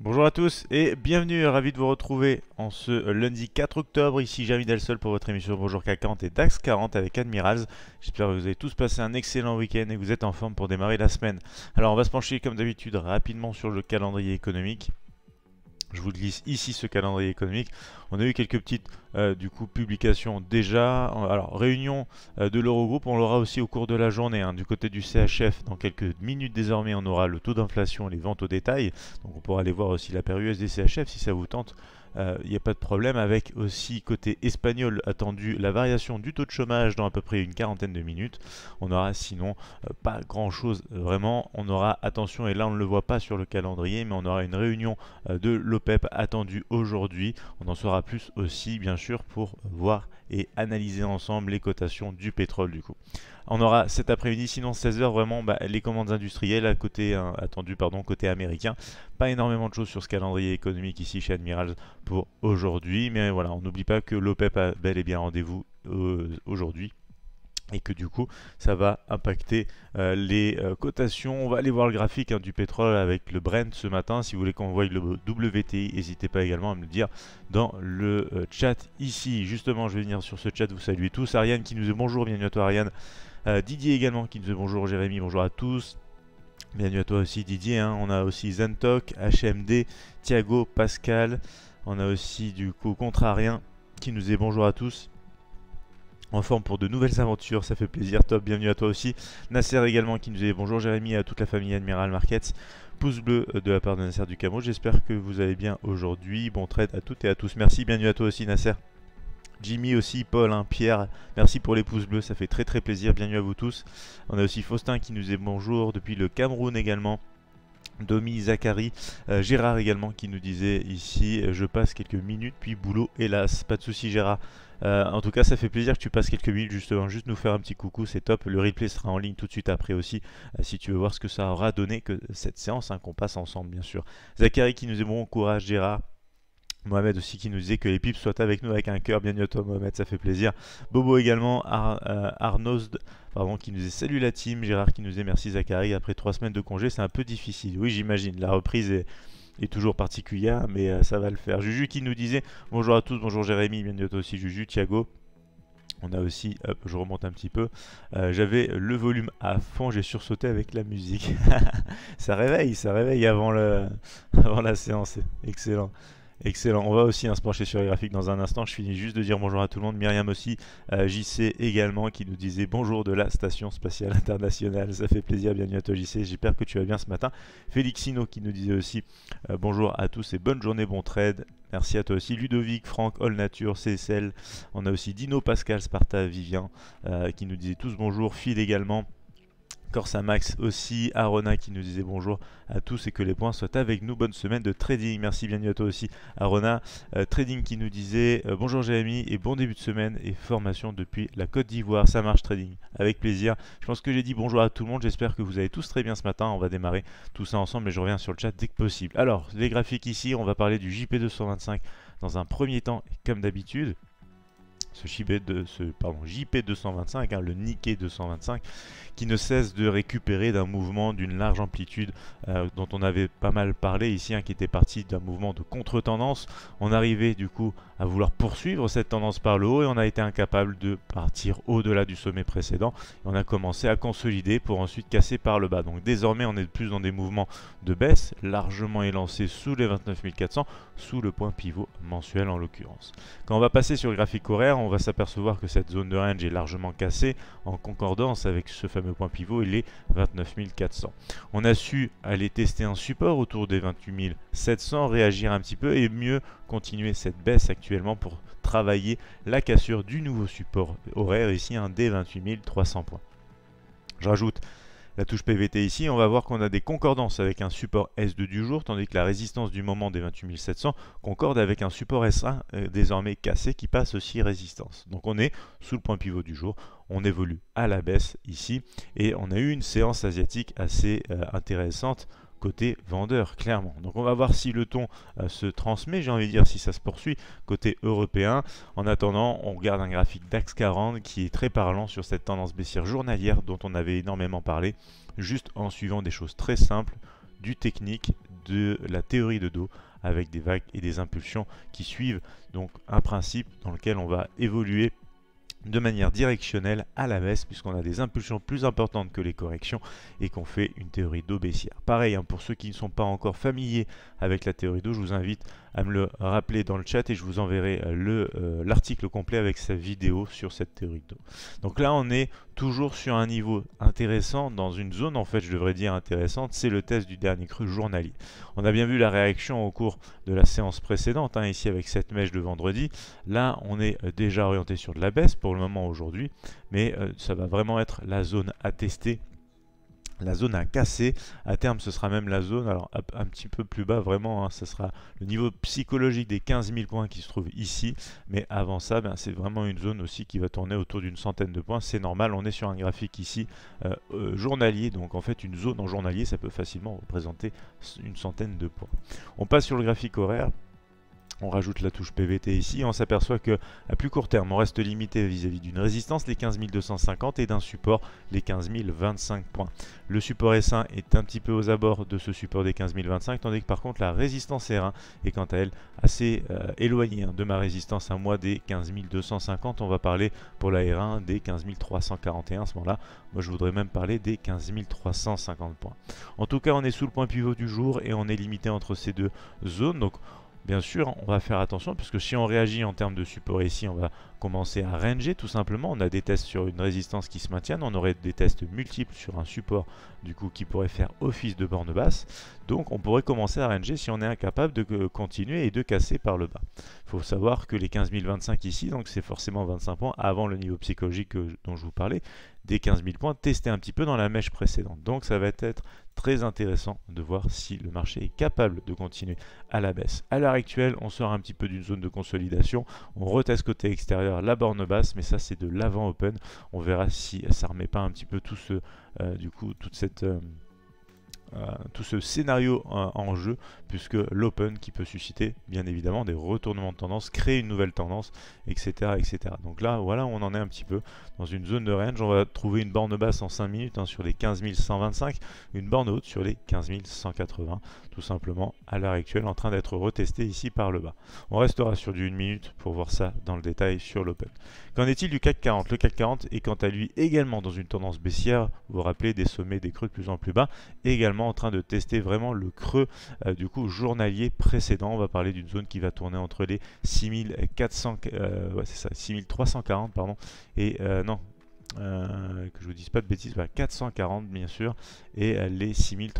Bonjour à tous et bienvenue, ravi de vous retrouver en ce lundi 4 octobre. Ici Jérémy Delsol pour votre émission Bonjour CAC 40 et DAX 40 avec Admirals. J'espère que vous avez tous passé un excellent week-end et que vous êtes en forme pour démarrer la semaine. Alors on va se pencher comme d'habitude rapidement sur le calendrier économique. Je vous glisse ici ce calendrier économique. On a eu quelques petites publications déjà. Alors réunion de l'Eurogroupe, on l'aura aussi au cours de la journée. Du côté du CHF, dans quelques minutes désormais, on aura le taux d'inflation, les ventes au détail. Donc on pourra aller voir aussi la paire USD CHF si ça vous tente. Il n'y a pas de problème. Avec aussi côté espagnol attendu la variation du taux de chômage dans à peu près une quarantaine de minutes. On aura sinon pas grand chose vraiment. On aura, attention, et là on ne le voit pas sur le calendrier, mais on aura une réunion de l'OPEP attendue aujourd'hui. On en saura plus aussi bien sûr pour voir et analyser ensemble les cotations du pétrole du coup. On aura cet après-midi, sinon 16h, vraiment les commandes industrielles à côté, attendues côté américain. Pas énormément de choses sur ce calendrier économique ici chez Admirals pour aujourd'hui, mais voilà, on n'oublie pas que l'OPEP a bel et bien rendez-vous aujourd'hui. Et que du coup ça va impacter les cotations. On va aller voir le graphique du pétrole avec le Brent ce matin. Si vous voulez qu'on voie le WTI, n'hésitez pas également à me le dire dans le chat ici. Justement, je vais venir sur ce chat vous saluer tous. Ariane qui nous dit bonjour, bienvenue à toi Ariane. Didier également qui nous dit bonjour. Jérémy, bonjour à tous. Bienvenue à toi aussi Didier. On a aussi Zentok, HMD, Thiago, Pascal. On a aussi du coup Contrarien qui nous dit bonjour à tous. En forme pour de nouvelles aventures, ça fait plaisir, top, bienvenue à toi aussi. Nasser également qui nous dit bonjour Jérémy, à toute la famille Admiral Markets. Pouce bleu de la part de Nasser du Camo, j'espère que vous allez bien aujourd'hui. Bon trade à toutes et à tous, merci, bienvenue à toi aussi Nasser. Jimmy aussi, Paul, Pierre, merci pour les pouces bleus, ça fait très très plaisir, bienvenue à vous tous. On a aussi Faustin qui nous dit bonjour depuis le Cameroun également. Domi, Zachary, Gérard également qui nous disait ici je passe quelques minutes puis boulot hélas, pas de souci Gérard. En tout cas ça fait plaisir que tu passes quelques minutes justement, juste nous faire un petit coucou, c'est top. Le replay sera en ligne tout de suite après aussi si tu veux voir ce que ça aura donné que cette séance qu'on passe ensemble bien sûr. Zachary qui nous dit bon courage Gérard. Mohamed aussi qui nous disait que les pips soient avec nous avec un cœur, bienvenue à toi Mohamed, ça fait plaisir. Bobo également, Arnaud qui nous disait salut la team, Gérard qui nous disait merci Zachary, après 3 semaines de congé c'est un peu difficile, oui j'imagine, la reprise est toujours particulière mais ça va le faire. Juju qui nous disait bonjour à tous, bonjour Jérémy, bienvenue à toi aussi Juju, Thiago. On a aussi, hop, je remonte un petit peu, j'avais le volume à fond, j'ai sursauté avec la musique. ça réveille avant la séance, excellent. Excellent, on va aussi se pencher sur les graphiques dans un instant. Je finis juste de dire bonjour à tout le monde. Myriam aussi, JC également qui nous disait bonjour de la station spatiale internationale. Ça fait plaisir, bienvenue à toi JC, j'espère que tu vas bien ce matin. Félixino qui nous disait aussi bonjour à tous et bonne journée, bon trade. Merci à toi aussi. Ludovic, Franck, All Nature, CSL. On a aussi Dino, Pascal, Sparta, Vivien qui nous disait tous bonjour. Phil également. Corsa Max aussi, Arona qui nous disait bonjour à tous et que les points soient avec nous. Bonne semaine de trading, merci, bienvenue à toi aussi Arona. Trading qui nous disait bonjour Jérémy et bon début de semaine et formation depuis la Côte d'Ivoire. Ça marche Trading, avec plaisir. Je pense que j'ai dit bonjour à tout le monde, j'espère que vous allez tous très bien ce matin. On va démarrer tout ça ensemble et je reviens sur le chat dès que possible. Alors, les graphiques ici, on va parler du JP225 dans un premier temps comme d'habitude. Ce JP225, le Nikkei 225, qui ne cesse de récupérer d'un mouvement d'une large amplitude dont on avait pas mal parlé ici, qui était parti d'un mouvement de contre-tendance. On arrivait du coup à vouloir poursuivre cette tendance par le haut et on a été incapable de partir au-delà du sommet précédent. Et on a commencé à consolider pour ensuite casser par le bas. Donc désormais on est plus dans des mouvements de baisse, largement élancés sous les 29 400, sous le point pivot mensuel en l'occurrence. Quand on va passer sur le graphique horaire, on va s'apercevoir que cette zone de range est largement cassée en concordance avec ce fameux point pivot et les 29 400. On a su aller tester un support autour des 28 700, réagir un petit peu et mieux continuer cette baisse actuellement pour travailler la cassure du nouveau support horaire ici, des 28 300 points. Je rajoute la touche PVT ici, on va voir qu'on a des concordances avec un support S2 du jour, tandis que la résistance du moment des 28 700 concorde avec un support S1 désormais cassé qui passe aussi résistance. Donc on est sous le point pivot du jour, on évolue à la baisse ici, et on a eu une séance asiatique assez intéressante côté vendeur, clairement. Donc on va voir si le ton se transmet, j'ai envie de dire si ça se poursuit côté européen. En attendant, on regarde un graphique DAX 40 qui est très parlant sur cette tendance baissière journalière dont on avait énormément parlé, juste en suivant des choses très simples, du technique, de la théorie de dos avec des vagues et des impulsions qui suivent donc un principe dans lequel on va évoluer de manière directionnelle à la baisse puisqu'on a des impulsions plus importantes que les corrections et qu'on fait une théorie d'eau baissière. Pareil, hein, pour ceux qui ne sont pas encore familiers avec la théorie d'eau, je vous invite à me le rappeler dans le chat et je vous enverrai l'article complet avec sa vidéo sur cette théorie d'eau. Donc là, on est toujours sur un niveau intéressant, dans une zone en fait, je devrais dire intéressante, c'est le test du dernier creux journalier. On a bien vu la réaction au cours de la séance précédente, hein, ici avec cette mèche de vendredi. Là, on est déjà orienté sur de la baisse pour le moment aujourd'hui, mais ça va vraiment être la zone à tester, la zone à casser. À terme, ce sera même la zone, alors un petit peu plus bas vraiment, hein, ce sera le niveau psychologique des 15 000 points qui se trouve ici, mais avant ça, ben, c'est vraiment une zone aussi qui va tourner autour d'une centaine de points. C'est normal, on est sur un graphique ici journalier, donc en fait une zone en journalier, ça peut facilement représenter une centaine de points. On passe sur le graphique horaire. On rajoute la touche PVT ici et on s'aperçoit que à plus court terme, on reste limité vis-à-vis d'une résistance, les 15 250, et d'un support, les 15 025 points. Le support S1 est un petit peu aux abords de ce support des 15 025, tandis que par contre la résistance R1 est quant à elle assez éloignée de ma résistance à moi des 15 250. On va parler pour la R1 des 15 341 à ce moment-là. Moi je voudrais même parler des 15 350 points. En tout cas, on est sous le point pivot du jour et on est limité entre ces deux zones. Donc bien sûr, on va faire attention puisque si on réagit en termes de support ici, on va commencer à ranger tout simplement. On a des tests sur une résistance qui se maintiennent, on aurait des tests multiples sur un support du coup qui pourrait faire office de borne basse. Donc on pourrait commencer à ranger si on est incapable de continuer et de casser par le bas. Il faut savoir que les 15 025 ici, donc c'est forcément 25 points avant le niveau psychologique dont je vous parlais, des 15 000 points testés un petit peu dans la mèche précédente. Donc ça va être très intéressant de voir si le marché est capable de continuer à la baisse. À l'heure actuelle, on sort un petit peu d'une zone de consolidation, on reteste côté extérieur la borne basse, mais ça c'est de l'avant open. On verra si ça remet pas un petit peu tout ce, du coup, toute cette... tout ce scénario en jeu, puisque l'open qui peut susciter bien évidemment des retournements de tendance, créer une nouvelle tendance, etc., etc. Donc là, voilà, on en est un petit peu dans une zone de range. On va trouver une borne basse en 5 minutes sur les 15 125, une borne haute sur les 15 180, tout simplement à l'heure actuelle en train d'être retestée ici par le bas. On restera sur du 1 minute pour voir ça dans le détail sur l'open. Qu'en est-il du CAC 40? Le CAC 40 est quant à lui également dans une tendance baissière, vous vous rappelez des sommets, des creux de plus en plus bas, également en train de tester vraiment le creux du coup journalier précédent. On va parler d'une zone qui va tourner entre les 6400, ouais, c'est ça, 6340 pardon, et non, que je vous dise pas de bêtises, 440 bien sûr, et les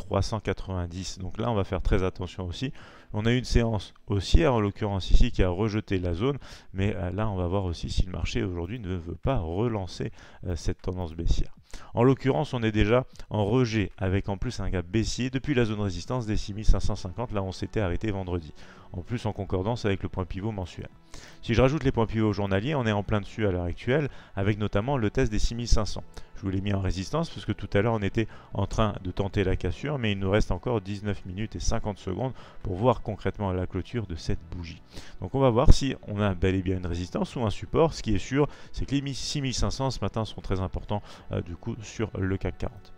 6390. Donc là on va faire très attention aussi. On a eu une séance haussière en l'occurrence ici qui a rejeté la zone, mais là on va voir aussi si le marché aujourd'hui ne veut pas relancer cette tendance baissière. En l'occurrence, on est déjà en rejet avec en plus un gap baissier depuis la zone résistance des 6550, là on s'était arrêté vendredi. En plus en concordance avec le point pivot mensuel. Si je rajoute les points pivots journaliers, on est en plein dessus à l'heure actuelle, avec notamment le test des 6500. Je vous l'ai mis en résistance parce que tout à l'heure on était en train de tenter la cassure, mais il nous reste encore 19 minutes et 50 secondes pour voir concrètement la clôture de cette bougie. Donc on va voir si on a bel et bien une résistance ou un support. Ce qui est sûr, c'est que les 6500 ce matin sont très importants du coup sur le CAC 40.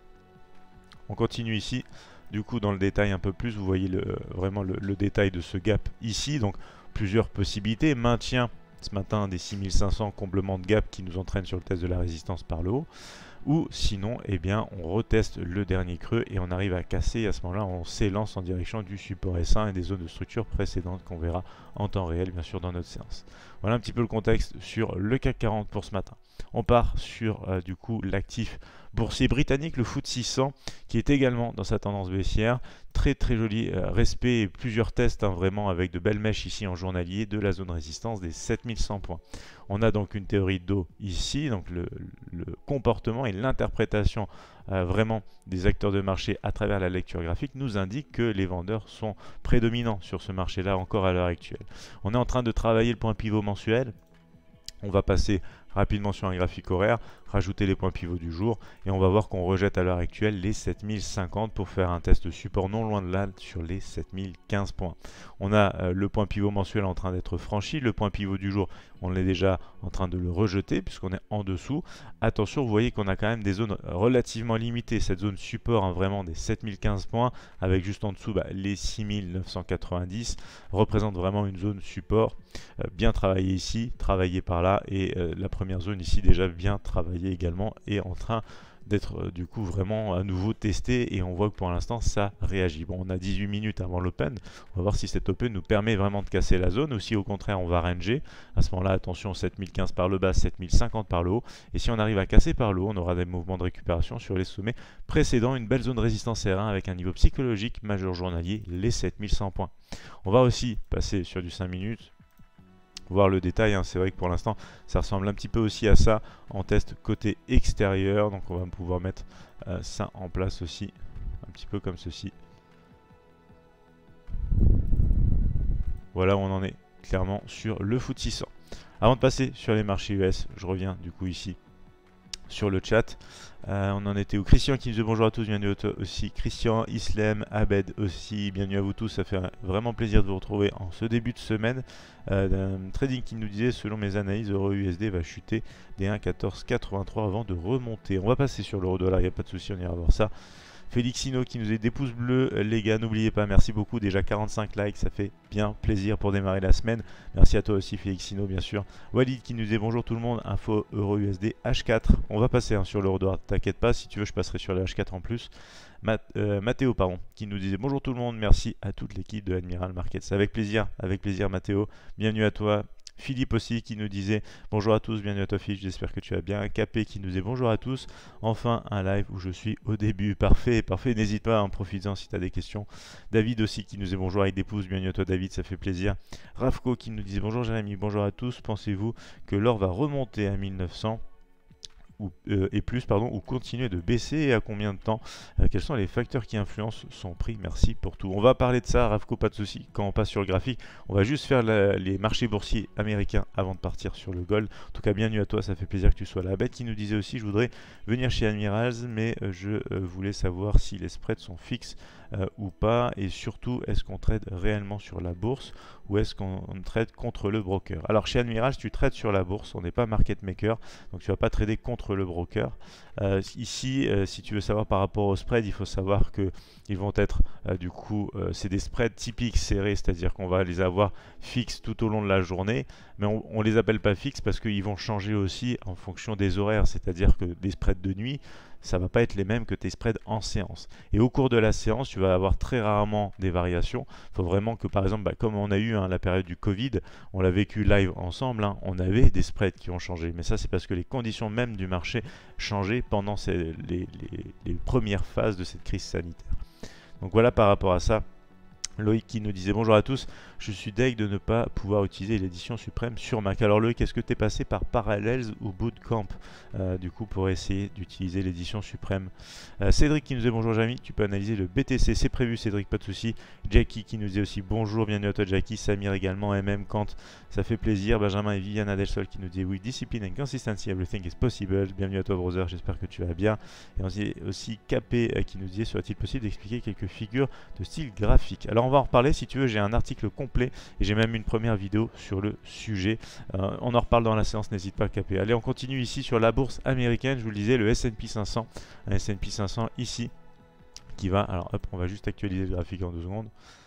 On continue ici. Du coup, dans le détail un peu plus, vous voyez vraiment le détail de ce gap ici. Donc, plusieurs possibilités. Maintien ce matin des 6500, comblement de gap qui nous entraîne sur le test de la résistance par le haut. Ou sinon, eh bien, on reteste le dernier creux et on arrive à casser. À ce moment-là, on s'élance en direction du support S1 et des zones de structure précédentes qu'on verra en temps réel, bien sûr, dans notre séance. Voilà un petit peu le contexte sur le CAC 40 pour ce matin. On part sur, du coup, l'actif boursier britannique, le FTSE 100, qui est également dans sa tendance baissière. Très très joli respect et plusieurs tests, vraiment avec de belles mèches ici en journalier de la zone de résistance des 7100 points. On a donc une théorie d'eau ici, donc le comportement et l'interprétation vraiment des acteurs de marché à travers la lecture graphique nous indique que les vendeurs sont prédominants sur ce marché-là encore à l'heure actuelle. On est en train de travailler le point pivot mensuel. On va passer rapidement sur un graphique horaire, rajouter les points pivots du jour et on va voir qu'on rejette à l'heure actuelle les 7050 pour faire un test support non loin de là sur les 7015 points. On a le point pivot mensuel en train d'être franchi, le point pivot du jour on est déjà en train de le rejeter puisqu'on est en dessous. Attention, vous voyez qu'on a quand même des zones relativement limitées, cette zone support hein, vraiment des 7015 points avec juste en dessous les 6990 représente vraiment une zone support bien travaillée ici, travaillée par là et la première zone ici déjà bien travaillée également et en train d'être du coup vraiment à nouveau testé et on voit que pour l'instant ça réagit. Bon, on a 18 minutes avant l'open, on va voir si cet open nous permet vraiment de casser la zone ou si au contraire on va ranger. À ce moment là, attention, 7015 par le bas, 7050 par le haut et si on arrive à casser par le haut, on aura des mouvements de récupération sur les sommets précédents, une belle zone de résistance R1 avec un niveau psychologique majeur journalier, les 7100 points. On va aussi passer sur du 5 minutes, voir le détail, hein. C'est vrai que pour l'instant ça ressemble un petit peu aussi à ça en test côté extérieur, donc on va pouvoir mettre ça en place aussi un petit peu comme ceci. Voilà où on en est clairement sur le FTSE 600. Avant de passer sur les marchés US, je reviens du coup ici sur le chat. On en était où? Christian qui nous dit bonjour à tous, bienvenue à toi aussi. Christian, Islem, Abed aussi, bienvenue à vous tous. Ça fait vraiment plaisir de vous retrouver en ce début de semaine. Trading qui nous disait selon mes analyses, euro USD va chuter des 1,1483 avant de remonter. On va passer sur l'euro dollar, il n'y a pas de souci, on ira voir ça. Félixino qui nous dit des pouces bleus, les gars, n'oubliez pas, merci beaucoup, déjà 45 likes, ça fait bien plaisir pour démarrer la semaine. Merci à toi aussi Félixino bien sûr. Walid qui nous dit bonjour tout le monde, info euro USD H4. On va passer sur l'euro dollar, t'inquiète pas, si tu veux je passerai sur le H4 en plus. Mathéo pardon, qui nous disait bonjour tout le monde, merci à toute l'équipe de Admiral Markets. Avec plaisir Mathéo, bienvenue à toi. Philippe aussi qui nous disait bonjour à tous, bienvenue à toi Philippe, j'espère que tu vas bien. Capé qui nous disait bonjour à tous, enfin un live où je suis au début, parfait, n'hésite pas, en profitant si tu as des questions. David aussi qui nous disait bonjour avec des pouces, bienvenue à toi David, ça fait plaisir. Rafco qui nous disait bonjour Jérémy, bonjour à tous, pensez-vous que l'or va remonter à 1900 et plus ou continuer de baisser et à combien de temps, quels sont les facteurs qui influencent son prix? Merci pour tout. On va parler de ça, Ravco, pas de souci. Quand on passe sur le graphique, on va juste faire les marchés boursiers américains avant de partir sur le gold. En tout cas, bienvenue à toi, ça fait plaisir que tu sois là. Bête qui nous disait aussi, je voudrais venir chez Admirals, mais je voulais savoir si les spreads sont fixes ou pas, et surtout, est-ce qu'on trade réellement sur la bourse ou est-ce qu'on trade contre le broker? Alors chez Admirals, tu trades sur la bourse, on n'est pas market maker, donc tu vas pas trader contre le broker. Ici, si tu veux savoir par rapport au spread, il faut savoir que ils vont être du coup, c'est des spreads typiques serrés, c'est-à-dire qu'on va les avoir fixes tout au long de la journée, mais on les appelle pas fixes parce qu'ils vont changer aussi en fonction des horaires, c'est-à-dire que des spreads de nuit, ça va pas être les mêmes que tes spreads en séance. Et au cours de la séance, tu vas avoir très rarement des variations. Il faut vraiment que, par exemple, comme on a eu la période du Covid, on l'a vécu live ensemble, on avait des spreads qui ont changé. Mais ça, c'est parce que les conditions même du marché changeaient pendant les premières phases de cette crise sanitaire. Donc voilà par rapport à ça. Loïc qui nous disait bonjour à tous, je suis deg de ne pas pouvoir utiliser l'édition suprême sur Mac. Alors Loïc, est-ce que tu es passé par Parallels ou Bootcamp du coup pour essayer d'utiliser l'édition suprême? Cédric qui nous dit bonjour Jamy, tu peux analyser le BTC, c'est prévu Cédric, pas de souci. Jackie qui nous dit aussi bonjour, bienvenue à toi Jackie. Samir également, MM Kant, ça fait plaisir. Benjamin et Viviana Del Sol qui nous dit oui, discipline and consistency, everything is possible. Bienvenue à toi brother, j'espère que tu vas bien. Et aussi KP qui nous disait serait-il possible d'expliquer quelques figures de style graphique? Alors on va en reparler si tu veux, j'ai un article complet et j'ai même une première vidéo sur le sujet. On en reparle dans la séance, n'hésite pas à caper. Allez, on continue ici sur la bourse américaine, je vous le disais, le S&P 500, un S&P 500 ici qui va, alors hop, on va juste actualiser le graphique en 2 secondes.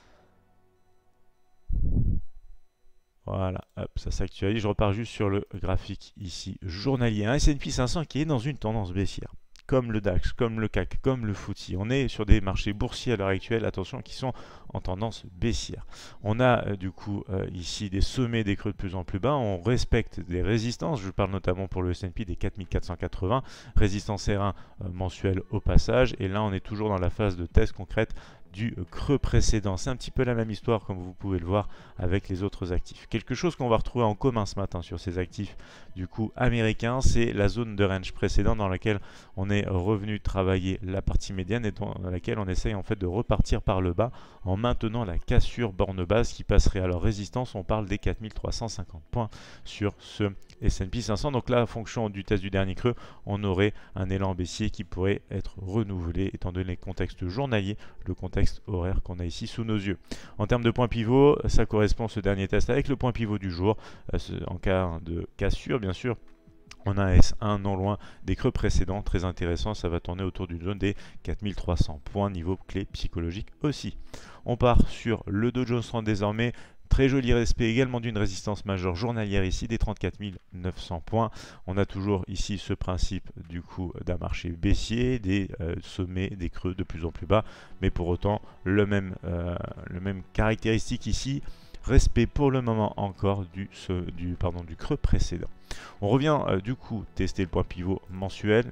Voilà, hop, ça s'actualise, je repars juste sur le graphique ici, journalier, un S&P 500 qui est dans une tendance baissière. Comme le DAX, comme le CAC, comme le FTSE. On est sur des marchés boursiers à l'heure actuelle, attention, qui sont en tendance baissière. On a du coup ici des sommets, des creux de plus en plus bas. On respecte des résistances. Je parle notamment pour le S&P des 4480, résistance R1 mensuelle au passage. Et là, on est toujours dans la phase de test concrète du creux précédent. C'est un petit peu la même histoire comme vous pouvez le voir avec les autres actifs. Quelque chose qu'on va retrouver en commun ce matin sur ces actifs du coup américains, c'est la zone de range précédente dans laquelle on est revenu travailler la partie médiane et dans laquelle on essaye en fait de repartir par le bas en maintenant la cassure borne basse qui passerait à leur résistance. On parle des 4350 points sur ce S&P 500. Donc là, en fonction du test du dernier creux, on aurait un élan baissier qui pourrait être renouvelé étant donné le contexte journalier, le contexte horaire qu'on a ici sous nos yeux. En termes de point pivot, ça correspond ce dernier test avec le point pivot du jour. En cas de cassure, bien sûr, on a un S1 non loin des creux précédents, très intéressant, ça va tourner autour d'une zone des 4300 points, niveau clé psychologique aussi. On part sur le Dow Jones 30 désormais. Très joli respect également d'une résistance majeure journalière ici des 34 900 points. On a toujours ici ce principe du coup d'un marché baissier, des sommets, des creux de plus en plus bas, mais pour autant le même caractéristique ici. Respect pour le moment encore du creux précédent. On revient du coup tester le point pivot mensuel.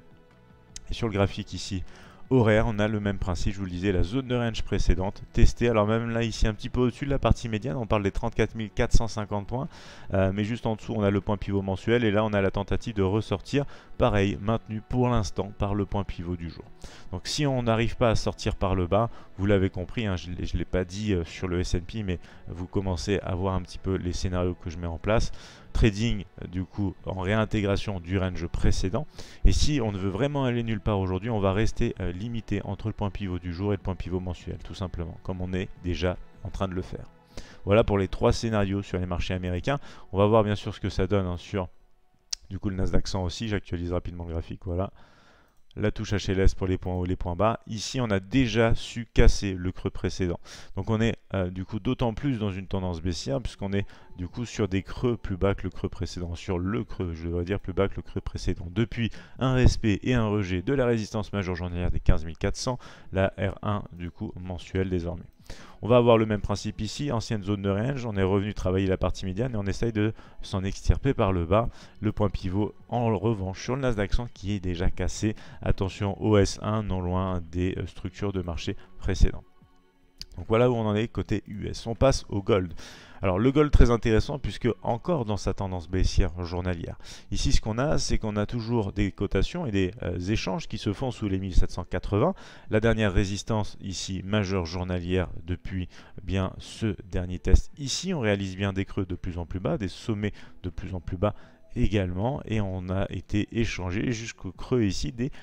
Et sur le graphique ici, horaire, on a le même principe, je vous le disais, la zone de range précédente testée. Alors même là ici un petit peu au-dessus de la partie médiane, on parle des 34 450 points. Mais juste en dessous, on a le point pivot mensuel. Et là, on a la tentative de ressortir, pareil, maintenu pour l'instant par le point pivot du jour. Donc si on n'arrive pas à sortir par le bas, vous l'avez compris, hein, je ne l'ai pas dit sur le S&P, mais vous commencez à voir un petit peu les scénarios que je mets en place. Trading du coup en réintégration du range précédent. Et si on ne veut vraiment aller nulle part aujourd'hui, on va rester limité entre le point pivot du jour et le point pivot mensuel, tout simplement, comme on est déjà en train de le faire. Voilà pour les trois scénarios sur les marchés américains. On va voir bien sûr ce que ça donne hein, sur du coup le Nasdaq 100 aussi. J'actualise rapidement le graphique, voilà. La touche HLS pour les points hauts, les points bas. Ici, on a déjà su casser le creux précédent. Donc on est du coup d'autant plus dans une tendance baissière puisqu'on est du coup sur des creux plus bas que le creux précédent. Sur le creux, je devrais dire plus bas que le creux précédent. Depuis un respect et un rejet de la résistance majeure journalière des 15 400, la R1 du coup mensuelle désormais. On va avoir le même principe ici, ancienne zone de range, on est revenu travailler la partie médiane et on essaye de s'en extirper par le bas. Le point pivot en revanche sur le Nasdaq 100 qui est déjà cassé. Attention au S1 non loin des structures de marché précédentes. Donc voilà où on en est côté US. On passe au gold. Alors le gold très intéressant puisque encore dans sa tendance baissière journalière. Ici ce qu'on a, c'est qu'on a toujours des cotations et des échanges qui se font sous les 1780. La dernière résistance ici majeure journalière depuis bien ce dernier test. Ici on réalise bien des creux de plus en plus bas, des sommets de plus en plus bas également, et on a été échangé jusqu'au creux ici des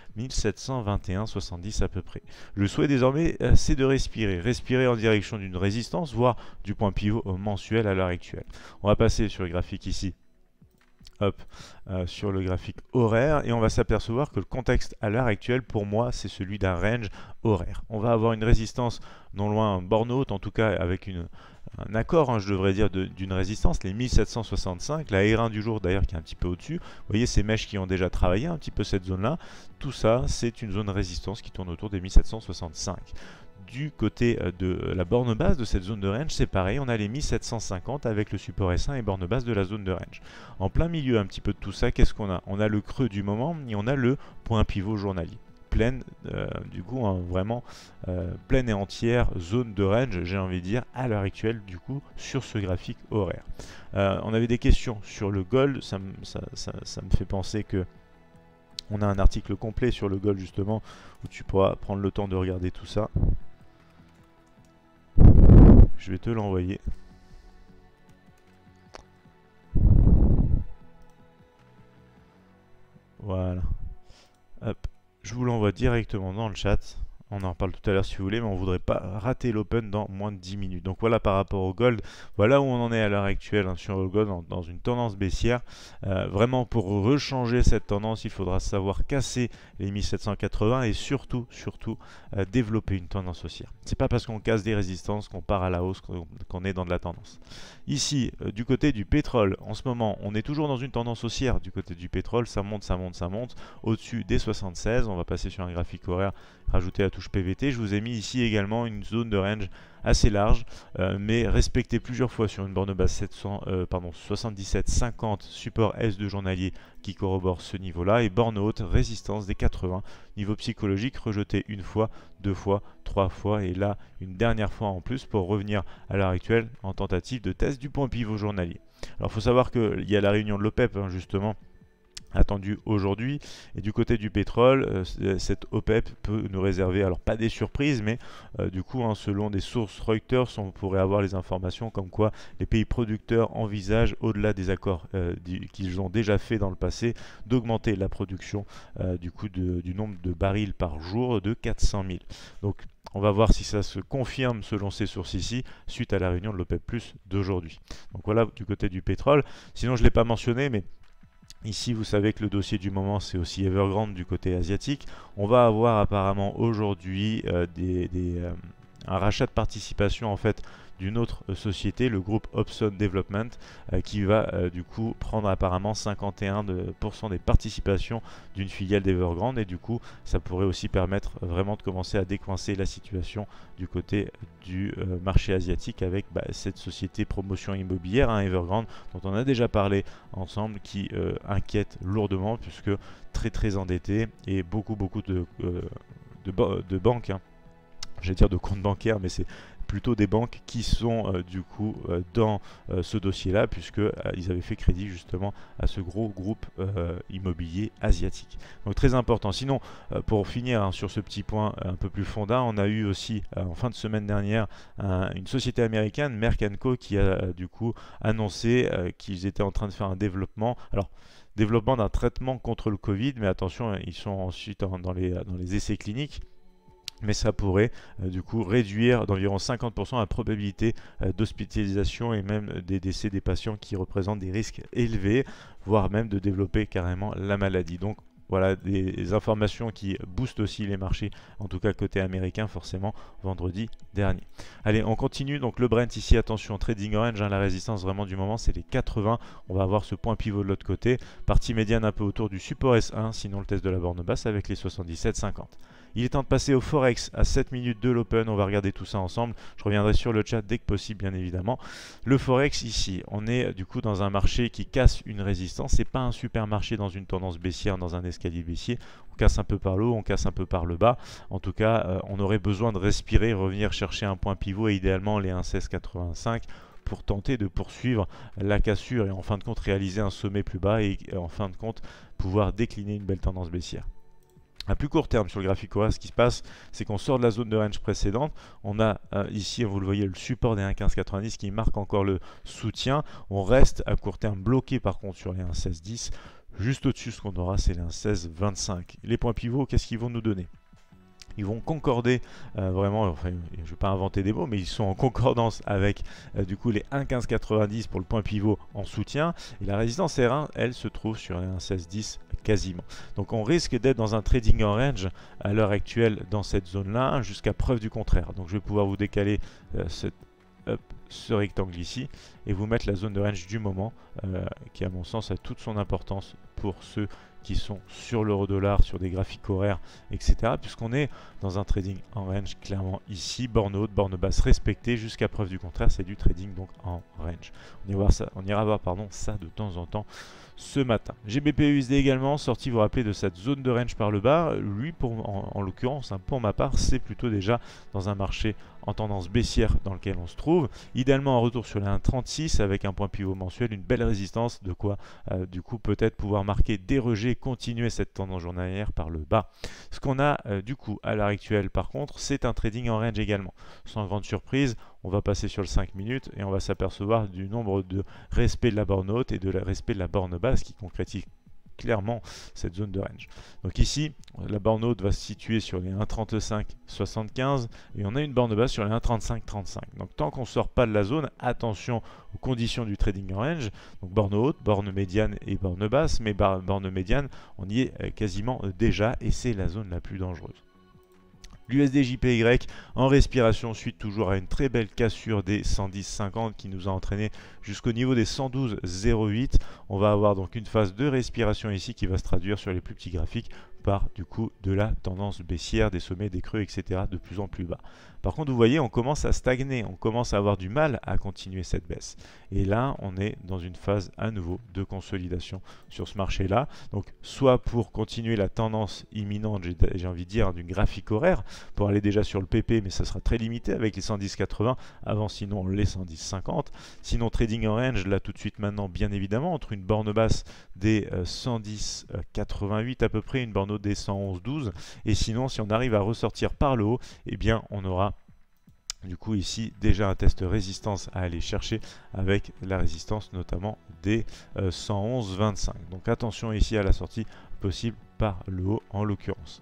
1721,70 à peu près. Le souhait désormais c'est de respirer en direction d'une résistance, voire du point pivot mensuel à l'heure actuelle. On va passer sur le graphique ici. Hop, sur le graphique horaire et on va s'apercevoir que le contexte à l'heure actuelle pour moi c'est celui d'un range horaire. On va avoir une résistance non loin borne haute, en tout cas avec un accord, hein, je devrais dire, d'une résistance, les 1765, la R1 du jour d'ailleurs qui est un petit peu au-dessus. Vous voyez ces mèches qui ont déjà travaillé un petit peu cette zone-là. Tout ça, c'est une zone de résistance qui tourne autour des 1765. Du côté de la borne basse de cette zone de range, c'est pareil, on a les 1750 avec le support S1 et borne basse de la zone de range. En plein milieu un petit peu de tout ça, qu'est-ce qu'on a? On a le creux du moment et on a le point pivot journalier. Pleine, du coup, hein, vraiment pleine et entière zone de range, j'ai envie de dire, à l'heure actuelle, du coup, sur ce graphique horaire. On avait des questions sur le gold, ça me fait penser que on a un article complet sur le gold justement, où tu pourras prendre le temps de regarder tout ça. Je vais te l'envoyer. Voilà. Hop. Je vous l'envoie directement dans le chat. On en reparle tout à l'heure si vous voulez, mais on ne voudrait pas rater l'open dans moins de 10 minutes. Donc voilà par rapport au gold. Voilà où on en est à l'heure actuelle hein, sur le gold dans une tendance baissière. Vraiment pour rechanger cette tendance, il faudra savoir casser les 1780 et surtout développer une tendance haussière. C'est pas parce qu'on casse des résistances qu'on part à la hausse qu'on est dans de la tendance. Ici, du côté du pétrole, en ce moment, on est toujours dans une tendance haussière. Du côté du pétrole, ça monte, ça monte, ça monte. Au-dessus des 76, on va passer sur un graphique horaire, rajouter la touche PVT. Je vous ai mis ici également une zone de range assez large, mais respectée plusieurs fois sur une borne basse 77,50, support S2 journalier qui corrobore ce niveau-là, et borne haute, résistance des 80, niveau psychologique rejeté une fois, deux fois, trois fois, et là une dernière fois en plus pour revenir à l'heure actuelle en tentative de test du point pivot journalier. Alors il faut savoir qu'il y a la réunion de l'OPEP hein, justement attendu aujourd'hui. Et du côté du pétrole, cette OPEP peut nous réserver, alors pas des surprises, mais du coup, hein, selon des sources Reuters, on pourrait avoir les informations comme quoi les pays producteurs envisagent, au-delà des accords qu'ils ont déjà fait dans le passé, d'augmenter la production du coup du nombre de barils par jour de 400 000. Donc on va voir si ça se confirme selon ces sources ici, suite à la réunion de l'OPEP+ d'aujourd'hui. Donc voilà du côté du pétrole. Sinon, je ne l'ai pas mentionné, mais ici, vous savez que le dossier du moment, c'est aussi Evergrande du côté asiatique. On va avoir apparemment aujourd'hui un rachat de participation en fait d'une autre société, le groupe Hobson Development, qui va du coup prendre apparemment 51% des participations d'une filiale d'Evergrande, et du coup ça pourrait aussi permettre vraiment de commencer à décoincer la situation du côté du marché asiatique avec cette société promotion immobilière, hein, Evergrande, dont on a déjà parlé ensemble, qui inquiète lourdement puisque très endettée et beaucoup de banques, hein, j'allais dire de comptes bancaires, mais c'est plutôt des banques qui sont du coup dans ce dossier-là, puisque ils avaient fait crédit justement à ce gros groupe immobilier asiatique. Donc très important. Sinon, pour finir hein, sur ce petit point un peu plus fondain, on a eu aussi en fin de semaine dernière une société américaine, Merck & Co, qui a du coup annoncé qu'ils étaient en train de faire un développement. Alors, développement d'un traitement contre le Covid, mais attention, ils sont ensuite dans les essais cliniques. Mais ça pourrait du coup réduire d'environ 50% la probabilité d'hospitalisation et même des décès des patients qui représentent des risques élevés, voire même de développer carrément la maladie. Donc voilà des informations qui boostent aussi les marchés, en tout cas côté américain forcément vendredi dernier. Allez, on continue. Donc le Brent ici, attention, trading range, hein, la résistance vraiment du moment c'est les 80. On va avoir ce point pivot de l'autre côté, partie médiane un peu autour du support S1, sinon le test de la borne basse avec les 77,50. Il est temps de passer au Forex à 7 minutes de l'Open. On va regarder tout ça ensemble. Je reviendrai sur le chat dès que possible, bien évidemment. Le Forex ici, on est du coup dans un marché qui casse une résistance. C'est pas un super marché dans une tendance baissière, dans un escalier baissier. On casse un peu par le haut, on casse un peu par le bas. En tout cas, on aurait besoin de respirer, revenir chercher un point pivot et idéalement les 1,1685 pour tenter de poursuivre la cassure et en fin de compte réaliser un sommet plus bas et en fin de compte pouvoir décliner une belle tendance baissière. À plus court terme sur le graphique horaire, ce qui se passe, c'est qu'on sort de la zone de range précédente. On a ici, vous le voyez, le support des 1,1590 qui marque encore le soutien. On reste à court terme bloqué par contre sur les 1,1610. Juste au-dessus, ce qu'on aura, c'est les 1,1625. Les points pivots, qu'est-ce qu'ils vont nous donner ? Ils vont concorder vraiment, enfin, je ne vais pas inventer des mots, mais ils sont en concordance avec du coup les 1,1590 pour le point pivot en soutien. Et la résistance R1, elle se trouve sur les 1,1610 quasiment. Donc on risque d'être dans un trading en range à l'heure actuelle dans cette zone-là, jusqu'à preuve du contraire. Donc je vais pouvoir vous décaler ce rectangle ici et vous mettre la zone de range du moment qui à mon sens a toute son importance pour ceux qui sont sur l'euro-dollar, sur des graphiques horaires, etc. Puisqu'on est dans un trading en range clairement ici, borne haute, borne basse respectée, jusqu'à preuve du contraire, c'est du trading donc en range. On ira voir ça de temps en temps ce matin. GBP/USD également, sorti, vous vous rappelez de cette zone de range par le bas. Lui, en l'occurrence, hein, pour ma part, c'est plutôt déjà dans un marché en tendance baissière dans lequel on se trouve. Idéalement en retour sur les 1,36 avec un point pivot mensuel, une belle résistance, de quoi du coup peut-être pouvoir marquer des rejets, continuer cette tendance journalière par le bas. Ce qu'on a du coup à l'heure actuelle par contre, c'est un trading en range également. Sans grande surprise, on va passer sur le 5 minutes et on va s'apercevoir du nombre de respect de la borne haute et de respect de la borne basse qui concrétise clairement cette zone de range. Donc ici, la borne haute va se situer sur les 1,3575 et on a une borne basse sur les 1,3535. Donc tant qu'on ne sort pas de la zone, attention aux conditions du trading en range. Donc borne haute, borne médiane et borne basse, mais borne médiane, on y est quasiment déjà et c'est la zone la plus dangereuse. L'USD/JPY en respiration suite toujours à une très belle cassure des 110,50 qui nous a entraîné jusqu'au niveau des 112,08. On va avoir donc une phase de respiration ici qui va se traduire sur les plus petits graphiques par du coup de la tendance baissière, des sommets, des creux, etc. de plus en plus bas. Par contre, vous voyez, on commence à stagner, on commence à avoir du mal à continuer cette baisse. Et là, on est dans une phase à nouveau de consolidation sur ce marché-là. Donc, soit pour continuer la tendance imminente, j'ai envie de dire, du graphique horaire, pour aller déjà sur le PP, mais ça sera très limité avec les 110,80, avant sinon les 110,50. Sinon, trading en range, là tout de suite maintenant, bien évidemment, entre une borne basse des 110,88 à peu près, une borne haute des 111,12. Et sinon, si on arrive à ressortir par le haut, eh bien, on aura du coup ici déjà un test résistance à aller chercher avec la résistance notamment des 111,25. Donc attention ici à la sortie possible par le haut en l'occurrence.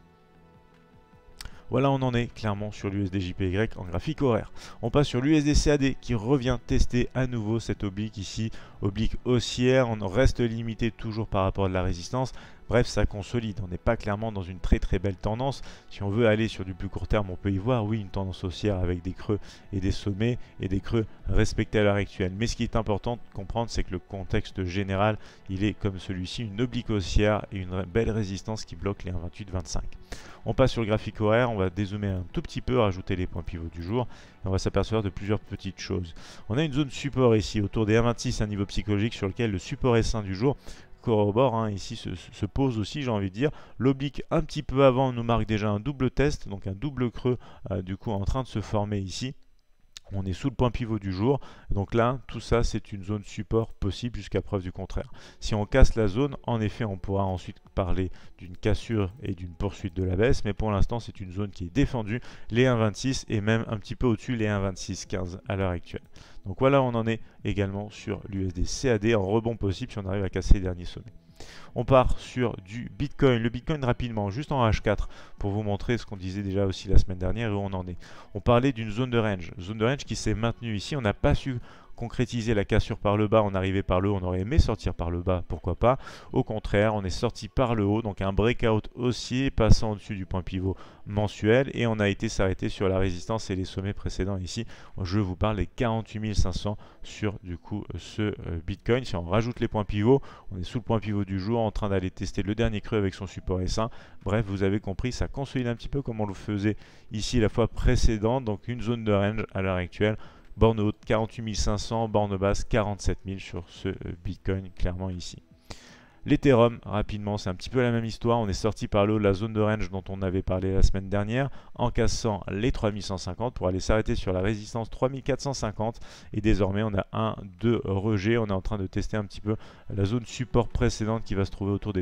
Voilà, on en est clairement sur l'USD-JPY en graphique horaire. On passe sur l'USD-CAD qui revient tester à nouveau cette oblique ici, oblique haussière. On reste limité toujours par rapport à la résistance. Bref, ça consolide. On n'est pas clairement dans une très très belle tendance. Si on veut aller sur du plus court terme, on peut y voir, oui, une tendance haussière avec des creux et des sommets et des creux respectés à l'heure actuelle. Mais ce qui est important de comprendre, c'est que le contexte général, il est comme celui-ci, une oblique haussière et une belle résistance qui bloque les 1,28-25. On passe sur le graphique horaire, on va dézoomer un tout petit peu, rajouter les points pivots du jour, et on va s'apercevoir de plusieurs petites choses. On a une zone support ici, autour des 1,26, un niveau psychologique sur lequel le support S1 du jour corrobore, hein, ici se pose aussi, j'ai envie de dire. L'oblique un petit peu avant nous marque déjà un double test, donc un double creux du coup en train de se former ici. On est sous le point pivot du jour, donc là, tout ça, c'est une zone support possible jusqu'à preuve du contraire. Si on casse la zone, en effet, on pourra ensuite parler d'une cassure et d'une poursuite de la baisse, mais pour l'instant, c'est une zone qui est défendue, les 1,26 et même un petit peu au-dessus, les 1,26,15 à l'heure actuelle. Donc voilà, on en est également sur l'USD-CAD en rebond possible si on arrive à casser les derniers sommets. On part sur du Bitcoin. Le Bitcoin rapidement, juste en H4, pour vous montrer ce qu'on disait déjà aussi la semaine dernière et où on en est. On parlait d'une zone de range qui s'est maintenue ici. On n'a pas su concrétiser la cassure par le bas, on arrivait par le haut, on aurait aimé sortir par le bas, pourquoi pas. Au contraire, on est sorti par le haut, donc un breakout haussier passant au-dessus du point pivot mensuel et on a été s'arrêter sur la résistance et les sommets précédents ici. Je vous parle des 48 500 sur du coup ce Bitcoin. Si on rajoute les points pivots, on est sous le point pivot du jour en train d'aller tester le dernier creux avec son support S1. Bref, vous avez compris, ça consolide un petit peu comme on le faisait ici la fois précédente, donc une zone de range à l'heure actuelle. Borne haute 48 500, borne basse 47 000 sur ce Bitcoin clairement ici. L'Ethereum, rapidement, c'est un petit peu la même histoire. On est sorti par le haut de la zone de range dont on avait parlé la semaine dernière en cassant les 3150 pour aller s'arrêter sur la résistance 3450. Et désormais, on a un, deux rejets. On est en train de tester un petit peu la zone support précédente qui va se trouver autour des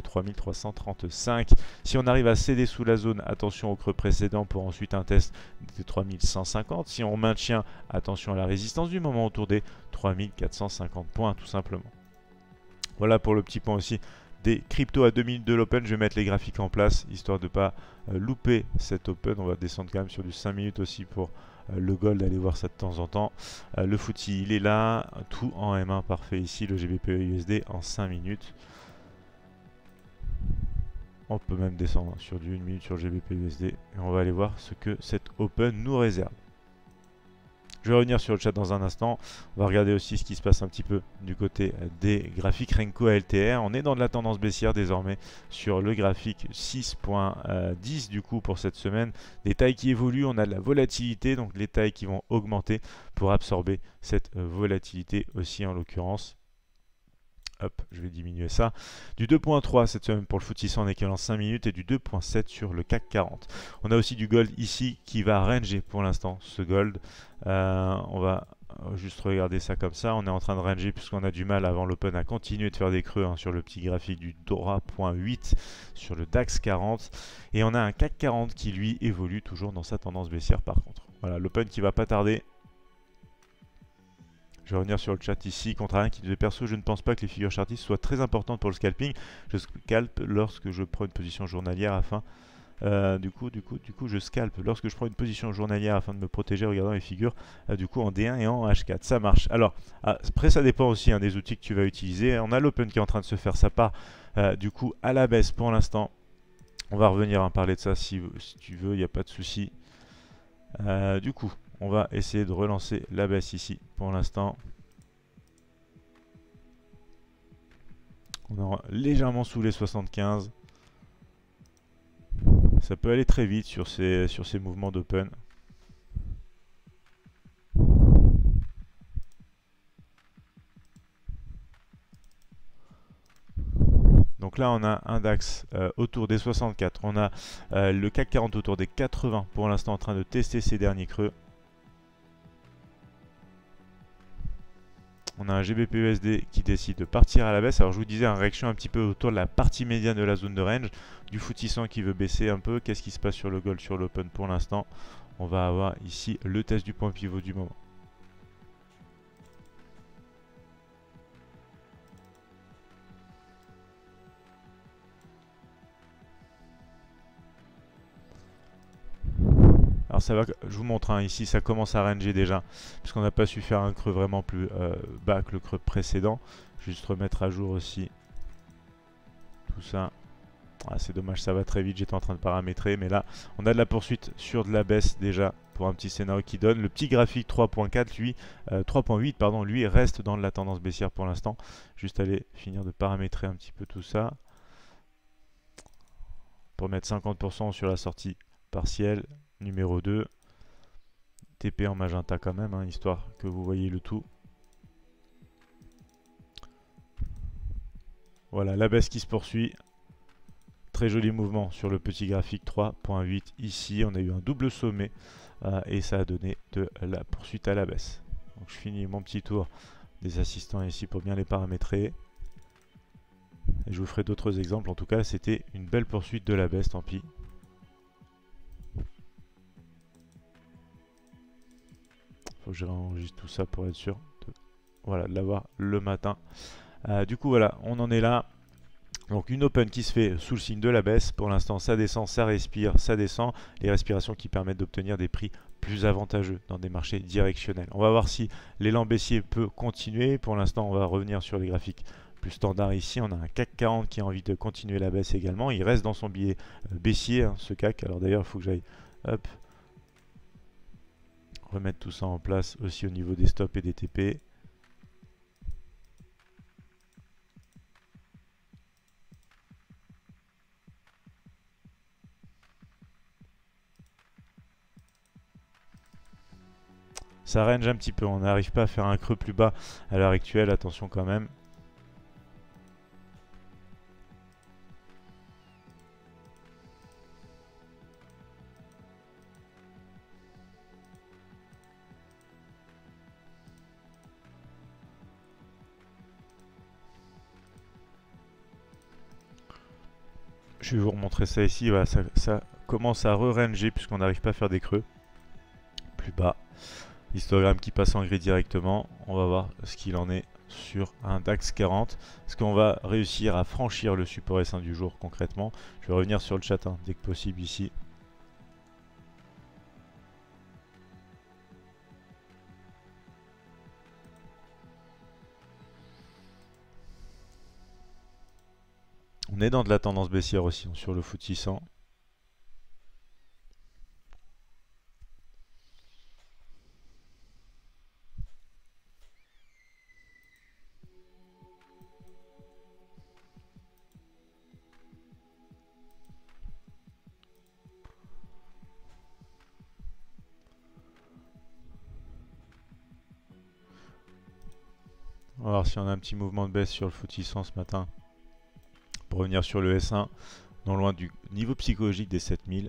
3335. Si on arrive à céder sous la zone, attention au creux précédent pour ensuite un test des 3150. Si on maintient, attention à la résistance du moment autour des 3450 points tout simplement. Voilà pour le petit point aussi des cryptos à 2 minutes de l'open. Je vais mettre les graphiques en place histoire de ne pas louper cet open. On va descendre quand même sur du 5 minutes aussi pour le gold, aller voir ça de temps en temps. Le footy, il est là, tout en M1 parfait ici. Le GBP USD en 5 minutes. On peut même descendre sur du 1 minute sur GBP USD. Et on va aller voir ce que cet open nous réserve. Je vais revenir sur le chat dans un instant. On va regarder aussi ce qui se passe un petit peu du côté des graphiques Renko LTR. On est dans de la tendance baissière désormais sur le graphique 6.10 du coup pour cette semaine. Des tailles qui évoluent, on a de la volatilité, donc les tailles qui vont augmenter pour absorber cette volatilité aussi en l'occurrence. Hop, je vais diminuer ça. Du 2.3 cette semaine pour le FTSE 100 en équivalent 5 minutes et du 2.7 sur le CAC 40. On a aussi du gold ici qui va ranger pour l'instant ce gold. On va juste regarder ça comme ça. On est en train de ranger puisqu'on a du mal avant l'open à continuer de faire des creux sur le petit graphique du DORA.8 sur le DAX 40. Et on a un CAC 40 qui lui évolue toujours dans sa tendance baissière par contre. Voilà, l'open qui va pas tarder. Je vais revenir sur le chat ici. Contre un qui disait perso, je ne pense pas que les figures chartistes soient très importantes pour le scalping. Je scalpe lorsque je prends une position journalière afin. Du coup, je scalpe lorsque je prends une position journalière afin de me protéger en regardant les figures du coup en D1 et en H4. Ça marche. Alors, après, ça dépend aussi des outils que tu vas utiliser. On a l'open qui est en train de se faire sa part du coup à la baisse pour l'instant. On va revenir parler de ça si tu veux, il n'y a pas de souci. Du coup. On va essayer de relancer la baisse ici pour l'instant. On est légèrement sous les 75. Ça peut aller très vite sur ces mouvements d'open. Donc là, on a un DAX autour des 64. On a le CAC 40 autour des 80 pour l'instant en train de tester ses derniers creux. On a un GBP/USD qui décide de partir à la baisse. Alors je vous disais, une réaction un petit peu autour de la partie médiane de la zone de range. Du FTSE 100 qui veut baisser un peu. Qu'est-ce qui se passe sur le gold, sur l'open pour l'instant? On va avoir ici le test du point pivot du moment. Alors ça va, je vous montre, hein, ici ça commence à ranger déjà, puisqu'on n'a pas su faire un creux vraiment plus bas que le creux précédent. Juste remettre à jour aussi tout ça. Ah, c'est dommage, ça va très vite, j'étais en train de paramétrer, mais là on a de la poursuite sur de la baisse déjà pour un petit scénario qui donne. Le petit graphique 3.4, lui, 3.8 pardon, lui reste dans la tendance baissière pour l'instant. Juste aller finir de paramétrer un petit peu tout ça pour mettre 50% sur la sortie partielle. Numéro 2, TP en magenta quand même, hein, histoire que vous voyez le tout. Voilà, la baisse qui se poursuit. Très joli mouvement sur le petit graphique 3.8 ici. On a eu un double sommet et ça a donné de la poursuite à la baisse. Donc je finis mon petit tour des assistants ici pour bien les paramétrer. Et je vous ferai d'autres exemples. En tout cas, c'était une belle poursuite de la baisse, tant pis. Faut que je réenregistre tout ça pour être sûr de l'avoir le matin. Du coup, voilà, on en est là. Donc une open qui se fait sous le signe de la baisse. Pour l'instant, ça descend, ça respire, ça descend. Les respirations qui permettent d'obtenir des prix plus avantageux dans des marchés directionnels. On va voir si l'élan baissier peut continuer. Pour l'instant, on va revenir sur les graphiques plus standards ici. On a un CAC 40 qui a envie de continuer la baisse également. Il reste dans son billet baissier, hein, ce CAC. Alors d'ailleurs, il faut que j'aille remettre tout ça en place aussi au niveau des stops et des TP. Ça range un petit peu, on n'arrive pas à faire un creux plus bas à l'heure actuelle, attention quand même. Je vais vous remontrer ça ici, voilà, ça commence à re-ranger puisqu'on n'arrive pas à faire des creux plus bas. Histogramme qui passe en gris directement, on va voir ce qu'il en est sur un DAX 40. Est-ce qu'on va réussir à franchir le support S1 du jour concrètement? Je vais revenir sur le chat hein, dès que possible ici. On est dans de la tendance baissière aussi hein, sur le FTSE 100. On va voir si on a un petit mouvement de baisse sur le FTSE 100 ce matin. Pour revenir sur le S1, non loin du niveau psychologique des 7000.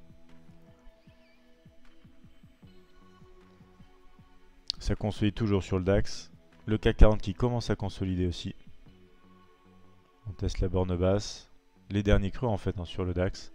Ça consolide toujours sur le DAX. Le CAC 40 qui commence à consolider aussi. On teste la borne basse. Les derniers creux en fait hein, sur le DAX.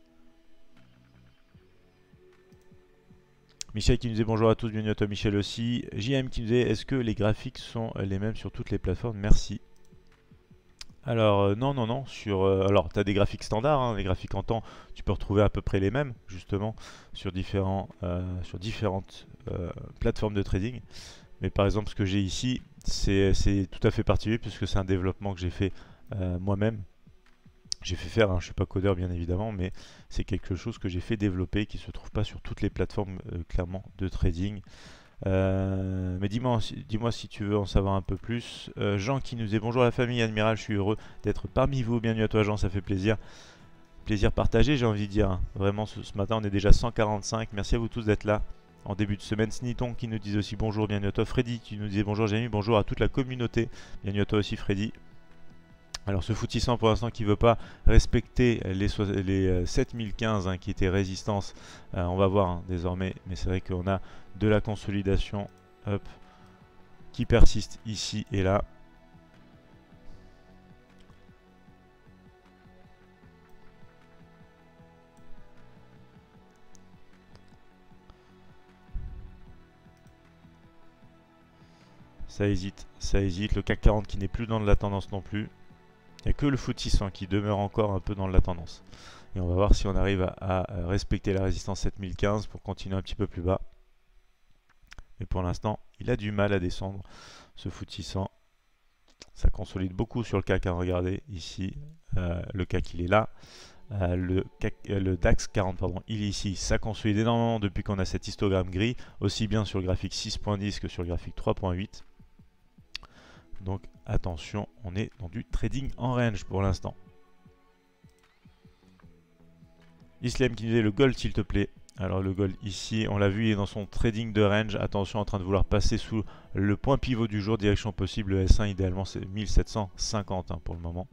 Michel qui nous dit bonjour à tous, bienvenue à toi Michel aussi. JM qui nous dit est-ce que les graphiques sont les mêmes sur toutes les plateformes? Merci. Alors non, alors tu as des graphiques standards, hein, les graphiques en temps, tu peux retrouver à peu près les mêmes justement sur différentes plateformes de trading. Mais par exemple ce que j'ai ici, c'est tout à fait particulier puisque c'est un développement que j'ai fait moi-même. J'ai fait faire, hein, je ne suis pas codeur bien évidemment, mais c'est quelque chose que j'ai fait développer qui ne se trouve pas sur toutes les plateformes clairement de trading. Mais dis-moi si tu veux en savoir un peu plus. Jean qui nous dit bonjour la famille Admiral, je suis heureux d'être parmi vous. Bienvenue à toi Jean, ça fait plaisir. Plaisir partagé j'ai envie de dire. Vraiment ce matin on est déjà 145. Merci à vous tous d'être là en début de semaine. Sniton qui nous dit aussi bonjour, bienvenue à toi. Freddy qui nous disait bonjour Jamie, bonjour à toute la communauté. Bienvenue à toi aussi Freddy. Alors ce FTSE 100 pour l'instant qui ne veut pas respecter les 7015 qui étaient résistance, on va voir désormais, mais c'est vrai qu'on a de la consolidation qui persiste ici et là. Ça hésite, le CAC 40 qui n'est plus dans de la tendance non plus. Il n'y a que le FTSE 100 qui demeure encore un peu dans de la tendance. Et on va voir si on arrive à respecter la résistance 7015 pour continuer un petit peu plus bas. Mais pour l'instant, il a du mal à descendre, ce FTSE 100. Ça consolide beaucoup sur le CAC, regardez ici, le CAC il est là. Le DAX 40, pardon, il est ici. Ça consolide énormément depuis qu'on a cet histogramme gris, aussi bien sur le graphique 6.10 que sur le graphique 3.8. Donc attention, on est dans du trading en range pour l'instant. Islam qui nous dit le gold s'il te plaît. Alors le gold ici, on l'a vu, il est dans son trading de range. Attention, en train de vouloir passer sous le point pivot du jour, direction possible. Le S1 idéalement c'est 1750 pour le moment.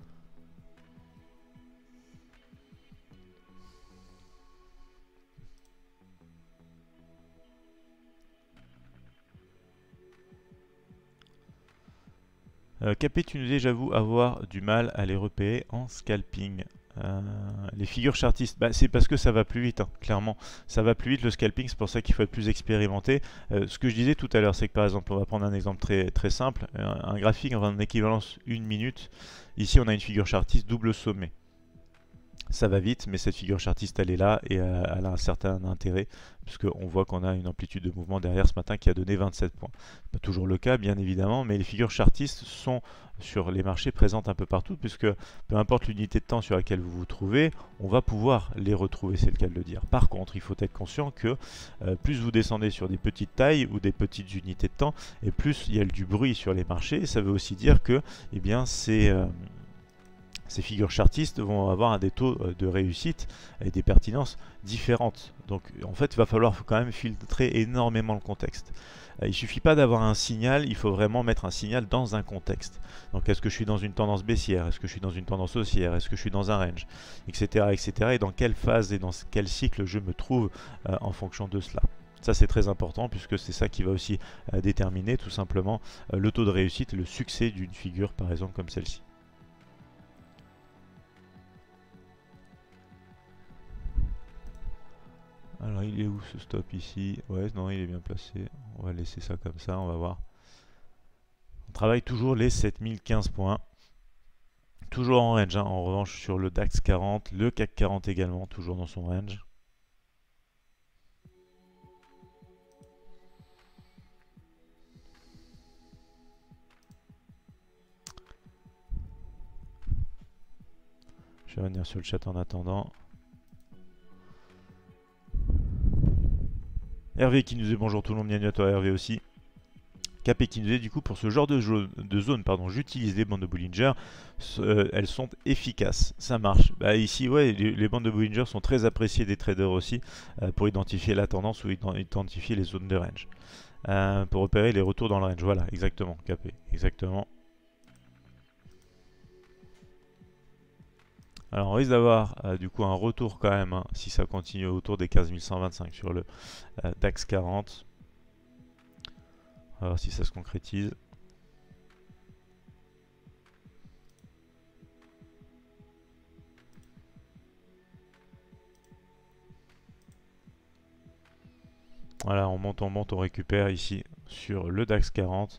Capé, tu nous dis, j'avoue avoir du mal à les repérer en scalping. Les figures chartistes, c'est parce que ça va plus vite, clairement. Ça va plus vite le scalping, c'est pour ça qu'il faut être plus expérimenté. Ce que je disais tout à l'heure, c'est que par exemple, on va prendre un exemple très simple, un graphique en équivalence 1 minute. Ici, on a une figure chartiste double sommet. Ça va vite, mais cette figure chartiste elle est là et elle a un certain intérêt puisqu'on voit qu'on a une amplitude de mouvement derrière ce matin qui a donné 27 points. Pas toujours le cas bien évidemment, mais les figures chartistes sont sur les marchés présentes un peu partout puisque peu importe l'unité de temps sur laquelle vous vous trouvez, on va pouvoir les retrouver, c'est le cas de le dire. Par contre, il faut être conscient que plus vous descendez sur des petites tailles ou des petites unités de temps, et plus il y a du bruit sur les marchés, ça veut aussi dire que eh bien, ces figures chartistes vont avoir des taux de réussite et des pertinences différentes. Donc en fait, il va falloir quand même filtrer énormément le contexte. Il ne suffit pas d'avoir un signal, il faut vraiment mettre un signal dans un contexte. Donc est-ce que je suis dans une tendance baissière, est-ce que je suis dans une tendance haussière, est-ce que je suis dans un range, etc. etc. et dans quelle phase et dans quel cycle je me trouve en fonction de cela. Ça c'est très important puisque c'est ça qui va aussi déterminer tout simplement le taux de réussite et le succès d'une figure par exemple comme celle-ci. Alors il est où ce stop ici? Ouais, non, il est bien placé. On va laisser ça comme ça, on va voir. On travaille toujours les 7015 points. Toujours en range, en revanche sur le DAX 40, le CAC 40 également, toujours dans son range. Je vais revenir sur le chat en attendant. Hervé qui nous dit bonjour tout le monde, bienvenue à toi Hervé aussi. Capé qui nous dit du coup pour ce genre de zone, j'utilise les bandes de Bollinger, elles sont efficaces, ça marche. Ici ouais, les bandes de Bollinger sont très appréciées des traders aussi pour identifier la tendance ou identifier les zones de range. Pour repérer les retours dans le range, voilà exactement Capé, exactement. Alors on risque d'avoir du coup un retour quand même si ça continue autour des 15 125 sur le DAX 40. On va voir si ça se concrétise. Voilà, on monte, on récupère ici sur le DAX 40.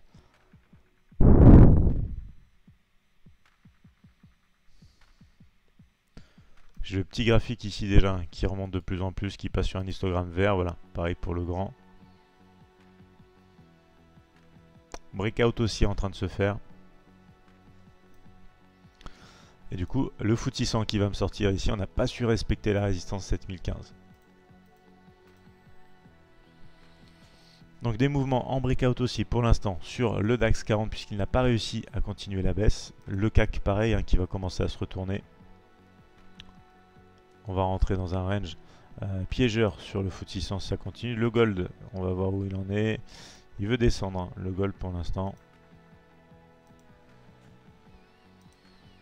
J'ai le petit graphique ici déjà qui remonte de plus en plus, qui passe sur un histogramme vert, voilà, pareil pour le grand. Breakout aussi en train de se faire. Et du coup, le FTSE 100 qui va me sortir ici, on n'a pas su respecter la résistance 7015. Donc des mouvements en breakout aussi pour l'instant sur le DAX 40 puisqu'il n'a pas réussi à continuer la baisse. Le CAC pareil qui va commencer à se retourner. On va rentrer dans un range piégeur sur le FTSE 100 si ça continue. Le gold, on va voir où il en est. Il veut descendre, le gold pour l'instant.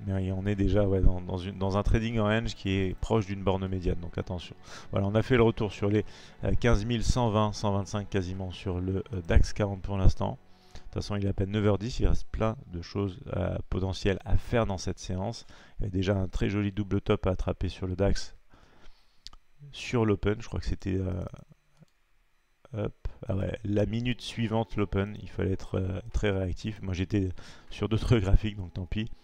Mais on est déjà dans un trading range qui est proche d'une borne médiane, donc attention. Voilà, on a fait le retour sur les 15 120, 125 quasiment sur le DAX 40 pour l'instant. De toute façon, il est à peine 9h10, il reste plein de choses potentielles à faire dans cette séance. Il y a déjà un très joli double top à attraper sur le DAX, sur l'open. Je crois que c'était la minute suivante l'open. Il fallait être très réactif. Moi, j'étais sur d'autres graphiques, donc tant pis.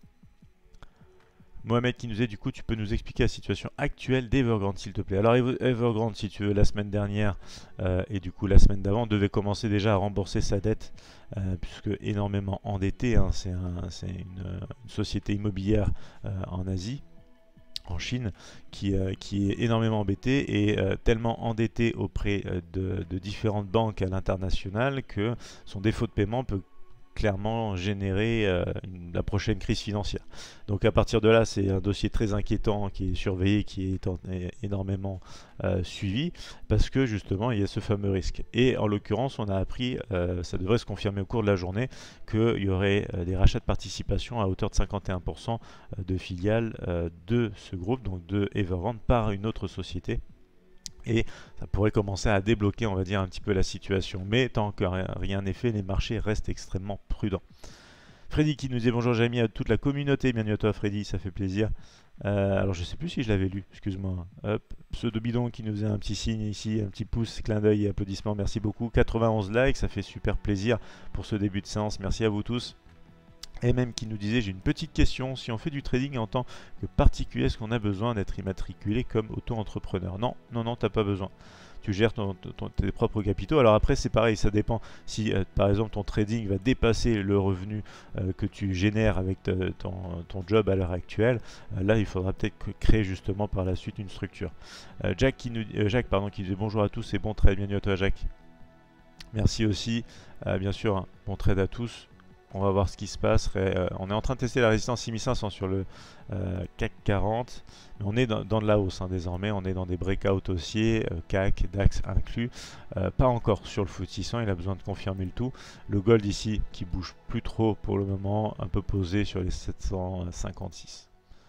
Mohamed qui nous dit, du coup, tu peux nous expliquer la situation actuelle d'Evergrande, s'il te plaît. Alors, Evergrande, si tu veux, la semaine dernière et du coup la semaine d'avant, devait commencer déjà à rembourser sa dette, puisque énormément endetté. Hein, c'est une société immobilière en Asie, en Chine, qui est énormément embêtée et tellement endettée auprès de différentes banques à l'international que son défaut de paiement peut clairement générer la prochaine crise financière. Donc à partir de là, c'est un dossier très inquiétant qui est surveillé, qui est énormément suivi, parce que justement, il y a ce fameux risque. Et en l'occurrence, on a appris, ça devrait se confirmer au cours de la journée, qu'il y aurait des rachats de participation à hauteur de 51% de filiales de ce groupe, donc de Evergrande, par une autre société. Et ça pourrait commencer à débloquer, on va dire, un petit peu la situation. Mais tant que rien n'est fait, les marchés restent extrêmement prudents. Freddy qui nous dit bonjour Jamie à toute la communauté. Bienvenue à toi Freddy, ça fait plaisir. Alors je sais plus si je l'avais lu, excuse-moi. Hop, Pseudo Bidon qui nous faisait un petit signe ici, un petit pouce, clin d'œil et applaudissements, merci beaucoup. 91 likes, ça fait super plaisir pour ce début de séance, merci à vous tous. Et même qui nous disait, j'ai une petite question, si on fait du trading en tant que particulier, est-ce qu'on a besoin d'être immatriculé comme auto-entrepreneur? Non, non, non, t'as pas besoin. Tu gères tes propres capitaux. Alors après, c'est pareil, ça dépend. Si par exemple ton trading va dépasser le revenu que tu génères avec ton job à l'heure actuelle, là il faudra peut-être créer justement par la suite une structure. Jacques qui disait bonjour à tous et bon trade, bienvenue à toi Jacques. Merci aussi, bien sûr, hein, bon trade à tous. On va voir ce qui se passe. On est en train de tester la résistance 6500 sur le CAC 40. Mais on est dans de la hausse hein, désormais. On est dans des breakouts haussiers, CAC, DAX inclus. Pas encore sur le FTSE 600. Il a besoin de confirmer le tout. Le gold ici qui bouge plus trop pour le moment. Un peu posé sur les 756.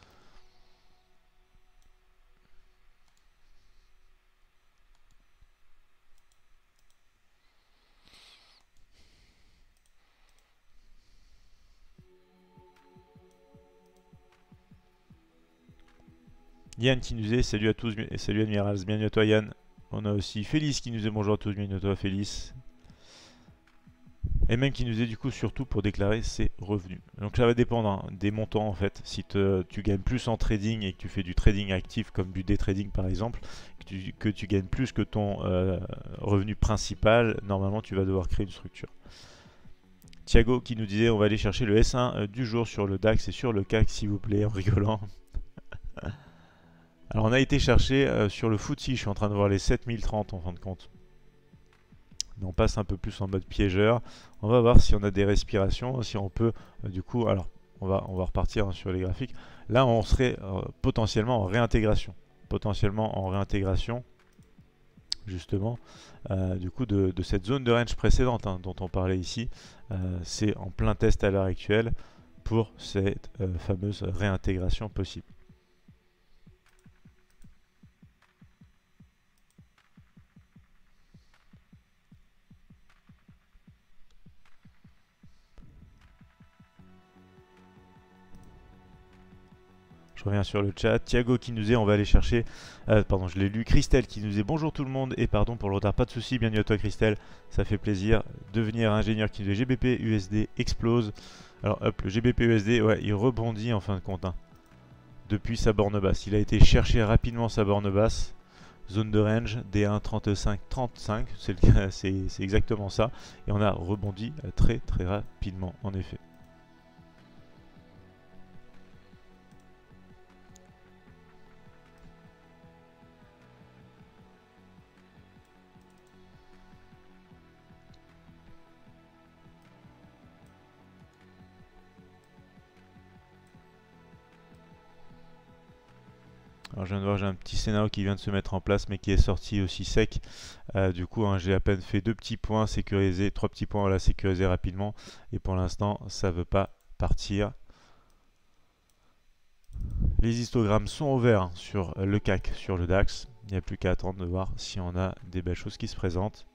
Yann qui nous dit salut à tous et salut Admirals, bienvenue à toi Yann. On a aussi Félix qui nous dit bonjour à tous, bienvenue à toi Félix. Et même qui nous dit du coup surtout pour déclarer ses revenus. Donc ça va dépendre hein, des montants en fait. Si tu gagnes plus en trading et que tu fais du trading actif comme du day trading par exemple, que tu gagnes plus que ton revenu principal, normalement tu vas devoir créer une structure. Thiago qui nous disait on va aller chercher le S1 du jour sur le DAX et sur le CAC s'il vous plaît en rigolant. Alors on a été chercher sur le FTSE, je suis en train de voir les 7030 en fin de compte. Mais on passe un peu plus en mode piégeur. On va voir si on a des respirations, si on peut du coup, alors on va repartir hein, sur les graphiques. Là on serait potentiellement en réintégration. Justement du coup de cette zone de range précédente hein, dont on parlait ici. C'est en plein test à l'heure actuelle pour cette fameuse réintégration possible. Je reviens sur le chat. Thiago qui nous dit on va aller chercher. Pardon, je l'ai lu. Christelle qui nous dit bonjour tout le monde et pardon pour le retard. Pas de souci, bienvenue à toi Christelle. Ça fait plaisir. Devenir ingénieur qui nous dit GBP USD explose. Alors hop, le GBP USD, ouais, il rebondit en fin de compte. Hein, depuis sa borne basse. Il a été chercher rapidement sa borne basse. Zone de range D1 35 c'est exactement ça. Et on a rebondi très très rapidement en effet. Alors je viens de voir, j'ai un petit scénario qui vient de se mettre en place mais qui est sorti aussi sec. Du coup hein, j'ai à peine fait 2 petits points sécurisés, 3 petits points voilà, sécurisés rapidement. Et pour l'instant ça veut pas partir. Les histogrammes sont au vert sur le CAC, sur le DAX. Il n'y a plus qu'à attendre de voir si on a des belles choses qui se présentent.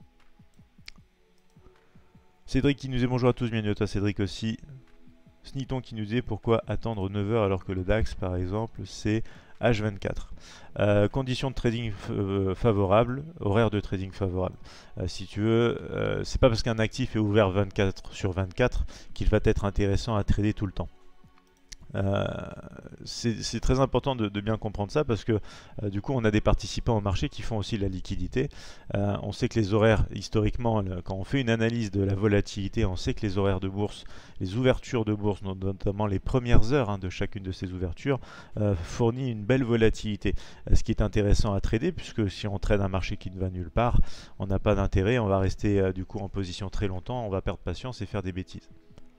Cédric qui nous dit bonjour à tous, bienvenue à toi Cédric aussi. Sniton qui nous dit pourquoi attendre 9 heures alors que le DAX par exemple c'est H24. Conditions de trading favorables, horaire de trading favorable. Si tu veux, c'est pas parce qu'un actif est ouvert 24 sur 24 qu'il va être intéressant à trader tout le temps. C'est très important de bien comprendre ça parce que du coup on a des participants au marché qui font aussi la liquidité. On sait que les horaires historiquement, quand on fait une analyse de la volatilité, on sait que les horaires de bourse, les ouvertures de bourse, notamment les premières heures de chacune de ces ouvertures, fournit une belle volatilité. Ce qui est intéressant à trader, puisque si on trade un marché qui ne va nulle part, on n'a pas d'intérêt, on va rester du coup en position très longtemps, on va perdre patience et faire des bêtises.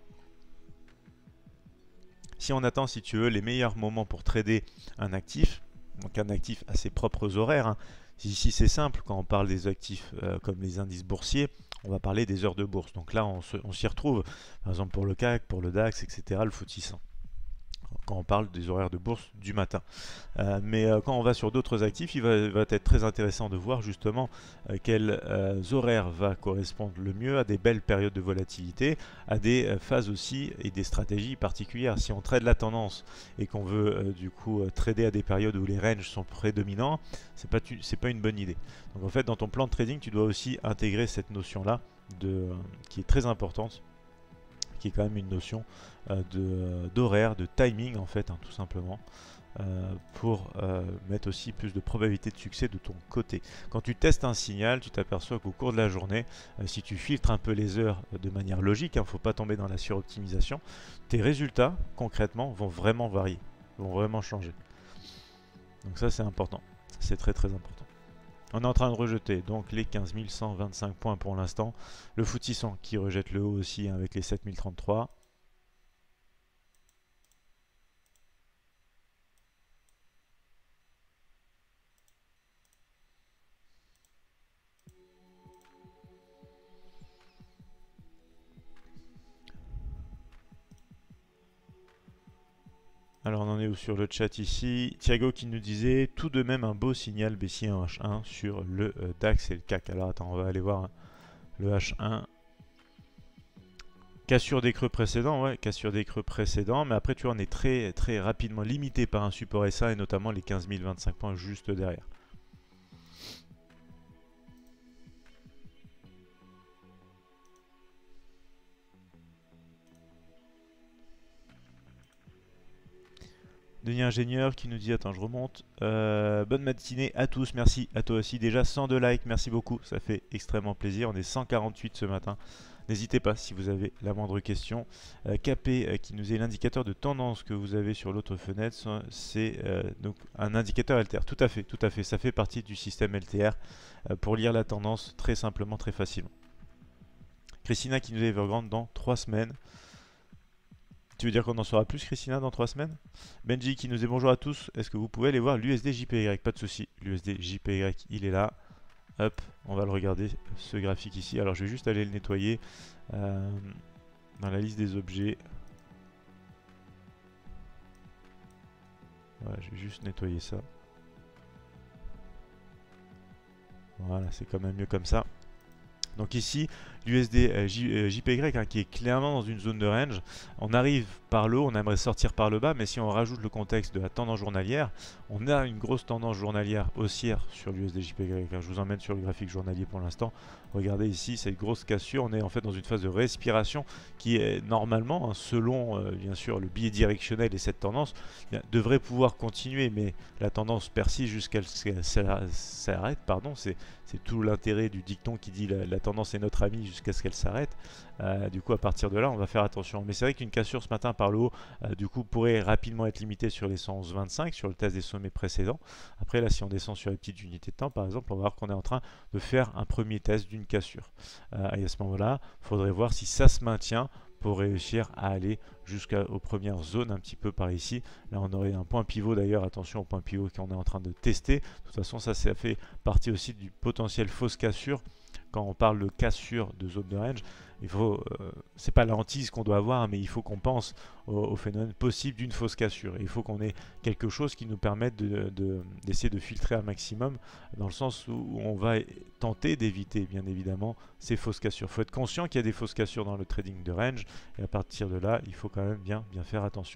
Si on attend, si tu veux, les meilleurs moments pour trader un actif, donc un actif à ses propres horaires, ici c'est simple, quand on parle des actifs comme les indices boursiers, on va parler des heures de bourse. Donc là, on s'y retrouve, par exemple pour le CAC, pour le DAX, etc., le FTSE 100. Quand on parle des horaires de bourse du matin. Mais quand on va sur d'autres actifs, il va être très intéressant de voir justement quels horaires va correspondre le mieux à des belles périodes de volatilité, à des phases aussi et des stratégies particulières. Si on trade la tendance et qu'on veut du coup trader à des périodes où les ranges sont prédominants, c'est pas une bonne idée. Donc en fait, dans ton plan de trading, tu dois aussi intégrer cette notion-là qui est très importante, qui est quand même une notion d'horaire, de timing en fait, tout simplement, pour mettre aussi plus de probabilité de succès de ton côté. Quand tu testes un signal, tu t'aperçois qu'au cours de la journée, si tu filtres un peu les heures de manière logique, il ne faut pas tomber dans la suroptimisation, tes résultats concrètement vont vraiment varier, vont vraiment changer. Donc ça c'est important, c'est très très important. On est en train de rejeter donc les 15 125 points pour l'instant. Le FTSE 100 qui rejette le haut aussi avec les 7033. Alors on en est où sur le chat ici? Thiago qui nous disait tout de même un beau signal baissier en H1 sur le DAX et le CAC. Alors attends, on va aller voir le H1. Cassure des creux précédents, ouais, cassure des creux précédents, mais après tu vois on est très très rapidement limité par un support SA et notamment les 15 025 points juste derrière. Denis Ingénieur qui nous dit, attends je remonte, bonne matinée à tous, merci à toi aussi, déjà 102 likes, merci beaucoup, ça fait extrêmement plaisir, on est 148 ce matin, n'hésitez pas si vous avez la moindre question. KP qui nous est l'indicateur de tendance que vous avez sur l'autre fenêtre, c'est donc un indicateur LTR, tout à fait, ça fait partie du système LTR pour lire la tendance très simplement, très facilement. Christina qui nous est Evergrande dans 3 semaines. Tu veux dire qu'on en saura plus, Christina, dans 3 semaines? Benji qui nous dit bonjour à tous. Est-ce que vous pouvez aller voir l'USD JPY? Pas de souci. L'USD JPY, il est là. Hop, on va le regarder, ce graphique ici. Alors, je vais juste aller le nettoyer dans la liste des objets. Voilà, je vais juste nettoyer ça. Voilà, c'est quand même mieux comme ça. Donc ici, l'USD JPY qui est clairement dans une zone de range. On arrive par le haut, on aimerait sortir par le bas, mais si on rajoute le contexte de la tendance journalière, on a une grosse tendance journalière haussière sur l'USD JPY. Je vous emmène sur le graphique journalier pour l'instant. Regardez ici, cette grosse cassure, on est en fait dans une phase de respiration qui est normalement, selon bien sûr le biais directionnel et cette tendance, devrait pouvoir continuer, mais la tendance persiste jusqu'à ce qu'elle s'arrête. C'est tout l'intérêt du dicton qui dit la tendance est notre amie jusqu'à ce qu'elle s'arrête. Du coup, à partir de là, on va faire attention. Mais c'est vrai qu'une cassure ce matin par le haut, du coup, pourrait rapidement être limitée sur les 111,25, sur le test des sommets précédents. Après, là, si on descend sur les petites unités de temps, par exemple, on va voir qu'on est en train de faire un premier test d'une cassure. Et à ce moment-là, il faudrait voir si ça se maintient pour réussir à aller jusqu'aux premières zones un petit peu par ici. Là on aurait un point pivot d'ailleurs, attention au point pivot qu'on est en train de tester. De toute façon ça fait partie aussi du potentiel fausse cassure quand on parle de cassure de zone de range, c'est pas la hantise qu'on doit avoir, mais il faut qu'on pense au phénomène possible d'une fausse cassure. Et il faut qu'on ait quelque chose qui nous permette d'essayer de filtrer un maximum, dans le sens où on va tenter d'éviter, bien évidemment, ces fausses cassures. Il faut être conscient qu'il y a des fausses cassures dans le trading de range, et à partir de là, il faut quand même bien faire attention.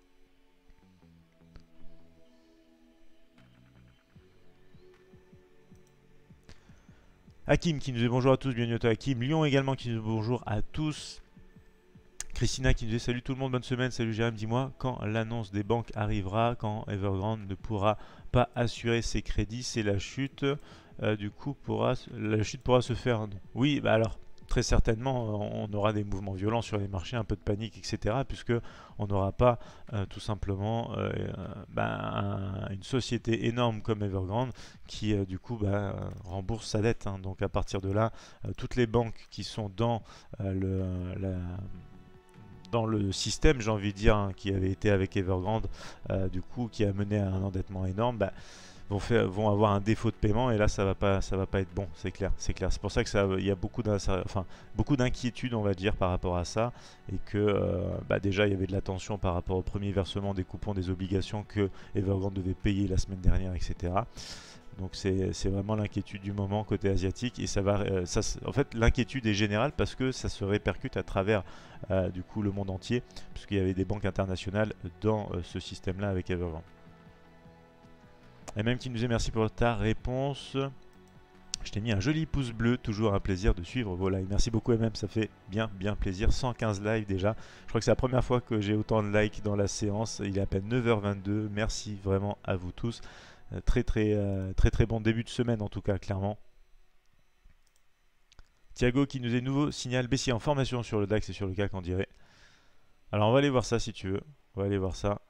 Hakim qui nous dit bonjour à tous, bienvenue à toi Hakim. Lyon également qui nous dit bonjour à tous. Christina qui nous dit salut tout le monde, bonne semaine, salut Jérôme, dis-moi quand l'annonce des banques arrivera, quand Evergrande ne pourra pas assurer ses crédits, c'est la chute, du coup la chute pourra se faire. Oui, bah alors très certainement on aura des mouvements violents sur les marchés, un peu de panique, etc. puisque on n'aura pas tout simplement une société énorme comme Evergrande qui du coup rembourse sa dette. Hein. Donc à partir de là, toutes les banques qui sont dans dans le système, j'ai envie de dire, hein, qui avait été avec Evergrande, du coup, qui a mené à un endettement énorme, vont avoir un défaut de paiement et là, ça va pas être bon, c'est clair, c'est clair. C'est pour ça que il y a beaucoup d'inquiétude, on va dire, par rapport à ça, et que déjà, il y avait de la tension par rapport au premier versement des coupons des obligations que Evergrande devait payer la semaine dernière, etc. Donc c'est vraiment l'inquiétude du moment côté asiatique et en fait l'inquiétude est générale parce que ça se répercute à travers du coup le monde entier puisqu'il y avait des banques internationales dans ce système-là avec Evergrande. Et même qui nous dit merci pour ta réponse. Je t'ai mis un joli pouce bleu, toujours un plaisir de suivre vos lives. Merci beaucoup MM, ça fait bien plaisir. 115 lives déjà. Je crois que c'est la première fois que j'ai autant de likes dans la séance. Il est à peine 9h22. Merci vraiment à vous tous. Très bon début de semaine en tout cas, clairement. Thiago qui nous est nouveau signal baissier en formation sur le DAX et sur le CAC, on dirait. Alors on va aller voir ça si tu veux. On va aller voir ça.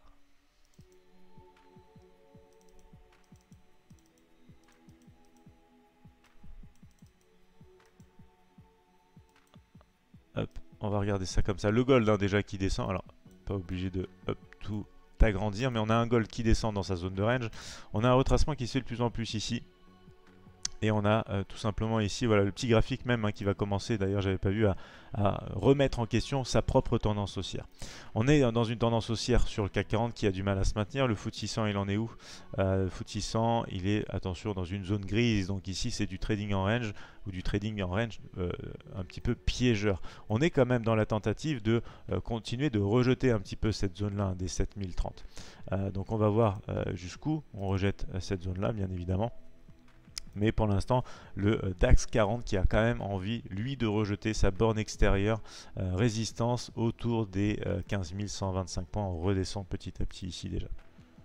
Hop, on va regarder ça comme ça. Le gold hein, déjà qui descend. Alors, pas obligé de tout agrandir, mais on a un gold qui descend dans sa zone de range. On a un retracement qui se fait de plus en plus ici. Et on a tout simplement ici voilà, le petit graphique même hein, qui va commencer, d'ailleurs j'avais pas vu, à remettre en question sa propre tendance haussière. On est dans une tendance haussière sur le CAC 40 qui a du mal à se maintenir. Le FTSE 600 il en est où? Le FTSE 600 il est, attention, dans une zone grise. Donc ici c'est du trading en range ou du trading en range un petit peu piégeur. On est quand même dans la tentative de continuer de rejeter un petit peu cette zone là des 7030. Donc on va voir jusqu'où on rejette cette zone là bien évidemment. Mais pour l'instant, le DAX 40 qui a quand même envie, lui, de rejeter sa borne extérieure résistance autour des 15 125 points. On redescend petit à petit ici déjà.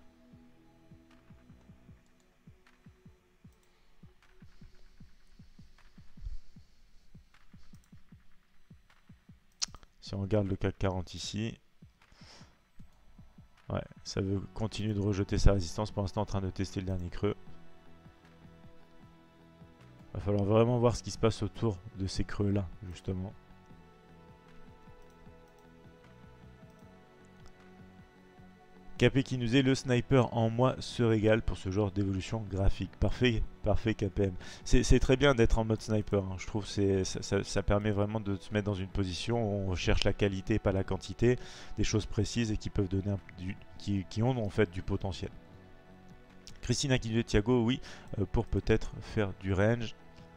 Si on regarde le CAC 40 ici, ouais, ça veut continuer de rejeter sa résistance. Pour l'instant, en train de tester le dernier creux. Il va falloir vraiment voir ce qui se passe autour de ces creux-là, justement. KP qui nous est le sniper en moi se régale pour ce genre d'évolution graphique. Parfait KPM. C'est très bien d'être en mode sniper. Hein. Je trouve que ça permet vraiment de se mettre dans une position où on cherche la qualité et pas la quantité, des choses précises et qui peuvent donner qui ont en fait du potentiel. Christina qui nous dit Thiago, oui, pour peut-être faire du range.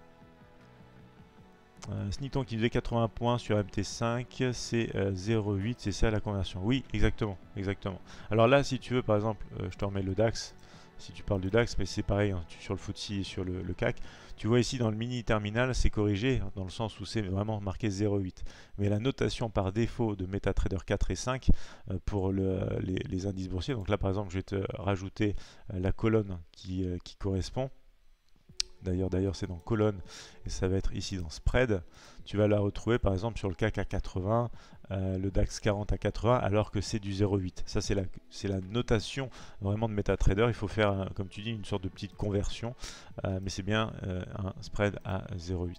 Sniton qui nous dit 80 points sur MT5, c'est 0,8, c'est ça la conversion. Oui, exactement. Alors là, si tu veux, par exemple, je te remets le DAX, si tu parles du DAX, mais c'est pareil hein, sur le FTSE et sur le CAC. Tu vois ici dans le mini terminal, c'est corrigé, dans le sens où c'est vraiment marqué 0,8. Mais la notation par défaut de MetaTrader 4 et 5 pour les indices boursiers, donc là par exemple, je vais te rajouter la colonne qui correspond. D'ailleurs c'est dans colonne et ça va être ici dans spread. Tu vas la retrouver par exemple sur le CAC à 80, le DAX 40 à 80 alors que c'est du 0,8. Ça c'est la notation vraiment de MetaTrader. Il faut faire comme tu dis une sorte de petite conversion mais c'est bien un spread à 0,8.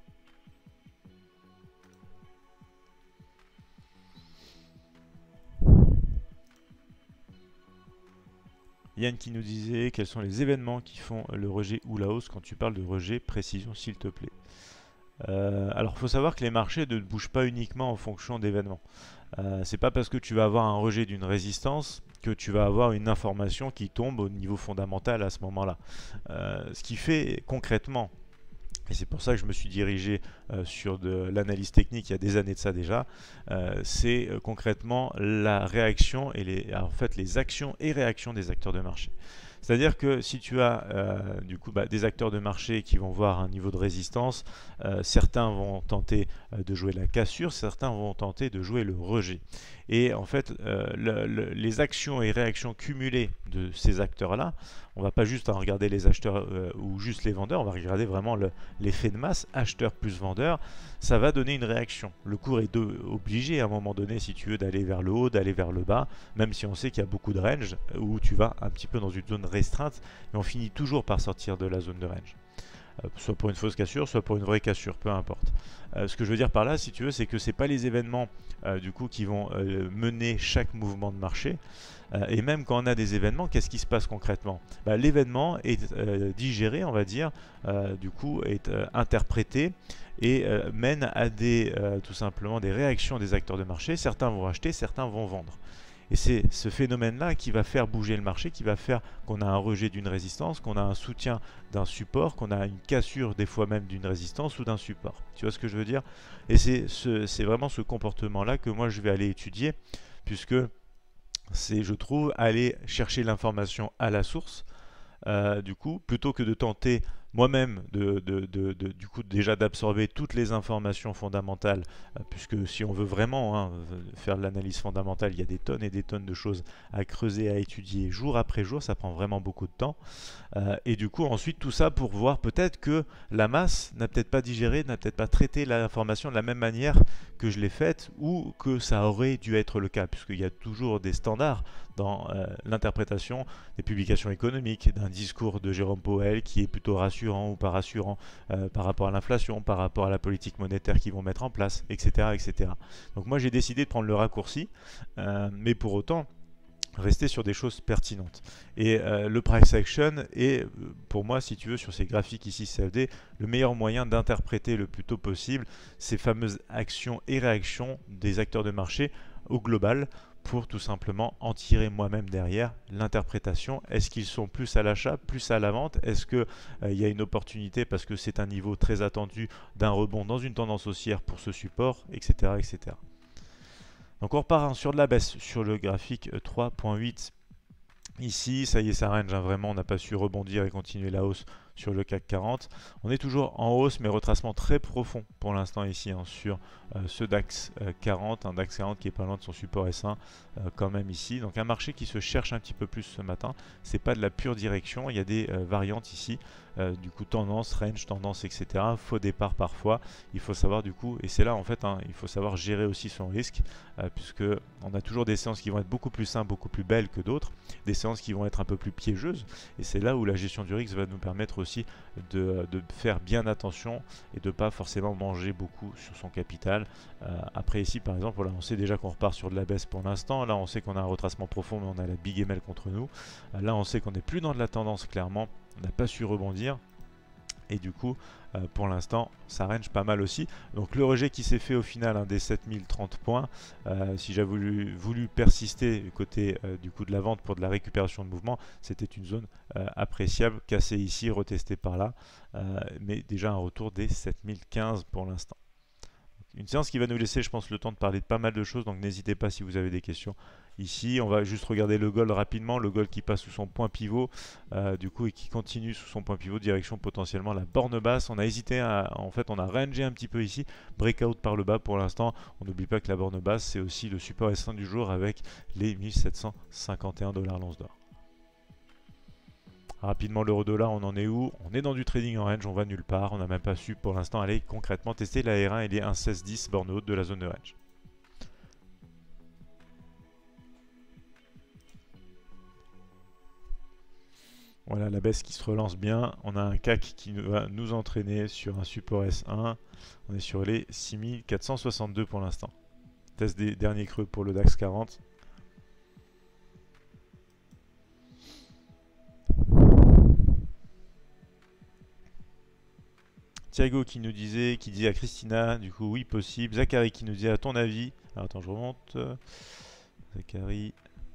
Yann qui nous disait quels sont les événements qui font le rejet ou la hausse quand tu parles de rejet, précision s'il te plaît. Alors, il faut savoir que les marchés ne bougent pas uniquement en fonction d'événements. C'est pas parce que tu vas avoir un rejet d'une résistance que tu vas avoir une information qui tombe au niveau fondamental à ce moment-là. Ce qui fait concrètement, et c'est pour ça que je me suis dirigé sur de l'analyse technique il y a des années de ça déjà, c'est concrètement la réaction et en fait les actions et réactions des acteurs de marché. C'est-à-dire que si tu as du coup des acteurs de marché qui vont voir un niveau de résistance, certains vont tenter de jouer la cassure, certains vont tenter de jouer le rejet. Et en fait, les actions et réactions cumulées de ces acteurs-là, on va pas juste regarder les acheteurs ou juste les vendeurs, on va regarder vraiment l'effet de masse, acheteur plus vendeur, ça va donner une réaction. Le cours est obligé à un moment donné, si tu veux, d'aller vers le haut, d'aller vers le bas, même si on sait qu'il y a beaucoup de range où tu vas un petit peu dans une zone restreinte, mais on finit toujours par sortir de la zone de range. Soit pour une fausse cassure, soit pour une vraie cassure, peu importe. Ce que je veux dire par là, si tu veux, c'est que c'est pas les événements du coup qui vont mener chaque mouvement de marché. Et même quand on a des événements, qu'est-ce qui se passe concrètement? L'événement est digéré, on va dire, du coup est interprété et mène à tout simplement des réactions des acteurs de marché. Certains vont acheter, certains vont vendre. Et c'est ce phénomène-là qui va faire bouger le marché, qui va faire qu'on a un rejet d'une résistance, qu'on a un soutien d'un support, qu'on a une cassure des fois même d'une résistance ou d'un support. Tu vois ce que je veux dire? Et c'est vraiment ce comportement-là que moi je vais aller étudier, puisque c'est, je trouve, aller chercher l'information à la source, du coup, plutôt que de tenter moi-même du coup déjà d'absorber toutes les informations fondamentales, puisque si on veut vraiment faire de l'analyse fondamentale, il y a des tonnes et des tonnes de choses à creuser, à étudier jour après jour, ça prend vraiment beaucoup de temps. Et du coup, ensuite, tout ça pour voir peut-être que la masse n'a peut-être pas digéré, n'a peut-être pas traité l'information de la même manière que je l'ai faite, ou que ça aurait dû être le cas, puisqu'il y a toujours des standards dans l'interprétation des publications économiques, d'un discours de Jérôme Powell qui est plutôt rassurant ou pas rassurant par rapport à l'inflation, par rapport à la politique monétaire qu'ils vont mettre en place, etc. etc. Donc moi j'ai décidé de prendre le raccourci, mais pour autant rester sur des choses pertinentes. Et le price action est, pour moi, si tu veux, sur ces graphiques ici CFD, le meilleur moyen d'interpréter le plus tôt possible ces fameuses actions et réactions des acteurs de marché au global, pour tout simplement en tirer moi-même derrière l'interprétation. Est-ce qu'ils sont plus à l'achat, plus à la vente? Est-ce qu'il y a une opportunité parce que c'est un niveau très attendu d'un rebond dans une tendance haussière pour ce support, etc. etc. Donc on repart sur de la baisse sur le graphique 3.8. Ici, ça y est, ça range, vraiment, on n'a pas su rebondir et continuer la hausse sur le CAC 40. On est toujours en hausse, mais retracement très profond pour l'instant ici sur ce DAX 40, un DAX 40 qui est pas loin de son support S1 quand même ici. Donc un marché qui se cherche un petit peu plus ce matin. C'est pas de la pure direction, il y a des variantes ici, du coup tendance, range, tendance, etc. Faux départ parfois. Il faut savoir du coup, et c'est là en fait, il faut savoir gérer aussi son risque, puisque on a toujours des séances qui vont être beaucoup plus simples, beaucoup plus belles que d'autres, des séances qui vont être un peu plus piégeuses, et c'est là où la gestion du risque va nous permettre aussi de faire bien attention et de ne pas forcément manger beaucoup sur son capital. Après ici par exemple, voilà, on sait déjà qu'on repart sur de la baisse pour l'instant, là on sait qu'on a un retracement profond mais on a la big ML contre nous, là on sait qu'on n'est plus dans de la tendance clairement, on n'a pas su rebondir. Et du coup, pour l'instant, ça range pas mal aussi. Donc le rejet qui s'est fait au final des 7030 points, si j'avais voulu persister du côté du coup de la vente pour de la récupération de mouvement, c'était une zone appréciable, cassée ici, retestée par là, mais déjà un retour des 7015 pour l'instant. Une séance qui va nous laisser, je pense, le temps de parler de pas mal de choses, donc n'hésitez pas si vous avez des questions. Ici, on va juste regarder le gold rapidement, le gold qui passe sous son point pivot, du coup, et qui continue sous son point pivot, direction potentiellement la borne basse. On a hésité, en fait, on a rangé un petit peu ici, breakout par le bas pour l'instant. On n'oublie pas que la borne basse, c'est aussi le support S1 du jour avec les 1751 $ l'once d'or. Rapidement, l'euro-dollar, on en est où? On est dans du trading en range, on va nulle part. On n'a même pas su pour l'instant aller concrètement tester la R1 et les 1,1610 borne haute de la zone de range. Voilà la baisse qui se relance bien. On a un CAC qui va nous entraîner sur un support S1. On est sur les 6462 pour l'instant. Test des derniers creux pour le DAX 40. Thiago qui nous disait, qui disait à Christina, du coup oui possible. Zachary qui nous disait à ton avis. Alors, attends, je remonte. Zachary.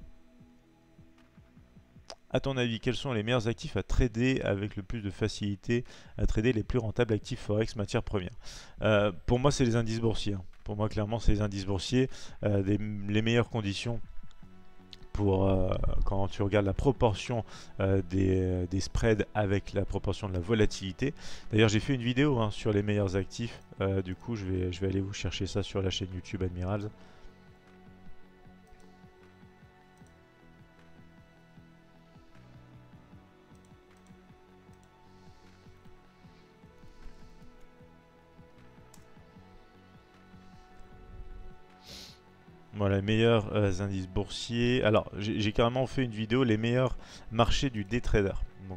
À ton avis, quels sont les meilleurs actifs à trader avec le plus de facilité à trader les plus rentables actifs Forex matières premières? Pour moi, c'est les indices boursiers. Hein. Pour moi, clairement, c'est les indices boursiers. Les meilleures conditions pour quand tu regardes la proportion des spreads avec la proportion de la volatilité. D'ailleurs, j'ai fait une vidéo hein, sur les meilleurs actifs. Du coup, je vais aller vous chercher ça sur la chaîne YouTube Admirals. Voilà, les meilleurs indices boursiers. Alors, j'ai carrément fait une vidéo, les meilleurs marchés du day trader. Donc,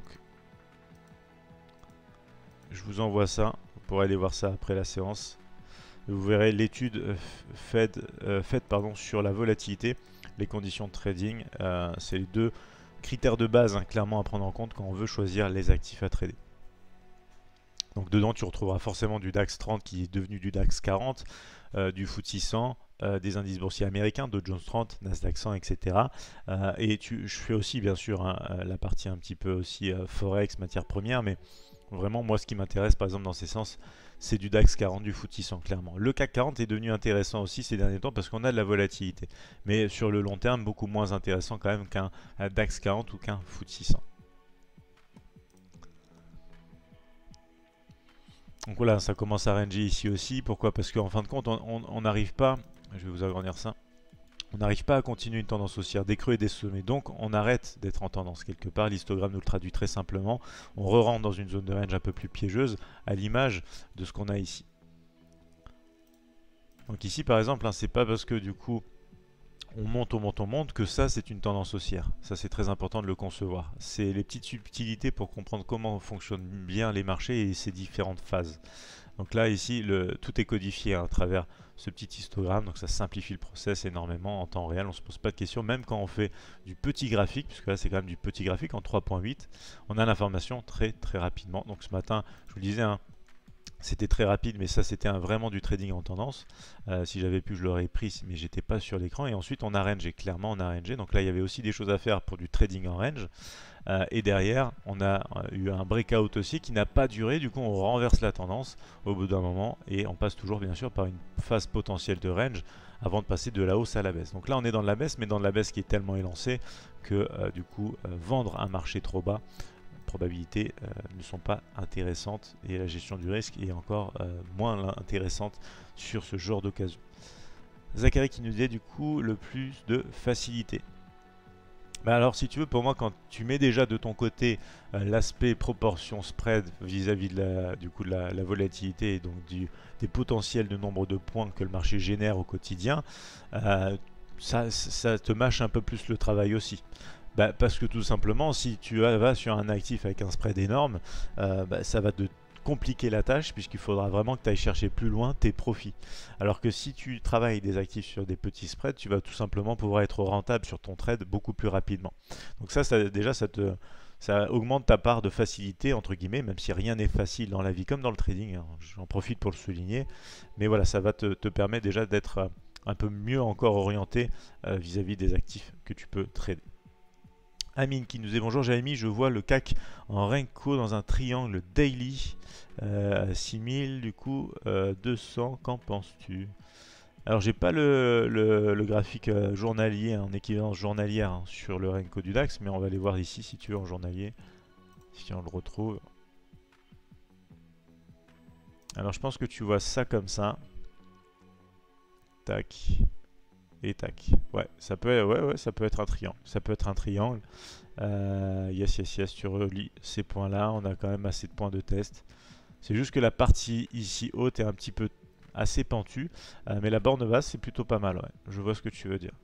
je vous envoie ça. Vous pourrez aller voir ça après la séance. Vous verrez l'étude faite sur la volatilité, les conditions de trading. C'est les deux critères de base, hein, clairement, à prendre en compte quand on veut choisir les actifs à trader. Donc, dedans, tu retrouveras forcément du DAX 30 qui est devenu du DAX 40, du FTSE 100. Des indices boursiers américains, Dow Jones 30, Nasdaq 100, etc. Et je fais aussi bien sûr hein, la partie un petit peu aussi Forex, matières premières, mais vraiment moi ce qui m'intéresse par exemple dans ces sens, c'est du DAX 40, du FTSE 100 clairement. Le CAC 40 est devenu intéressant aussi ces derniers temps parce qu'on a de la volatilité, mais sur le long terme beaucoup moins intéressant quand même qu'un DAX 40 ou qu'un FTSE 100. Donc voilà, ça commence à ranger ici aussi. Pourquoi? Parce qu'en fin de compte, on n'arrive pas, je vais vous agrandir ça, on n'arrive pas à continuer une tendance haussière, des creux et des sommets. Donc on arrête d'être en tendance quelque part. L'histogramme nous le traduit très simplement. On re-rentre dans une zone de range un peu plus piégeuse, à l'image de ce qu'on a ici. Donc ici par exemple, hein, c'est pas parce que du coup on monte que ça c'est une tendance haussière. Ça c'est très important de le concevoir. C'est les petites subtilités pour comprendre comment fonctionnent bien les marchés et ces différentes phases. Donc là ici tout est codifié hein, à travers ce petit histogramme, donc ça simplifie le process énormément en temps réel, on ne se pose pas de questions, même quand on fait du petit graphique, puisque là c'est quand même du petit graphique en 3.8, on a l'information très très rapidement. Donc ce matin, je vous le disais, hein, c'était très rapide, mais ça c'était vraiment du trading en tendance. Si j'avais pu, je l'aurais pris, mais j'étais pas sur l'écran. Et ensuite on a rangé, clairement on a rangé. Donc là il y avait aussi des choses à faire pour du trading en range. Et derrière on a eu un breakout aussi qui n'a pas duré. Du coup on renverse la tendance au bout d'un moment et on passe toujours bien sûr par une phase potentielle de range avant de passer de la hausse à la baisse. Donc là on est dans de la baisse, mais dans de la baisse qui est tellement élancée que du coup vendre un marché trop bas, probabilités ne sont pas intéressantes et la gestion du risque est encore moins intéressante sur ce genre d'occasion. Zachary qui nous disait du coup le plus de facilité. Bah alors si tu veux, pour moi quand tu mets déjà de ton côté l'aspect proportion spread vis-à-vis de la volatilité et donc des potentiels de nombre de points que le marché génère au quotidien, ça te mâche un peu plus le travail aussi. Bah, parce que tout simplement, si tu vas sur un actif avec un spread énorme, ça va te compliquer la tâche puisqu'il faudra vraiment que tu ailles chercher plus loin tes profits. Alors que si tu travailles des actifs sur des petits spreads, tu vas tout simplement pouvoir être rentable sur ton trade beaucoup plus rapidement. Donc déjà, ça augmente ta part de facilité, entre guillemets, même si rien n'est facile dans la vie comme dans le trading, hein, j'en profite pour le souligner. Mais voilà, ça va te permettre déjà d'être un peu mieux encore orienté vis-à-vis des actifs que tu peux trader. Amine qui nous dit bonjour Jérémy, je vois le CAC en Renko dans un triangle daily 6000, du coup 200, qu'en penses-tu? Alors j'ai pas le graphique journalier en équivalence journalière hein, sur le Renko du DAX, mais on va aller voir ici si tu veux en journalier, si on le retrouve. Alors je pense que tu vois ça comme ça. Tac. Et tac. Ouais, ça peut être un triangle. Ça peut être un triangle. Yes, tu relis ces points-là. On a quand même assez de points de test. C'est juste que la partie ici haute est un petit peu assez pentue. Mais la borne basse, c'est plutôt pas mal. Ouais. Je vois ce que tu veux dire.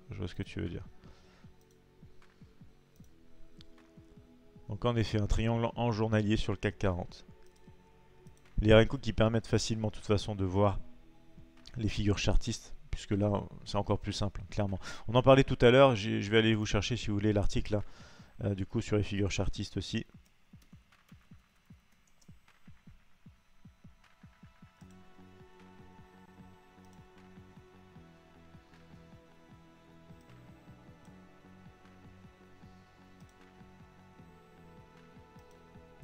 Donc en effet, un triangle en journalier sur le CAC 40. Les Renko qui permettent facilement, de toute façon, de voir les figures chartistes. Puisque là, c'est encore plus simple, clairement. On en parlait tout à l'heure, je vais aller vous chercher si vous voulez l'article là, du coup, sur les figures chartistes aussi.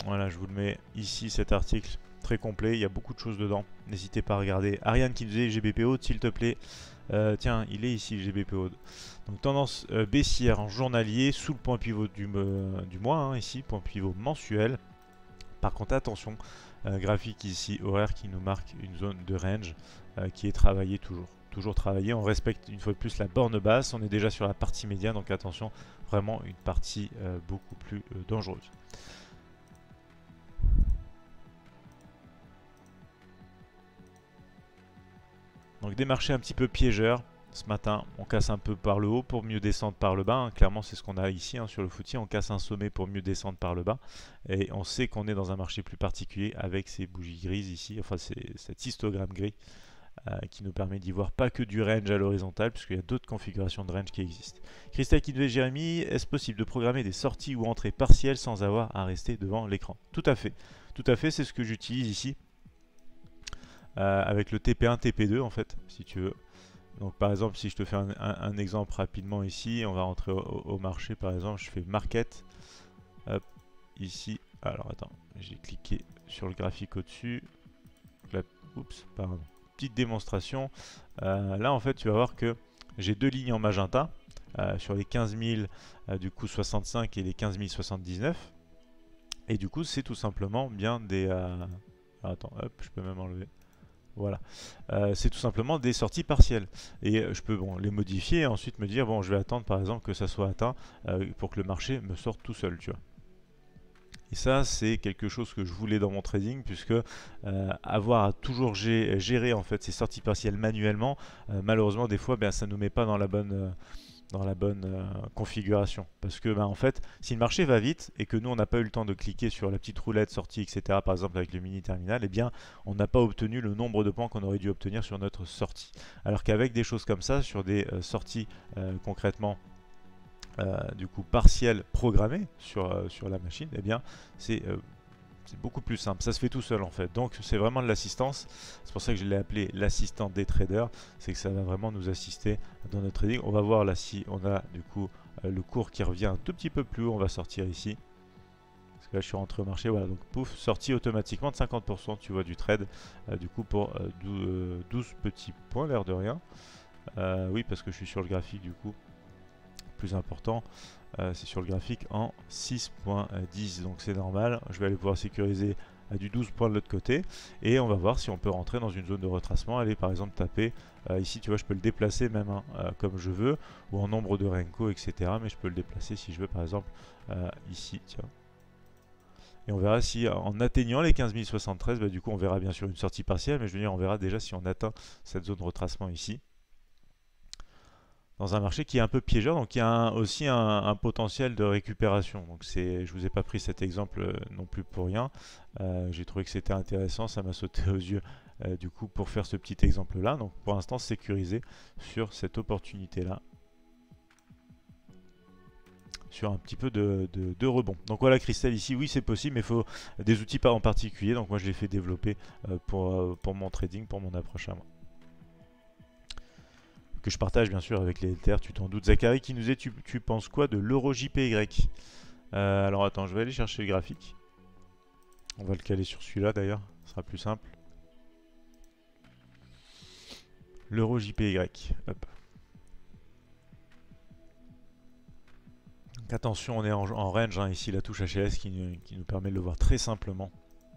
Voilà, je vous le mets ici, cet article très complet, il y a beaucoup de choses dedans, n'hésitez pas à regarder. Ariane qui nous dit GBPO, s'il te plaît. Tiens, il est ici le GBPO. Donc tendance baissière en journalier, sous le point pivot du mois, hein, ici, point pivot mensuel. Par contre, attention, graphique ici, horaire qui nous marque une zone de range qui est travaillée toujours travaillée. On respecte une fois de plus la borne basse, on est déjà sur la partie médiane, donc attention, vraiment une partie beaucoup plus dangereuse. Donc des marchés un petit peu piégeurs. Ce matin, on casse un peu par le haut pour mieux descendre par le bas. Hein. Clairement, c'est ce qu'on a ici sur le FTSE. On casse un sommet pour mieux descendre par le bas. Et on sait qu'on est dans un marché plus particulier avec ces bougies grises ici. Enfin, c'est cet histogramme gris qui nous permet d'y voir pas que du range à l'horizontale, puisqu'il y a d'autres configurations de range qui existent. Christelle qui devait Jérémy, est-ce possible de programmer des sorties ou entrées partielles sans avoir à rester devant l'écran? Tout à fait. Tout à fait, c'est ce que j'utilise ici. Avec le TP1, TP2 en fait, si tu veux. Donc par exemple, si je te fais un exemple rapidement ici, on va rentrer au marché par exemple, je fais Market, hop, ici, alors attends, j'ai cliqué sur le graphique au-dessus, oups, pardon, petite démonstration, là en fait tu vas voir que j'ai deux lignes en magenta, sur les 15 000 du coup 65 et les 15 079, et du coup c'est tout simplement bien des... attends, hop, je peux même enlever. Voilà, c'est tout simplement des sorties partielles. Et je peux les modifier et ensuite me dire, bon, je vais attendre par exemple que ça soit atteint pour que le marché me sorte tout seul, tu vois. Et ça, c'est quelque chose que je voulais dans mon trading, puisque avoir à toujours gérer en fait ces sorties partielles manuellement, malheureusement, des fois, ça ne nous met pas dans la bonne... configuration, parce que en fait si le marché va vite et que nous on n'a pas eu le temps de cliquer sur la petite roulette sortie etc, par exemple avec le mini terminal, eh bien on n'a pas obtenu le nombre de points qu'on aurait dû obtenir sur notre sortie, alors qu'avec des choses comme ça, sur des sorties concrètement du coup partielles programmées sur la machine, eh bien c'est beaucoup plus simple, ça se fait tout seul en fait, donc c'est vraiment de l'assistance, c'est pour ça que je l'ai appelé l'assistant des traders, c'est que ça va vraiment nous assister dans notre trading. On va voir là si on a du coup le cours qui revient un tout petit peu plus haut, on va sortir ici, parce que là je suis rentré au marché, voilà, donc pouf, sorti automatiquement de 50% tu vois du trade, du coup pour 12 petits points, l'air de rien, oui parce que je suis sur le graphique du coup, plus important, c'est sur le graphique en 6.10, donc c'est normal. Je vais aller pouvoir sécuriser à du 12 points de l'autre côté et on va voir si on peut rentrer dans une zone de retracement, aller par exemple taper ici, tu vois, je peux le déplacer même comme je veux, ou en nombre de Renko etc, mais je peux le déplacer si je veux par exemple ici, tiens. Et on verra si en atteignant les 15 073, du coup on verra bien sûr une sortie partielle, mais je veux dire on verra déjà si on atteint cette zone de retracement ici, dans un marché qui est un peu piégeur, donc il y a aussi un potentiel de récupération. Donc je vous ai pas pris cet exemple non plus pour rien. J'ai trouvé que c'était intéressant, ça m'a sauté aux yeux du coup pour faire ce petit exemple là. Donc pour l'instant sécurisé sur cette opportunité là, sur un petit peu de rebond. Donc voilà Christelle ici, oui c'est possible, mais il faut des outils en particulier. Donc moi je l'ai fait développer pour mon trading, pour mon approche à moi, que je partage bien sûr avec les LTR, tu t'en doutes. Zachary qui nous dit, tu penses quoi de l'euro JPY? Alors attends, je vais aller chercher le graphique. On va le caler sur celui-là d'ailleurs, ce sera plus simple. L'euro JPY, hop. Donc attention, on est en range, hein, ici la touche HLS qui nous permet de le voir très simplement.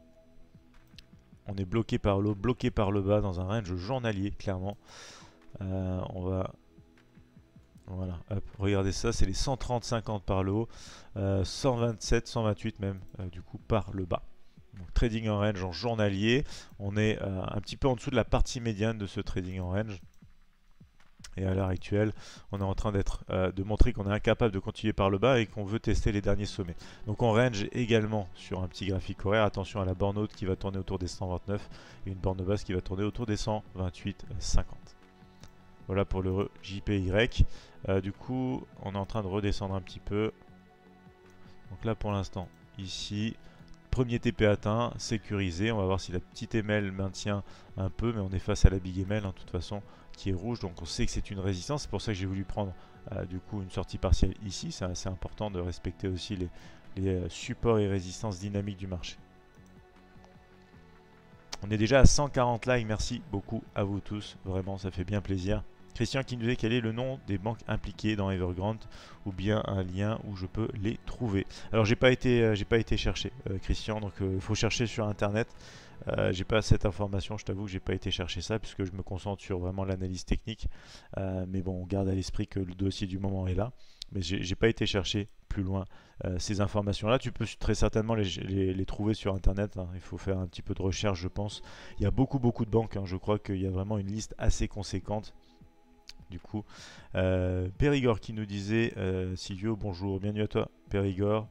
On est bloqué par le haut, bloqué par le bas dans un range journalier, clairement. On va... Voilà, hop, regardez ça, c'est les 130-50 par le haut, 127, 128 même, du coup, par le bas. Donc, trading en range en journalier, on est un petit peu en dessous de la partie médiane de ce trading en range. Et à l'heure actuelle, on est en train de montrer qu'on est incapable de continuer par le bas et qu'on veut tester les derniers sommets. Donc on range également sur un petit graphique horaire. Attention à la borne haute qui va tourner autour des 129 et une borne basse qui va tourner autour des 128,50. Voilà pour le JPY. Du coup, on est en train de redescendre un petit peu. Donc là, pour l'instant, ici, premier TP atteint, sécurisé. On va voir si la petite ML maintient un peu, mais on est face à la Big ML, de toute façon, qui est rouge. Donc on sait que c'est une résistance. C'est pour ça que j'ai voulu prendre du coup une sortie partielle ici. C'est assez important de respecter aussi les supports et résistances dynamiques du marché. On est déjà à 140 likes, merci beaucoup à vous tous, vraiment ça fait bien plaisir. Christian qui nous dit quel est le nom des banques impliquées dans Evergrande ou bien un lien où je peux les trouver. Alors j'ai pas été chercher Christian, donc il faut chercher sur internet. J'ai pas cette information, je t'avoue que j'ai pas été chercher ça puisque je me concentre sur vraiment l'analyse technique. Mais bon, on garde à l'esprit que le dossier du moment est là. Mais j'ai pas été chercher plus loin ces informations-là. Tu peux très certainement les trouver sur internet. Hein. Il faut faire un petit peu de recherche, je pense. Il y a beaucoup de banques. Hein. Je crois qu'il y a vraiment une liste assez conséquente. Du coup, Périgord qui nous disait Silvio, bonjour, bienvenue à toi, Périgord.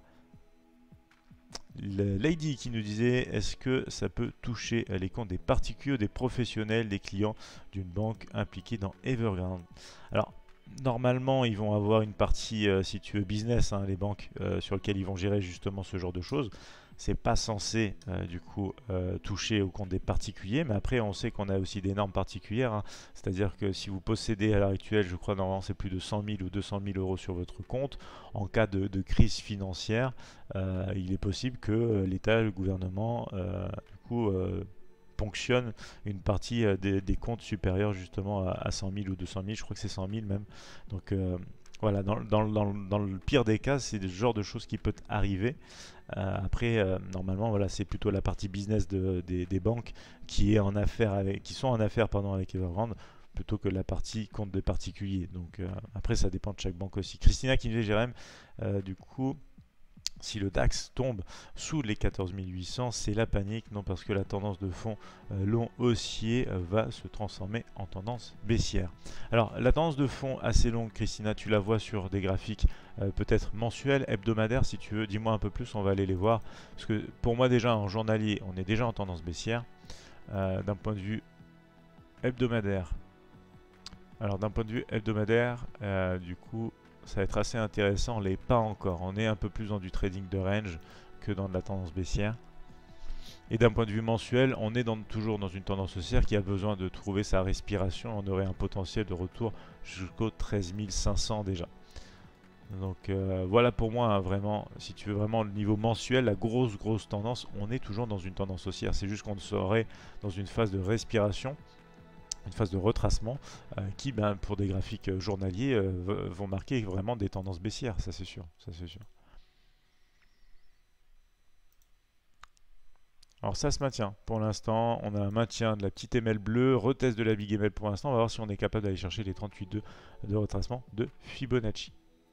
Lady qui nous disait est-ce que ça peut toucher les comptes des particuliers, des professionnels, des clients d'une banque impliquée dans Evergrande. Alors normalement ils vont avoir une partie si tu veux business, hein, les banques sur lesquelles ils vont gérer justement ce genre de choses. C'est pas censé du coup toucher au compte des particuliers, mais après on sait qu'on a aussi des normes particulières, hein. C'est-à-dire que si vous possédez à l'heure actuelle, je crois normalement c'est plus de 100 000 ou 200 000 euros sur votre compte, en cas de crise financière, il est possible que l'État, le gouvernement, du coup ponctionne une partie des comptes supérieurs justement à 100 000 ou 200 000, je crois que c'est 100 000 même. Donc voilà, dans le pire des cas, c'est le genre de choses qui peut arriver. Après, normalement, voilà, c'est plutôt la partie business des banques qui sont en affaire avec Evergrande, plutôt que la partie compte des particuliers. Donc après, ça dépend de chaque banque aussi. Christina qui nous dit, Jérém, du coup, si le DAX tombe sous les 14 800, c'est la panique, non parce que la tendance de fond long haussier va se transformer en tendance baissière. Alors la tendance de fond assez longue, Christina, tu la vois sur des graphiques peut-être mensuels, hebdomadaires si tu veux, dis-moi un peu plus, on va aller les voir. Parce que pour moi déjà en journalier, on est déjà en tendance baissière. D'un point de vue hebdomadaire, du coup, ça va être assez intéressant, les pas encore. On est un peu plus dans du trading de range que dans de la tendance baissière. Et d'un point de vue mensuel, on est toujours dans une tendance haussière qui a besoin de trouver sa respiration. On aurait un potentiel de retour jusqu'aux 13 500 déjà. Donc voilà pour moi, hein, vraiment, si tu veux vraiment le niveau mensuel, la grosse tendance, on est toujours dans une tendance haussière. C'est juste qu'on serait dans une phase de respiration, une phase de retracement qui, pour des graphiques journaliers, vont marquer vraiment des tendances baissières, ça c'est sûr, ça c'est sûr. Alors ça se maintient pour l'instant, on a un maintien de la petite ML bleue, retest de la Big ML pour l'instant, on va voir si on est capable d'aller chercher les 38,2 de retracement de Fibonacci.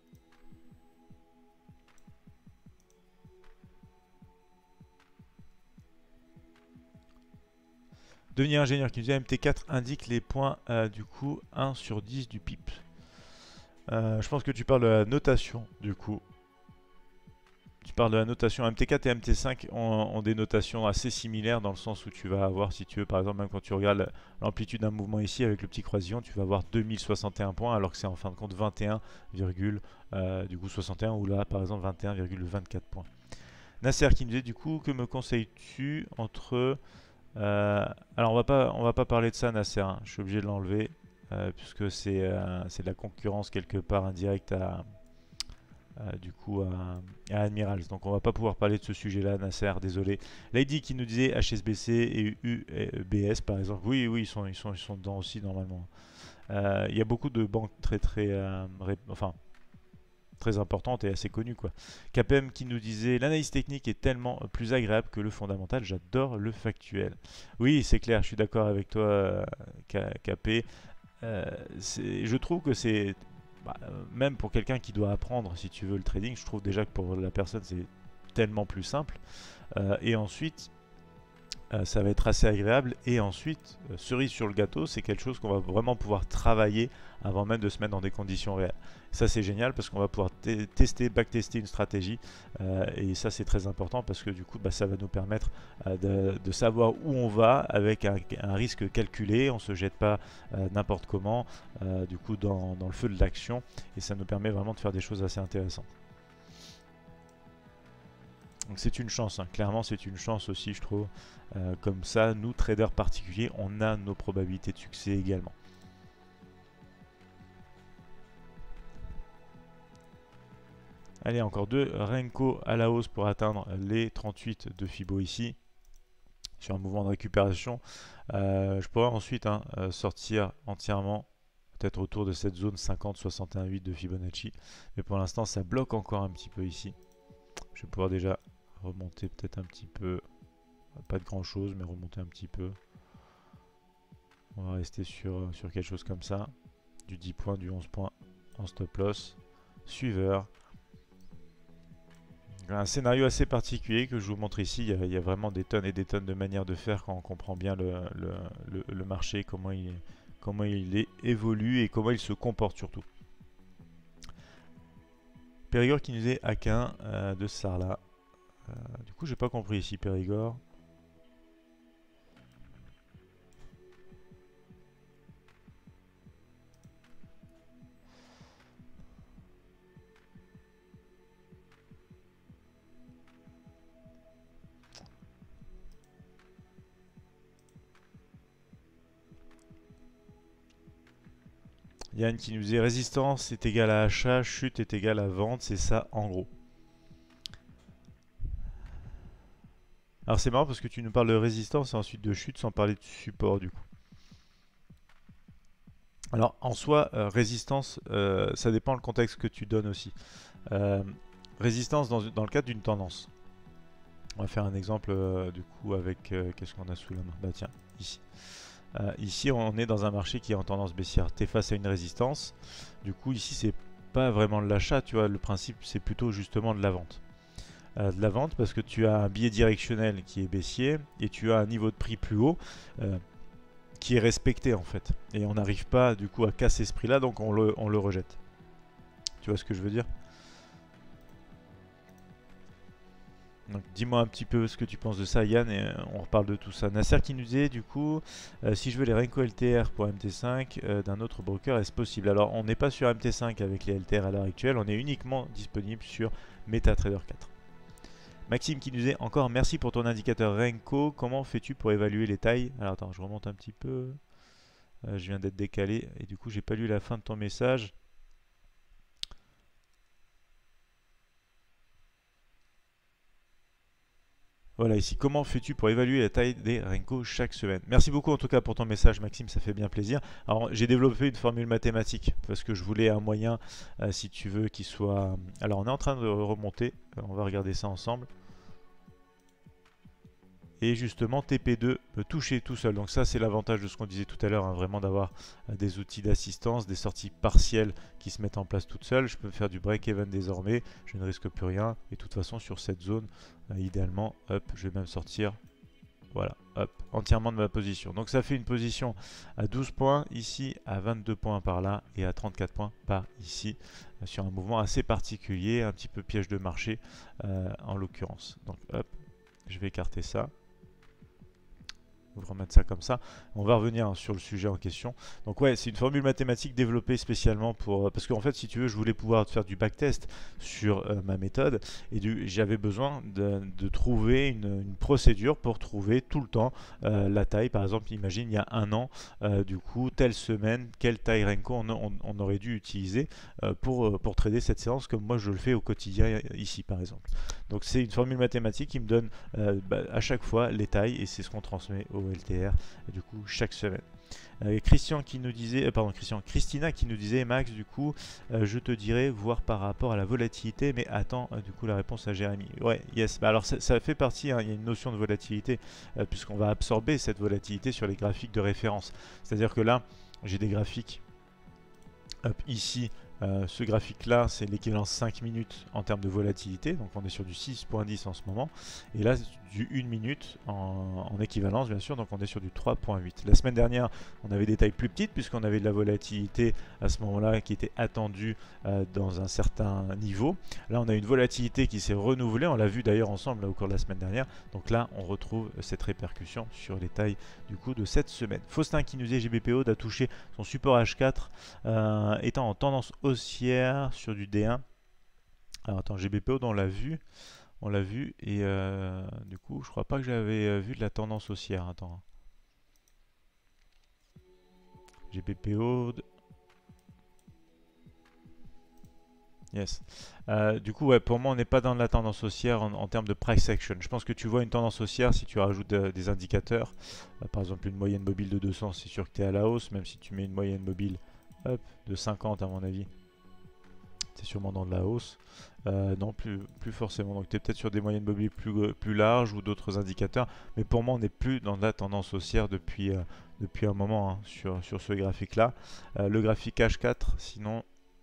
Devenir ingénieur qui nous dit MT4 indique les points du coup 1 sur 10 du PIP. Je pense que tu parles de la notation du coup. Tu parles de la notation. MT4 et MT5 ont des notations assez similaires dans le sens où tu vas avoir, si tu veux, par exemple, même quand tu regardes l'amplitude d'un mouvement ici avec le petit croisillon, tu vas avoir 2061 points alors que c'est en fin de compte 21, du coup 61 ou là par exemple 21,24 points. Nasser qui nous dit du coup que me conseilles-tu entre alors on va pas parler de ça Nasser, hein. Je suis obligé de l'enlever puisque c'est de la concurrence quelque part indirecte du coup à Admirals. Donc on va pas pouvoir parler de ce sujet là Nasser, désolé. Lady qui nous disait HSBC et UBS par exemple. Oui ils sont dedans aussi normalement. Il y a beaucoup de banques très importante et assez connue quoi. KPM qui nous disait l'analyse technique est tellement plus agréable que le fondamental, j'adore le factuel. Oui, c'est clair, je suis d'accord avec toi KP. Je trouve que c'est même pour quelqu'un qui doit apprendre si tu veux le trading, je trouve déjà que pour la personne c'est tellement plus simple. Et ensuite ça va être assez agréable et ensuite cerise sur le gâteau, c'est quelque chose qu'on va vraiment pouvoir travailler avant même de se mettre dans des conditions réelles. Ça c'est génial parce qu'on va pouvoir backtester une stratégie et ça c'est très important parce que du coup ça va nous permettre de savoir où on va avec un risque calculé, on se jette pas n'importe comment du coup dans le feu de l'action et ça nous permet vraiment de faire des choses assez intéressantes. Donc c'est une chance, hein. Clairement c'est une chance aussi je trouve. Comme ça, nous traders particuliers, on a nos probabilités de succès également. Allez, encore deux Renko à la hausse pour atteindre les 38 de Fibo ici. Sur un mouvement de récupération. Je pourrais ensuite sortir entièrement, peut-être autour de cette zone 50-61,8 de Fibonacci. Mais pour l'instant, ça bloque encore un petit peu ici. Je vais pouvoir déjà remonter peut-être un petit peu. Pas de grand chose, mais remonter un petit peu. On va rester sur quelque chose comme ça. Du 10 points, du 11 points en stop loss. Suiveur. Un scénario assez particulier que je vous montre ici. Il y a vraiment des tonnes et des tonnes de manières de faire quand on comprend bien le marché, comment il évolue et comment il se comporte surtout. Périgord qui nous dit Aquin de Sarlat. Du coup, j'ai pas compris ici Périgord. Yann qui nous dit résistance est égale à achat, chute est égale à vente, c'est ça en gros. Alors c'est marrant parce que tu nous parles de résistance et ensuite de chute sans parler de support du coup. Alors en soi, résistance, ça dépend le contexte que tu donnes aussi. Résistance dans le cadre d'une tendance. On va faire un exemple du coup avec qu'est-ce qu'on a sous la main. Bah tiens, ici. Ici on est dans un marché qui est en tendance baissière. Tu es face à une résistance. Du coup ici c'est pas vraiment de l'achat, tu vois, le principe c'est plutôt justement de la vente. De la vente parce que tu as un biais directionnel qui est baissier et tu as un niveau de prix plus haut qui est respecté en fait. Et on n'arrive pas du coup à casser ce prix là, donc on le rejette. Tu vois ce que je veux dire? Donc dis-moi un petit peu ce que tu penses de ça Yann et on reparle de tout ça. Nasser qui nous disait du coup si je veux les Renko LTR pour MT5 d'un autre broker, est-ce possible? Alors on n'est pas sur MT5 avec les LTR à l'heure actuelle, on est uniquement disponible sur MetaTrader 4. Maxime qui nous disait encore merci pour ton indicateur Renko, comment fais-tu pour évaluer les tailles? Alors attends, je remonte un petit peu, je viens d'être décalé et du coup j'ai pas lu la fin de ton message. Voilà ici, comment fais-tu pour évaluer la taille des Renko chaque semaine? Merci beaucoup en tout cas pour ton message Maxime, ça fait bien plaisir. Alors j'ai développé une formule mathématique parce que je voulais un moyen, si tu veux, qui soit... Alors on est en train de remonter, on va regarder ça ensemble. Et justement TP2 peut toucher tout seul. Donc ça c'est l'avantage de ce qu'on disait tout à l'heure, vraiment d'avoir des outils d'assistance, des sorties partielles qui se mettent en place toutes seules. Je peux faire du break-even désormais, je ne risque plus rien. Et de toute façon sur cette zone, idéalement, hop, je vais même sortir, voilà, hop, entièrement de ma position. Donc ça fait une position à 12 points ici, à 22 points par là et à 34 points par ici, sur un mouvement assez particulier, un petit peu piège de marché en l'occurrence. Donc hop, je vais écarter ça. On va remettre ça comme ça. On va revenir sur le sujet en question. Donc ouais, c'est une formule mathématique développée spécialement pour... Parce qu'en fait, si tu veux, je voulais pouvoir faire du backtest sur ma méthode. Et j'avais besoin de trouver une procédure pour trouver tout le temps la taille. Par exemple, imagine, il y a un an, du coup, telle semaine, quelle taille Renko on aurait dû utiliser pour trader cette séance comme moi je le fais au quotidien ici, par exemple. Donc c'est une formule mathématique qui me donne à chaque fois les tailles et c'est ce qu'on transmet au LTR du coup chaque semaine. Christian qui nous disait, Christina qui nous disait Max du coup je te dirais voir par rapport à la volatilité mais attends du coup la réponse à Jérémy. Ouais, yes, bah alors ça fait partie, il y a une notion de volatilité puisqu'on va absorber cette volatilité sur les graphiques de référence. C'est-à-dire que là j'ai des graphiques ici. Ce graphique là c'est l'équivalent 5 minutes en termes de volatilité, donc on est sur du 6.10 en ce moment, et là du 1 minute en équivalence bien sûr, donc on est sur du 3.8. La semaine dernière on avait des tailles plus petites puisqu'on avait de la volatilité à ce moment là qui était attendue dans un certain niveau. Là on a une volatilité qui s'est renouvelée, on l'a vu d'ailleurs ensemble là, au cours de la semaine dernière, donc là on retrouve cette répercussion sur les tailles du coup de cette semaine. Faustin qui nous dit GBPO a touché son support H4 étant en tendance haussière sur du D1. Alors attends, GBPO on l'a vu et du coup je crois pas que j'avais vu de la tendance haussière. Attends, GBPO, Yes. Du coup, ouais, pour moi, on n'est pas dans la tendance haussière en termes de price action. Je pense que tu vois une tendance haussière si tu rajoutes des indicateurs. Par exemple, une moyenne mobile de 200, c'est sûr que tu es à la hausse. Même si tu mets une moyenne mobile hop, de 50, à mon avis, c'est sûrement dans de la hausse. Non, plus forcément. Donc, tu es peut-être sur des moyennes mobiles plus larges ou d'autres indicateurs. Mais pour moi, on n'est plus dans la tendance haussière depuis un moment hein, sur ce graphique-là. Le graphique H4, sinon.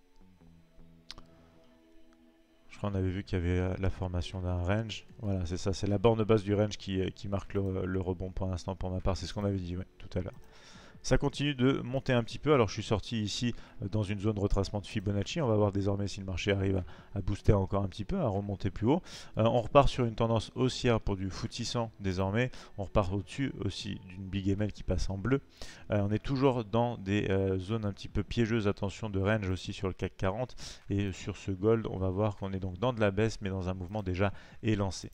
Je crois qu'on avait vu qu'il y avait la formation d'un range. Voilà, c'est ça, c'est la borne basse du range qui marque le rebond pour l'instant pour ma part. C'est ce qu'on avait dit ouais, tout à l'heure. Ça continue de monter un petit peu. Alors je suis sorti ici dans une zone de retracement de Fibonacci. On va voir désormais si le marché arrive à booster encore un petit peu, à remonter plus haut. On repart sur une tendance haussière pour du FTSE 100 désormais. On repart au-dessus aussi d'une Big ML qui passe en bleu. On est toujours dans des zones un petit peu piégeuses. Attention de range aussi sur le CAC 40. Et sur ce gold, on va voir qu'on est donc dans de la baisse, mais dans un mouvement déjà élancé.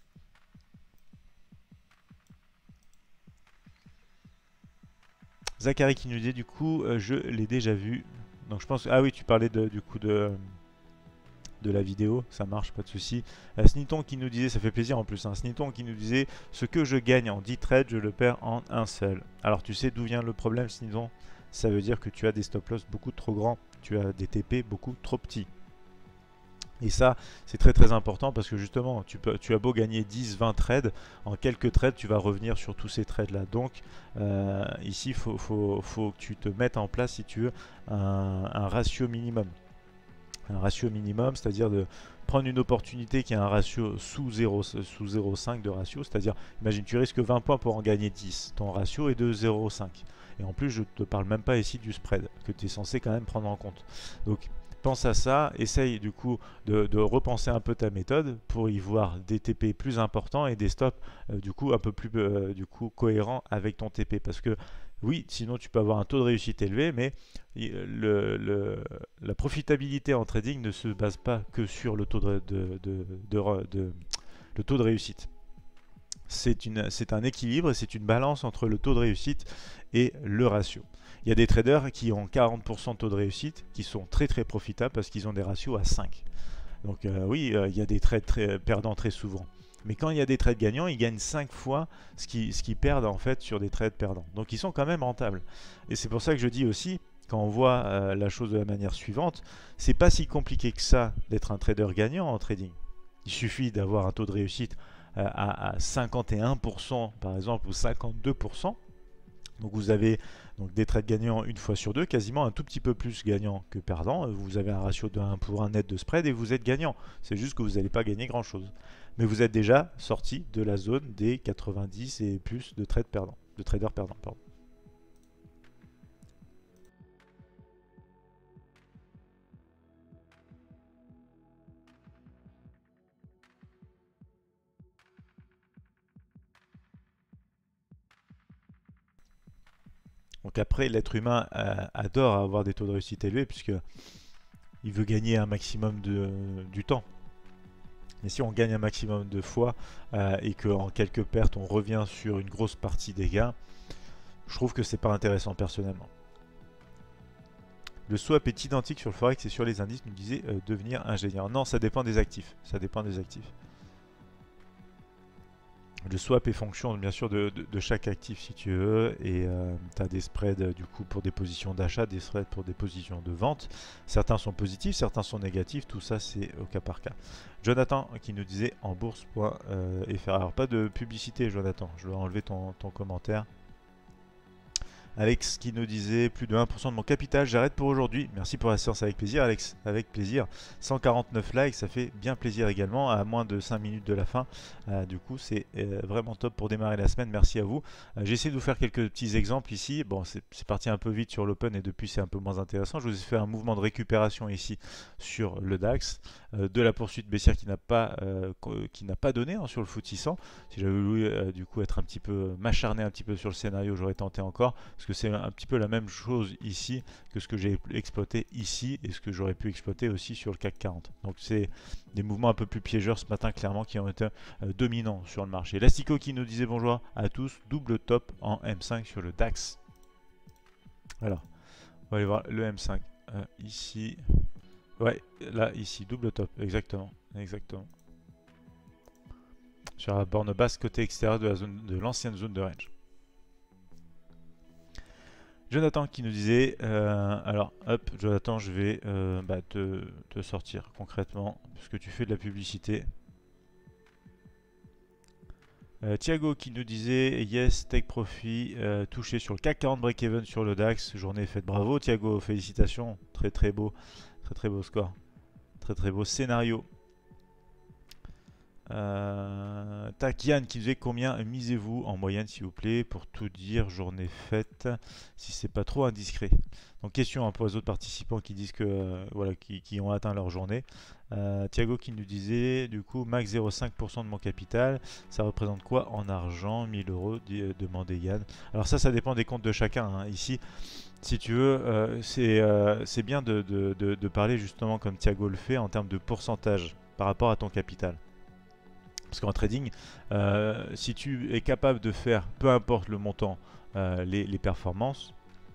Zachary qui nous dit du coup, je l'ai déjà vu. Donc je pense, ah oui, tu parlais du coup de la vidéo, ça marche, pas de souci. Sniton qui nous disait, ça fait plaisir en plus, hein, Sniton qui nous disait, ce que je gagne en 10 trades, je le perds en un seul. Alors tu sais d'où vient le problème, Sniton? Ça veut dire que tu as des stop loss beaucoup trop grands, tu as des TP beaucoup trop petits. Et ça, c'est très très important parce que justement, tu as beau gagner 10-20 trades, en quelques trades, tu vas revenir sur tous ces trades-là. Donc, ici, il faut que tu te mettes en place, si tu veux, un ratio minimum. Un ratio minimum, c'est-à-dire de prendre une opportunité qui a un ratio sous 0,5 de ratio, c'est-à-dire, imagine, tu risques 20 points pour en gagner 10. Ton ratio est de 0,5. Et en plus, je ne te parle même pas ici du spread, que tu es censé quand même prendre en compte. Donc, pense à ça, essaye du coup de repenser un peu ta méthode pour y voir des TP plus importants et des stops du coup un peu plus du coup cohérents avec ton TP, parce que oui, sinon tu peux avoir un taux de réussite élevé, mais la profitabilité en trading ne se base pas que sur le taux le taux de réussite. C'est un équilibre, c'est une balance entre le taux de réussite et le ratio. Il y a des traders qui ont 40% de taux de réussite, qui sont très très profitables parce qu'ils ont des ratios à 5. Donc oui, il y a des trades perdants très souvent. Mais quand il y a des trades gagnants, ils gagnent 5 fois ce qu'ils perdent en fait sur des trades perdants. Donc ils sont quand même rentables. Et c'est pour ça que je dis aussi, quand on voit la chose de la manière suivante, c'est pas si compliqué que ça d'être un trader gagnant en trading. Il suffit d'avoir un taux de réussite à 51% par exemple ou 52%. Donc vous avez donc des trades gagnants une fois sur deux, quasiment un tout petit peu plus gagnant que perdant. Vous avez un ratio de 1 pour 1 net de spread et vous êtes gagnant. C'est juste que vous n'allez pas gagner grand chose. Mais vous êtes déjà sorti de la zone des 90 et plus de trades perdants, de traders perdants. Pardon. Donc après, l'être humain adore avoir des taux de réussite élevés puisque il veut gagner un maximum du temps. Mais si on gagne un maximum de fois et qu'en quelques pertes on revient sur une grosse partie des gains, je trouve que c'est pas intéressant personnellement. Le swap est identique sur le forex et sur les indices, nous disait devenir ingénieur. Non, ça dépend des actifs. Ça dépend des actifs. Le swap est fonction bien sûr de chaque actif si tu veux, et tu as des spreads du coup pour des positions d'achat, des spreads pour des positions de vente. Certains sont positifs, certains sont négatifs, tout ça c'est au cas par cas. Jonathan qui nous disait en bourse.fr. Alors pas de publicité Jonathan, je dois enlever ton commentaire. Alex qui nous disait plus de 1% de mon capital, j'arrête pour aujourd'hui. Merci pour la séance, avec plaisir Alex, avec plaisir. 149 likes, ça fait bien plaisir également, à moins de 5 minutes de la fin. Du coup c'est vraiment top pour démarrer la semaine, merci à vous. J'ai essayé de vous faire quelques petits exemples ici. Bon, c'est parti un peu vite sur l'open et depuis c'est un peu moins intéressant. Je vous ai fait un mouvement de récupération ici sur le DAX, de la poursuite baissière qui n'a pas donné hein, sur le FTSE 100. Si j'avais voulu du coup être un petit peu m'acharner un petit peu sur le scénario, j'aurais tenté encore, parce que c'est un petit peu la même chose ici que ce que j'ai exploité ici et ce que j'aurais pu exploiter aussi sur le CAC 40. Donc c'est des mouvements un peu plus piégeurs ce matin clairement qui ont été dominants sur le marché. Lastico qui nous disait bonjour à tous, double top en M5 sur le DAX. Alors, on va aller voir le M5 ici. Ouais, là, ici, double top, exactement. Exactement. Sur la borne basse côté extérieur de la zone de l'ancienne zone de range. Jonathan qui nous disait, alors hop, Jonathan, je vais te sortir concrètement, puisque tu fais de la publicité. Thiago qui nous disait, yes, take profit, touché sur le CAC 40 break-even sur le DAX, journée faite, bravo Thiago, félicitations, très beau score, très beau scénario. Tac, Yann qui nous dit combien misez-vous en moyenne s'il vous plaît pour tout dire journée faite si c'est pas trop indiscret. Donc question pour les autres participants qui disent que voilà qui ont atteint leur journée. Thiago qui nous disait du coup max 0,5% de mon capital, ça représente quoi en argent? 1000 euros demandait Yann. Alors ça dépend des comptes de chacun hein. Ici si tu veux c'est bien de parler justement comme Thiago le fait en termes de pourcentage par rapport à ton capital. Parce qu'en trading, si tu es capable de faire, peu importe le montant, les performances,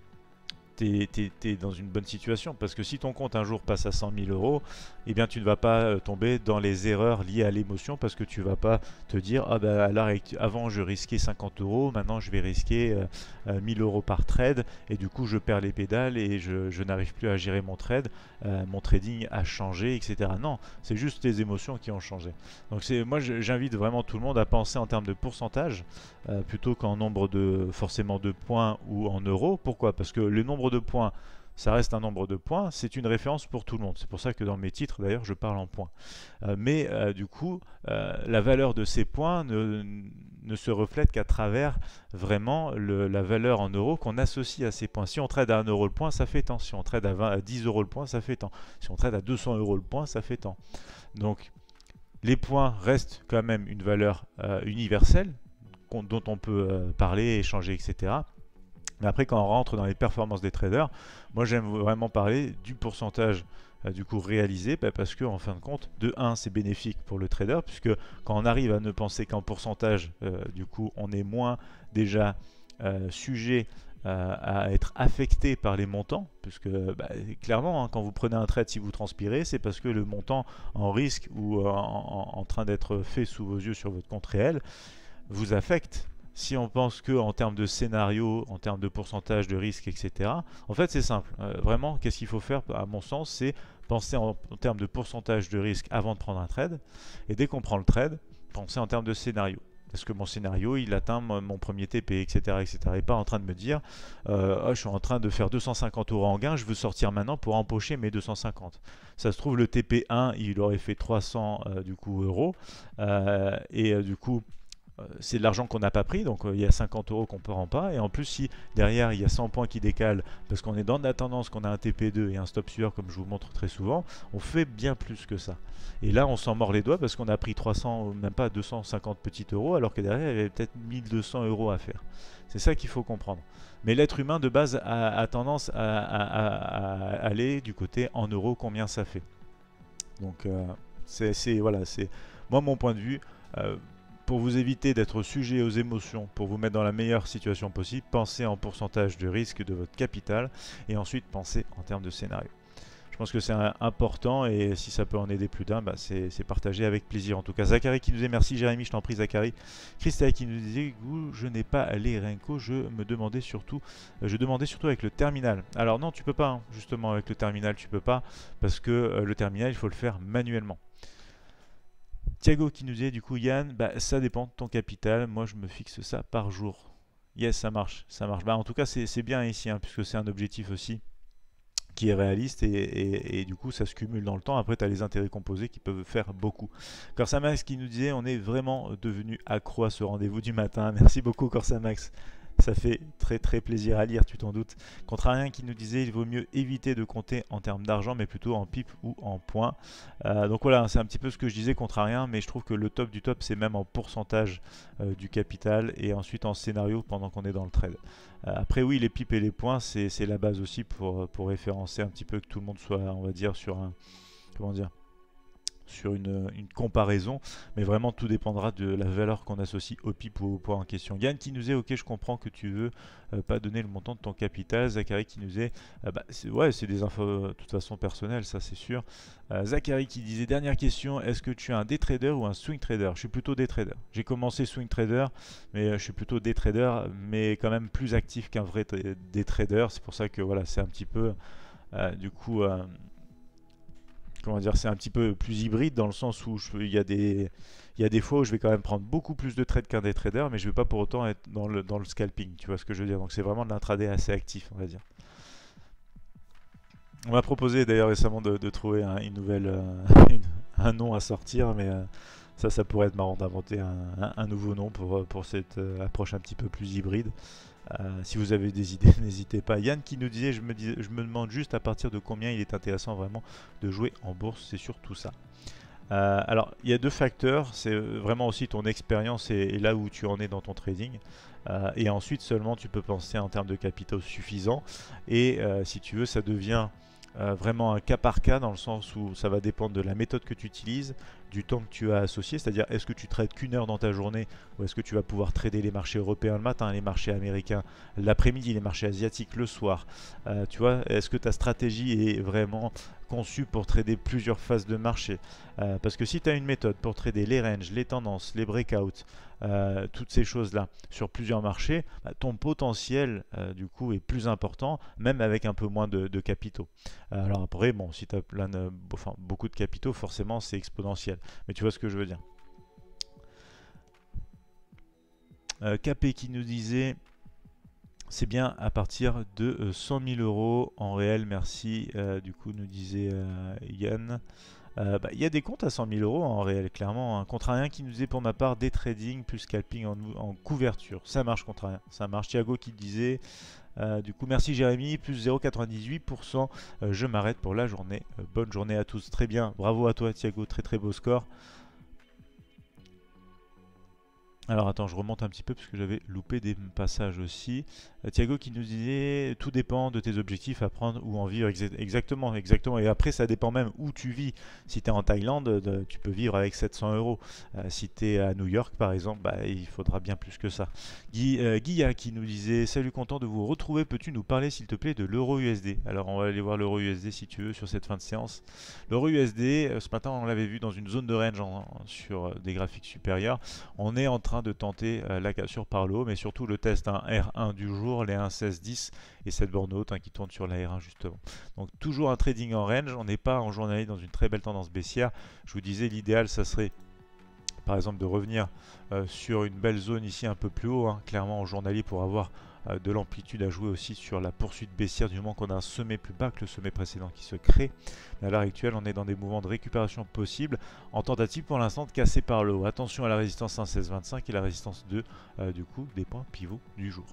tu es dans une bonne situation. Parce que si ton compte un jour passe à 100 000 euros, eh bien tu ne vas pas tomber dans les erreurs liées à l'émotion parce que tu ne vas pas te dire ah bah avant je risquais 50 euros, maintenant je vais risquer 1000 euros par trade et du coup je perds les pédales et je n'arrive plus à gérer mon trade, mon trading a changé, etc. Non, c'est juste tes émotions qui ont changé. Donc moi j'invite vraiment tout le monde à penser en termes de pourcentage plutôt qu'en nombre de forcément de points ou en euros. Pourquoi? Parce que le nombre de points ça reste un nombre de points, c'est une référence pour tout le monde. C'est pour ça que dans mes titres, d'ailleurs, je parle en points. Mais du coup, la valeur de ces points ne se reflète qu'à travers vraiment la valeur en euros qu'on associe à ces points. Si on trade à 1 euro le point, ça fait tant. Si on trade à 10 euros le point, ça fait tant. Si on trade à 200 euros le point, ça fait tant. Donc, les points restent quand même une valeur universelle dont on peut parler, échanger, etc. Mais après, quand on rentre dans les performances des traders, moi j'aime vraiment parler du pourcentage du coup réalisé, parce que en fin de compte, de 1 c'est bénéfique pour le trader, puisque quand on arrive à ne penser qu'en pourcentage, du coup on est moins déjà sujet à être affecté par les montants, puisque clairement hein, quand vous prenez un trade, si vous transpirez, c'est parce que le montant en risque ou en train d'être fait sous vos yeux sur votre compte réel vous affecte. Si on pense que en termes de scénario, en termes de pourcentage de risque, etc., en fait c'est simple. Vraiment, qu'est-ce qu'il faut faire à mon sens, c'est penser en termes de pourcentage de risque avant de prendre un trade. Et dès qu'on prend le trade, penser en termes de scénario. Est-ce que mon scénario, il atteint mon premier TP, etc., etc. Et pas en train de me dire, oh, je suis en train de faire 250 euros en gain, je veux sortir maintenant pour empocher mes 250. Ça se trouve, le TP1, il aurait fait 300 du coup, euros. Du coup, c'est de l'argent qu'on n'a pas pris, donc il y a 50 euros qu'on ne rend pas. Et en plus, si derrière il y a 100 points qui décalent parce qu'on est dans la tendance, qu'on a un TP2 et un stop suiveur, comme je vous montre très souvent, on fait bien plus que ça. Et là, on s'en mord les doigts parce qu'on a pris 300, même pas 250 petits euros, alors que derrière il y avait peut-être 1200 euros à faire. C'est ça qu'il faut comprendre. Mais l'être humain de base a tendance à aller du côté en euros, combien ça fait. Donc, voilà, c'est moi mon point de vue. Pour vous éviter d'être sujet aux émotions, pour vous mettre dans la meilleure situation possible, pensez en pourcentage de risque de votre capital et ensuite pensez en termes de scénario. Je pense que c'est important et si ça peut en aider plus d'un, c'est partagé avec plaisir. En tout cas, Zachary qui nous dit merci Jérémy, je t'en prie Zachary. Christelle qui nous disait je n'ai pas les Renko, je demandais surtout avec le terminal. Alors non, tu peux pas, hein, justement avec le terminal, tu peux pas parce que le terminal, il faut le faire manuellement. Thiago qui nous disait du coup Yann, ça dépend de ton capital, moi je me fixe ça par jour. Yes, ça marche, ça marche. En tout cas c'est bien ici, hein, puisque c'est un objectif aussi qui est réaliste et du coup ça se cumule dans le temps. Après tu as les intérêts composés qui peuvent faire beaucoup. Corsamax qui nous disait on est vraiment devenu accro à ce rendez-vous du matin. Merci beaucoup Corsamax. Ça fait très plaisir à lire, tu t'en doutes. Contrarien qui nous disait il vaut mieux éviter de compter en termes d'argent, mais plutôt en pips ou en points. Donc voilà, c'est un petit peu ce que je disais, Contrarien, mais je trouve que le top du top, c'est même en pourcentage du capital et ensuite en scénario pendant qu'on est dans le trade. Après, oui, les pips et les points, c'est la base aussi pour référencer un petit peu que tout le monde soit, on va dire, sur un. Comment dire une comparaison, mais vraiment tout dépendra de la valeur qu'on associe au PIB ou au point en question. Yann qui nous dit ok, je comprends que tu veux pas donner le montant de ton capital. Zachary qui nous disait ouais, c'est des infos de toute façon personnelles, ça c'est sûr. Zachary qui disait dernière question, est-ce que tu es un day trader ou un swing trader? Je suis plutôt day trader. J'ai commencé swing trader, mais je suis plutôt day trader, mais quand même plus actif qu'un vrai day trader. C'est pour ça que voilà, c'est un petit peu du coup comment dire, c'est un petit peu plus hybride dans le sens où il y a des fois où je vais quand même prendre beaucoup plus de trades qu'un day trader, mais je ne vais pas pour autant être dans le scalping, tu vois ce que je veux dire. Donc c'est vraiment de l'intraday assez actif, on va dire. On m'a proposé d'ailleurs récemment de trouver une nouvelle, un nom à sortir, mais ça pourrait être marrant d'inventer un nouveau nom pour cette approche un petit peu plus hybride. Si vous avez des idées, n'hésitez pas. Yann qui nous disait, je me demande juste à partir de combien il est intéressant vraiment de jouer en bourse, c'est surtout ça. Alors, il y a deux facteurs, c'est vraiment aussi ton expérience et là où tu en es dans ton trading. Et ensuite seulement tu peux penser en termes de capitaux suffisants. Et si tu veux, ça devient vraiment un cas par cas dans le sens où ça va dépendre de la méthode que tu utilises, du temps que tu as associé, c'est-à-dire est-ce que tu trades qu'une heure dans ta journée ou est-ce que tu vas pouvoir trader les marchés européens le matin, les marchés américains l'après-midi, les marchés asiatiques le soir. Tu vois, est-ce que ta stratégie est vraiment conçue pour trader plusieurs phases de marché? Parce que si tu as une méthode pour trader les ranges, les tendances, les breakouts, toutes ces choses-là sur plusieurs marchés, ton potentiel du coup est plus important, même avec un peu moins de capitaux. Alors après, bon, si tu as beaucoup de capitaux, forcément c'est exponentiel. Mais tu vois ce que je veux dire. KP qui nous disait c'est bien à partir de 100 000 euros en réel, merci. Du coup, nous disait Yann. Il y a des comptes à 100 000 euros en réel, clairement. Un contrarien qui nous disait pour ma part des trading plus scalping en couverture. Ça marche, contrarien. Ça marche. Thiago qui disait du coup, merci Jérémy, plus 0,98%. Je m'arrête pour la journée. Bonne journée à tous. Très bien. Bravo à toi, Thiago. Très très beau score. Alors attends, je remonte un petit peu parce que j'avais loupé des passages aussi. Thiago qui nous disait tout dépend de tes objectifs à prendre ou en vivre. Exactement, exactement. Et après, ça dépend même où tu vis. Si tu es en Thaïlande, tu peux vivre avec 700 euros. Si tu es à New York, par exemple, il faudra bien plus que ça. Guilla qui nous disait salut, content de vous retrouver. Peux-tu nous parler, s'il te plaît, de l'euro USD? Alors, on va aller voir l'euro USD si tu veux sur cette fin de séance. L'euro USD, ce matin, on l'avait vu dans une zone de range sur des graphiques supérieurs. On est en train de tenter la cassure par le haut, mais surtout le test R1 du jour, les 1,1610 et cette borne haute qui tourne sur la R1 justement. Donc toujours un trading en range, on n'est pas en journalier dans une très belle tendance baissière. Je vous disais l'idéal ça serait par exemple de revenir sur une belle zone ici un peu plus haut, clairement en journalier pour avoir de l'amplitude à jouer aussi sur la poursuite baissière du moment qu'on a un sommet plus bas que le sommet précédent qui se crée. Mais à l'heure actuelle, on est dans des mouvements de récupération possibles en tentative pour l'instant de casser par le haut. Attention à la résistance 1,1625 et la résistance 2 du coup des points pivots du jour.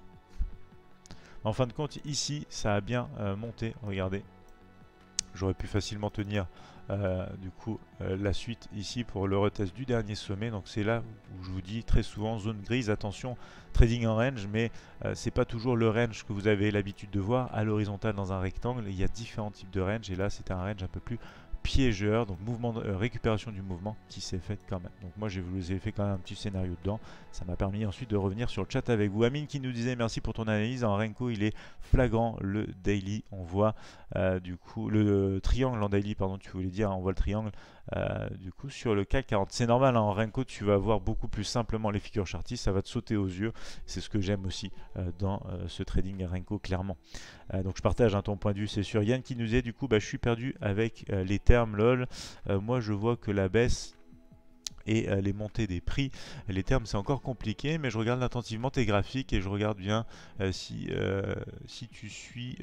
En fin de compte, ici, ça a bien monté. Regardez, j'aurais pu facilement tenir du coup la suite ici pour le retest du dernier sommet. Donc c'est là où je vous dis très souvent zone grise, attention, trading en range, mais c'est pas toujours le range que vous avez l'habitude de voir à l'horizontale dans un rectangle. Il y a différents types de range et là c'était un range un peu plus piégeur, donc mouvement récupération du mouvement qui s'est fait quand même. Donc moi je vous ai fait quand même un petit scénario dedans, ça m'a permis ensuite de revenir sur le chat avec vous. Amine qui nous disait merci pour ton analyse, en Renko il est flagrant le daily, on voit du coup le triangle en daily, pardon tu voulais dire, on voit le triangle du coup sur le CAC 40. C'est normal, en Renko tu vas voir beaucoup plus simplement les figures chartistes, ça va te sauter aux yeux, c'est ce que j'aime aussi dans ce trading Renko clairement. Donc je partage ton point de vue, c'est sûr. Yann qui nous dit du coup je suis perdu avec les termes lol, moi je vois que la baisse et les montées des prix, les termes c'est encore compliqué, mais je regarde attentivement tes graphiques et je regarde bien si tu suis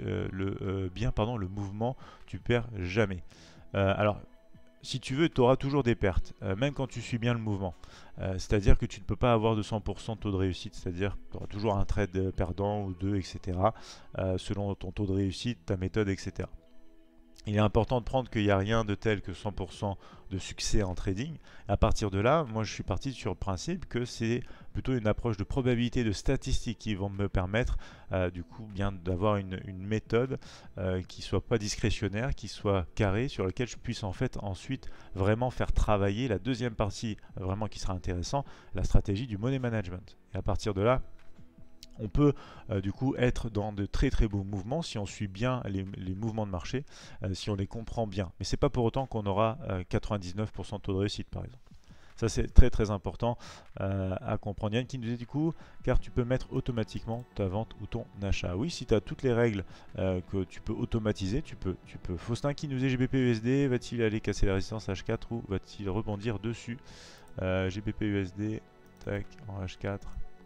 le mouvement, tu perds jamais. Alors si tu veux, tu auras toujours des pertes, même quand tu suis bien le mouvement. C'est-à-dire que tu ne peux pas avoir de 100% de taux de réussite, c'est-à-dire que tu auras toujours un trade perdant ou deux, etc. Selon ton taux de réussite, ta méthode, etc. Il est important de prendre qu'il n'y a rien de tel que 100% de succès en trading. À partir de là, moi je suis parti sur le principe que c'est plutôt une approche de probabilité, de statistiques qui vont me permettre du coup bien d'avoir une méthode qui soit pas discrétionnaire, qui soit carrée, sur laquelle je puisse en fait ensuite vraiment faire travailler la deuxième partie vraiment qui sera intéressant, la stratégie du money management. Et à partir de là, on peut du coup être dans de très très beaux mouvements si on suit bien les mouvements de marché, si on les comprend bien. Mais c'est pas pour autant qu'on aura 99% de taux de réussite par exemple. Ça c'est très très important à comprendre. Yann qui nous dit du coup, car tu peux mettre automatiquement ta vente ou ton achat. Oui, si tu as toutes les règles que tu peux automatiser, tu peux. Faustin qui nous dit GBP USD, va-t-il aller casser la résistance H4 ou va-t-il rebondir dessus? GBP USD, tac, en H4.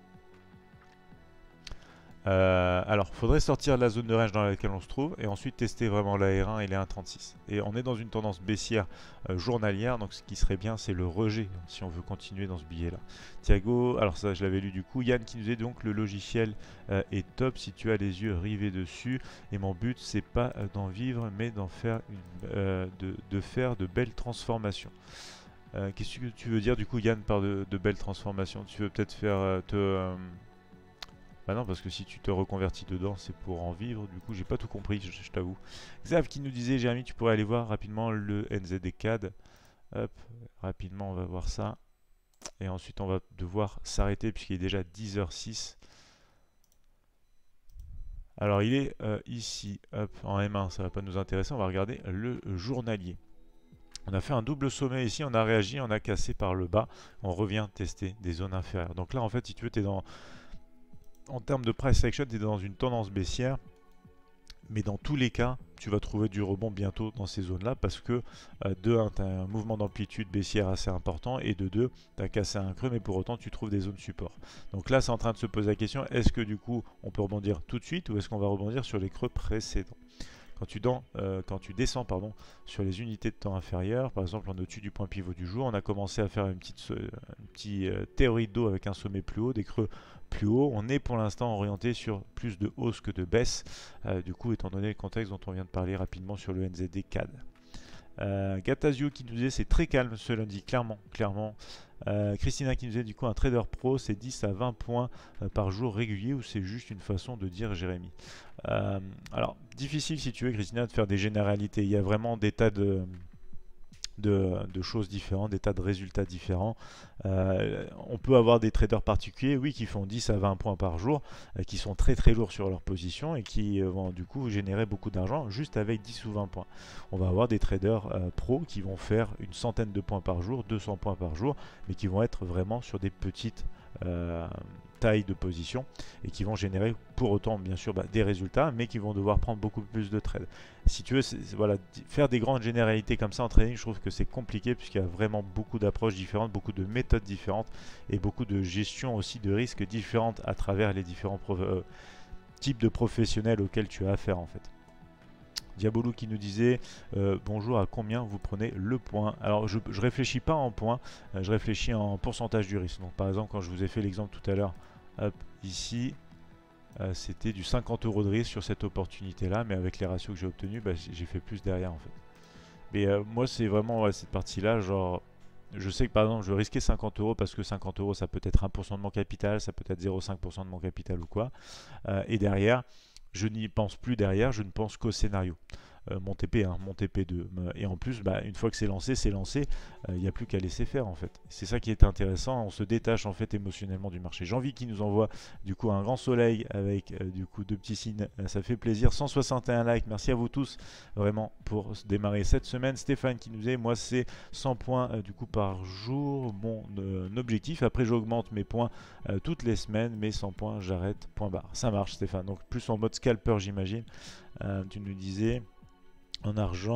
Alors, il faudrait sortir de la zone de range dans laquelle on se trouve et ensuite tester vraiment la R1 et les 1,36. Et on est dans une tendance baissière journalière, donc ce qui serait bien, c'est le rejet si on veut continuer dans ce billet-là. Thiago, alors ça, je l'avais lu du coup. Yann qui nous dit donc le logiciel est top si tu as les yeux rivés dessus. Et mon but, c'est pas d'en vivre, mais d'en faire de faire de belles transformations. Qu'est-ce que tu veux dire du coup, Yann, par de belles transformations? Tu veux peut-être faire bah non, parce que si tu te reconvertis dedans, c'est pour en vivre. Du coup, j'ai pas tout compris, je t'avoue. Xav qui nous disait, Jérémy, tu pourrais aller voir rapidement le NZD CAD. Hop, rapidement, on va voir ça. Et ensuite, on va devoir s'arrêter puisqu'il est déjà 10h06. Alors, il est ici, hop, en M1, ça va pas nous intéresser. On va regarder le journalier. On a fait un double sommet ici, on a réagi, on a cassé par le bas. On revient tester des zones inférieures. Donc là, en fait, si tu veux, tu es dans... En termes de price action, tu es dans une tendance baissière, mais dans tous les cas, tu vas trouver du rebond bientôt dans ces zones-là parce que de 1, tu as un mouvement d'amplitude baissière assez important et de 2, tu as cassé un creux, mais pour autant, tu trouves des zones support. Donc là, c'est en train de se poser la question, est-ce que du coup, on peut rebondir tout de suite ou est-ce qu'on va rebondir sur les creux précédents? Quand tu descends sur les unités de temps inférieures, par exemple en au-dessus du point pivot du jour, on a commencé à faire une petite théorie de dos avec un sommet plus haut, des creux plus haut. On est pour l'instant orienté sur plus de hausse que de baisse, du coup étant donné le contexte dont on vient de parler rapidement sur le NZD CAD. Gatazio qui nous disait c'est très calme ce lundi, clairement. Christina qui nous disait du coup un trader pro c'est 10 à 20 points par jour régulier ou c'est juste une façon de dire Jérémy? Alors difficile si tu veux Christina de faire des généralités, il y a vraiment des tas de choses différentes, des tas de résultats différents. On peut avoir des traders particuliers, oui, qui font 10 à 20 points par jour, qui sont très très lourds sur leur position et qui vont du coup générer beaucoup d'argent juste avec 10 ou 20 points. On va avoir des traders pros qui vont faire une centaine de points par jour, 200 points par jour, mais qui vont être vraiment sur des petites tailles de position et qui vont générer pour autant bien sûr des résultats, mais qui vont devoir prendre beaucoup plus de trades. Si tu veux, voilà, faire des grandes généralités comme ça en trading, je trouve que c'est compliqué puisqu'il y a vraiment beaucoup d'approches différentes, beaucoup de méthodes différentes et beaucoup de gestion aussi de risques différentes à travers les différents types de professionnels auxquels tu as affaire en fait. Diabolo qui nous disait bonjour, à combien vous prenez le point? Alors je réfléchis pas en points, je réfléchis en pourcentage du risque. Donc par exemple quand je vous ai fait l'exemple tout à l'heure, ici c'était du 50 € de risque sur cette opportunité là, mais avec les ratios que j'ai obtenus, j'ai fait plus derrière en fait. Mais moi c'est vraiment cette partie là, genre je sais que par exemple je vais risquer 50 € parce que 50 € ça peut être 1% de mon capital, ça peut être 0,5% de mon capital ou quoi, et derrière je n'y pense plus derrière, je ne pense qu'au scénario. Mon TP1, mon TP2. Et en plus, une fois que c'est lancé, il n'y a plus qu'à laisser faire en fait. C'est ça qui est intéressant, on se détache en fait émotionnellement du marché. Jean-Vie qui nous envoie du coup un grand soleil avec du coup 2 petits signes, ça fait plaisir. 161 likes, merci à vous tous vraiment pour démarrer cette semaine. Stéphane qui nous dit, moi c'est 100 points du coup par jour, mon objectif. Après j'augmente mes points toutes les semaines, mais 100 points j'arrête, point barre. Ça marche Stéphane, donc plus en mode scalper j'imagine. Tu nous disais... En argent,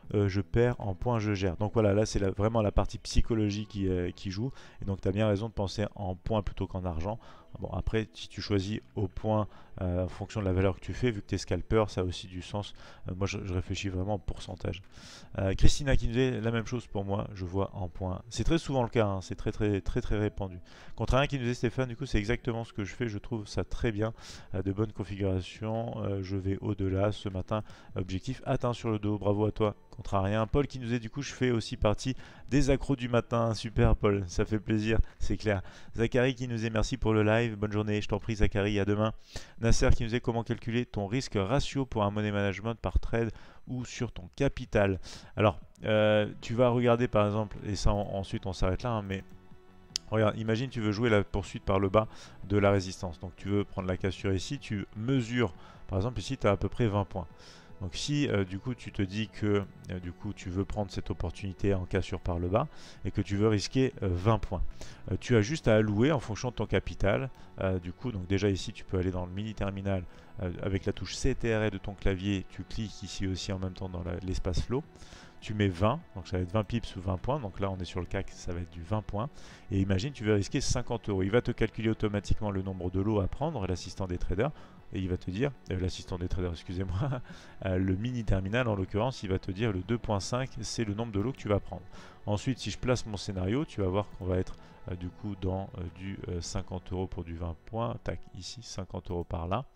je perds, en points je gère. Donc voilà, là c'est vraiment la partie psychologie qui joue. Et donc tu as bien raison de penser en points plutôt qu'en argent. Bon, après, si tu choisis au point en fonction de la valeur que tu fais, vu que tu es scalper, ça a aussi du sens. Moi, je réfléchis vraiment en pourcentage. Christina qui nous dit la même chose pour moi, je vois en points. C'est très souvent le cas, hein, c'est très répandu. Contrairement qui nous dit Stéphane, du coup, c'est exactement ce que je fais, je trouve ça très bien. De bonnes configurations, je vais au-delà ce matin. Objectif atteint sur le dos, bravo à toi. Contrarien, Paul qui nous dit du coup, je fais aussi partie des accros du matin. Super Paul, ça fait plaisir, c'est clair. Zachary qui nous dit merci pour le live, bonne journée, je t'en prie Zachary, à demain. Nasser qui nous dit comment calculer ton risque ratio pour un money management par trade ou sur ton capital. Alors, tu vas regarder par exemple, et ça ensuite on s'arrête là, hein, mais regarde, imagine tu veux jouer la poursuite par le bas de la résistance. Donc tu veux prendre la cassure ici, tu mesures, par exemple ici tu as à peu près 20 points. Donc si du coup tu te dis que du coup tu veux prendre cette opportunité en cassure par le bas et que tu veux risquer 20 points, tu as juste à allouer en fonction de ton capital. Du coup, donc déjà ici tu peux aller dans le mini terminal avec la touche CTRL de ton clavier, tu cliques ici aussi en même temps dans l'espace flow. Tu mets 20, donc ça va être 20 pips ou 20 points, donc là on est sur le CAC, ça va être du 20 points, et imagine tu veux risquer 50 euros. Il va te calculer automatiquement le nombre de lots à prendre, l'assistant des traders, et il va te dire, l'assistant des traders, excusez-moi, le mini terminal en l'occurrence, il va te dire le 2.5, c'est le nombre de lots que tu vas prendre. Ensuite, si je place mon scénario, tu vas voir qu'on va être du coup dans du 50 euros pour du 20 points, tac, ici 50 euros par là.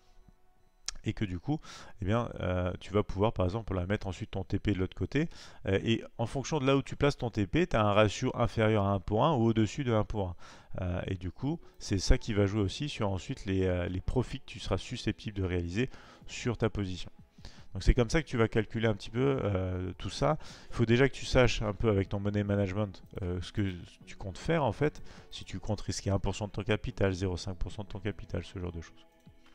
Et que du coup, eh bien, tu vas pouvoir par exemple la mettre ensuite ton TP de l'autre côté. Et en fonction de là où tu places ton TP, tu as un ratio inférieur à 1 pour 1 ou au-dessus de 1 pour 1. Et du coup, c'est ça qui va jouer aussi sur ensuite les profits que tu seras susceptible de réaliser sur ta position. Donc c'est comme ça que tu vas calculer un petit peu tout ça. Il faut déjà que tu saches un peu avec ton money management ce que tu comptes faire en fait. Si tu comptes risquer 1% de ton capital, 0,5% de ton capital, ce genre de choses.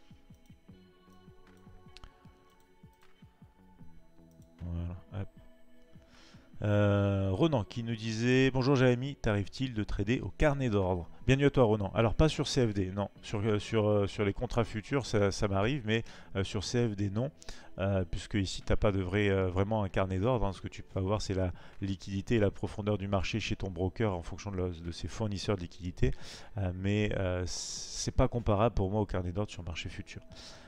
Voilà, hop. Ronan qui nous disait bonjour Jérémy, t'arrive-t-il de trader au carnet d'ordre? Bienvenue à toi Ronan. Alors pas sur CFD, non. Sur les contrats futurs ça m'arrive, mais sur CFD non. Puisque ici tu n'as pas de vraiment un carnet d'ordre. Hein. Ce que tu peux avoir c'est la liquidité et la profondeur du marché chez ton broker en fonction de ses fournisseurs de liquidité. Mais c'est pas comparable pour moi au carnet d'ordre sur le marché futur.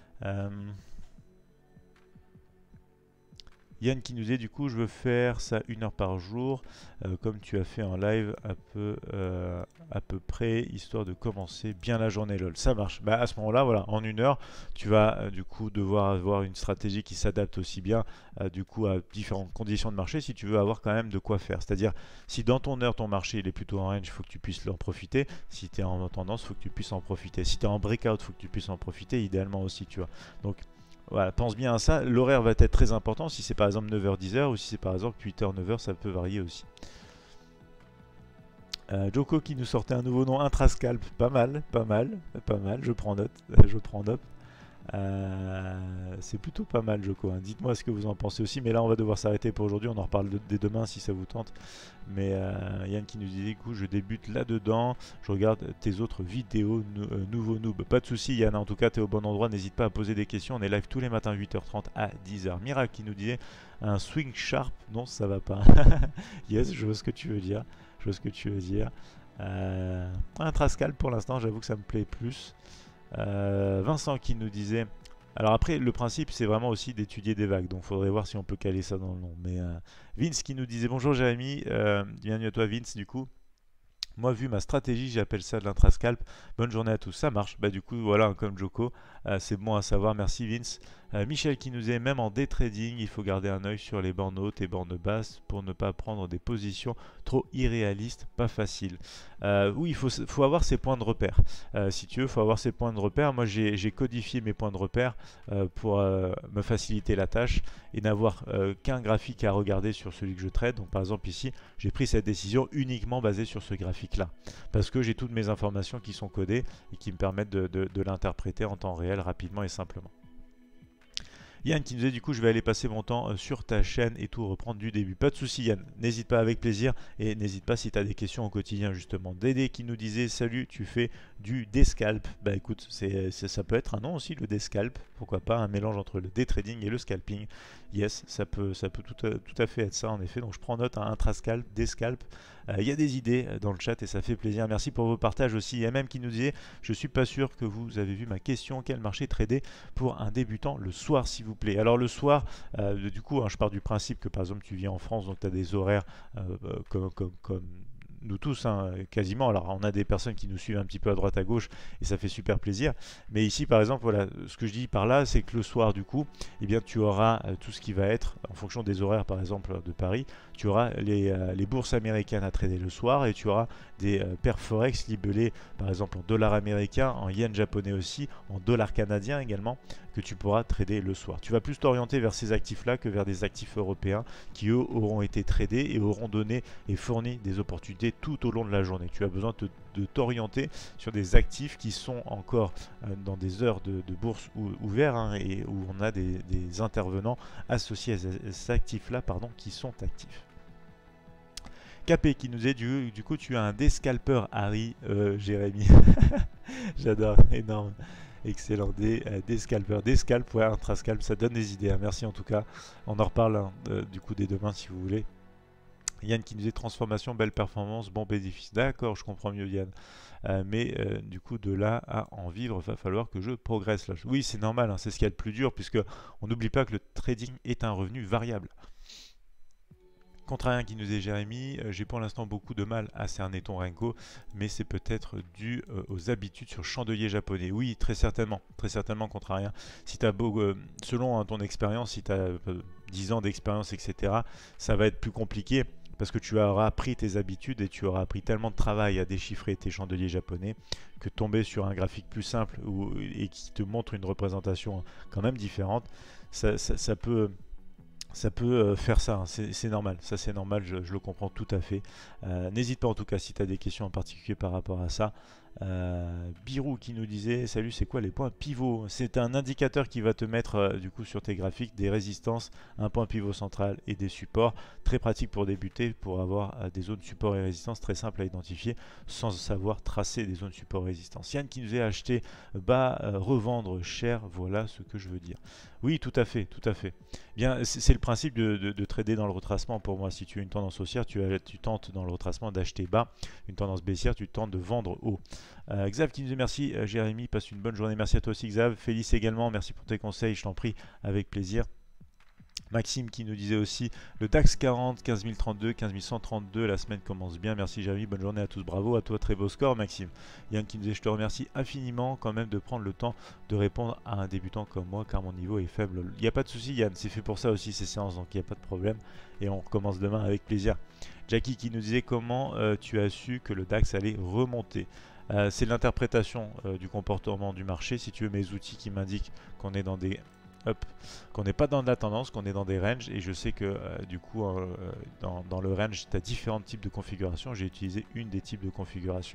Yann qui nous dit du coup je veux faire ça 1 heure par jour comme tu as fait en live à peu près histoire de commencer bien la journée lol. Ça marche. Bah, à ce moment là voilà, en 1 heure tu vas du coup devoir avoir une stratégie qui s'adapte aussi bien du coup à différentes conditions de marché si tu veux avoir quand même de quoi faire. C'est-à-dire si dans ton heure ton marché il est plutôt en range, il faut que tu puisses en profiter. Si tu es en tendance, il faut que tu puisses en profiter. Si tu es en breakout, il faut que tu puisses en profiter idéalement aussi, tu vois. Donc voilà, pense bien à ça. L'horaire va être très important. Si c'est par exemple 9h-10h ou si c'est par exemple 8h-9h, ça peut varier aussi. Joko qui nous sortait un nouveau nom, Intrascalp. Pas mal, pas mal, pas mal. Je prends note. Je prends note. C'est plutôt pas mal Joko, hein. Dites-moi ce que vous en pensez aussi, mais là on va devoir s'arrêter pour aujourd'hui, on en reparle dès demain si ça vous tente. Mais Yann qui nous dit écoute je débute là-dedans, je regarde tes autres vidéos, nouveau noob. Pas de soucis Yann, en tout cas tu es au bon endroit, n'hésite pas à poser des questions, on est live tous les matins 8h30 à 10h. Miracle qui nous disait un swing sharp, non ça va pas. Yes, je vois ce que tu veux dire, je vois ce que tu veux dire. Un Trascal pour l'instant j'avoue que ça me plaît plus. Vincent qui nous disait alors après le principe c'est vraiment aussi d'étudier des vagues, donc il faudrait voir si on peut caler ça dans le nom, mais Vince qui nous disait bonjour Jérémy, bienvenue à toi Vince. Du coup moi vu ma stratégie j'appelle ça de l'intrascalp. Bonne journée à tous, ça marche. Bah du coup voilà comme Joko, c'est bon à savoir, merci Vince. Michel qui nous dit même en day trading il faut garder un œil sur les bornes hautes et bornes basses pour ne pas prendre des positions trop irréalistes, pas facile. Oui il faut avoir ses points de repère. Si tu veux il faut avoir ses points de repère. Moi j'ai codifié mes points de repère pour me faciliter la tâche et n'avoir qu'un graphique à regarder sur celui que je trade. Donc par exemple ici j'ai pris cette décision uniquement basée sur ce graphique là parce que j'ai toutes mes informations qui sont codées et qui me permettent de l'interpréter en temps réel rapidement et simplement. Yann qui nous dit du coup je vais aller passer mon temps sur ta chaîne et tout reprendre du début. Pas de souci Yann, n'hésite pas, avec plaisir, et n'hésite pas si tu as des questions au quotidien justement. Dédé qui nous disait salut, tu fais du descalp. Bah écoute, ça peut être un nom aussi le descalp, pourquoi pas, un mélange entre le day trading et le scalping. Yes, ça peut tout à fait être ça en effet. Donc je prends note, un intrascalp, des scalps. Il y a des idées dans le chat et ça fait plaisir. Merci pour vos partages aussi. Il y a même qui nous disait, je suis pas sûr que vous avez vu ma question, quel marché trader pour un débutant le soir s'il vous plaît. Alors le soir, du coup, hein, je pars du principe que par exemple tu vis en France, donc tu as des horaires comme nous tous, hein, quasiment. Alors, on a des personnes qui nous suivent un petit peu à droite à gauche et ça fait super plaisir. Mais ici, par exemple, voilà, ce que je dis par là, c'est que le soir, du coup, eh bien, tu auras tout ce qui va être, en fonction des horaires, par exemple, de Paris, tu auras les bourses américaines à trader le soir et tu auras des paires Forex libellées, par exemple, en dollars américains, en yens japonais aussi, en dollars canadiens également, que tu pourras trader le soir. Tu vas plus t'orienter vers ces actifs-là que vers des actifs européens qui, eux, auront été tradés et auront donné et fourni des opportunités tout au long de la journée. Tu as besoin de t'orienter sur des actifs qui sont encore dans des heures de bourse ouvertes, hein, et où on a des intervenants associés à ces actifs-là, qui sont actifs. Capé qui nous dit du coup tu as un descalper Harry, Jérémy. J'adore, énorme. Excellent, des scalpers, des scalps, ouais, intrascalp, ça donne des idées, hein. Merci en tout cas, on en reparle, hein, du coup dès demain si vous voulez. Yann qui nous dit transformation, belle performance, bon bénéfice. D'accord, je comprends mieux Yann. Mais du coup de là à en vivre, va falloir que je progresse là. Oui, c'est normal, hein, c'est ce qu'il y a de plus dur puisque on n'oublie pas que le trading est un revenu variable. Contrarien qui nous dit Jérémy, j'ai pour l'instant beaucoup de mal à cerner ton Renko, mais c'est peut-être dû aux habitudes sur chandelier japonais. Oui, très certainement Contrarien. Si tu as selon hein, ton expérience, si tu as 10 ans d'expérience, etc., ça va être plus compliqué parce que tu auras appris tes habitudes et tu auras appris tellement de travail à déchiffrer tes chandeliers japonais que tomber sur un graphique plus simple et qui te montre une représentation quand même différente, ça peut... Ça peut faire ça, hein. C'est normal, ça c'est normal, je le comprends tout à fait. N'hésite pas en tout cas si tu as des questions en particulier par rapport à ça. Birou qui nous disait, salut, c'est quoi les points pivots? C'est un indicateur qui va te mettre du coup sur tes graphiques des résistances, un point pivot central et des supports. Très pratique pour débuter, pour avoir des zones support et résistance très simples à identifier sans savoir tracer des zones support et résistance. Yann qui nous a acheté bas, revendre cher, voilà ce que je veux dire. Oui, tout à fait, tout à fait. Bien, c'est le principe de trader dans le retracement pour moi. Si tu as une tendance haussière, tu tentes dans le retracement d'acheter bas. Une tendance baissière, tu tentes de vendre haut. Xav qui nous dit merci, Jérémy, passe une bonne journée. Merci à toi aussi Xav. Félix également, merci pour tes conseils, je t'en prie, avec plaisir. Maxime qui nous disait aussi le DAX 40, 15 032, 15 132, la semaine commence bien, merci Jérémy, bonne journée à tous, bravo à toi, très beau score Maxime. Yann qui nous disait je te remercie infiniment quand même de prendre le temps de répondre à un débutant comme moi car mon niveau est faible. Il n'y a pas de souci Yann, c'est fait pour ça aussi ces séances, donc il n'y a pas de problème et on recommence demain avec plaisir. Jackie qui nous disait comment tu as su que le DAX allait remonter. C'est l'interprétation du comportement du marché, si tu veux mes outils qui m'indiquent qu'on est dans des... qu'on n'est pas dans de la tendance, qu'on est dans des ranges et je sais que du coup dans le range tu as différents types de configurations, j'ai utilisé une des types de configurations.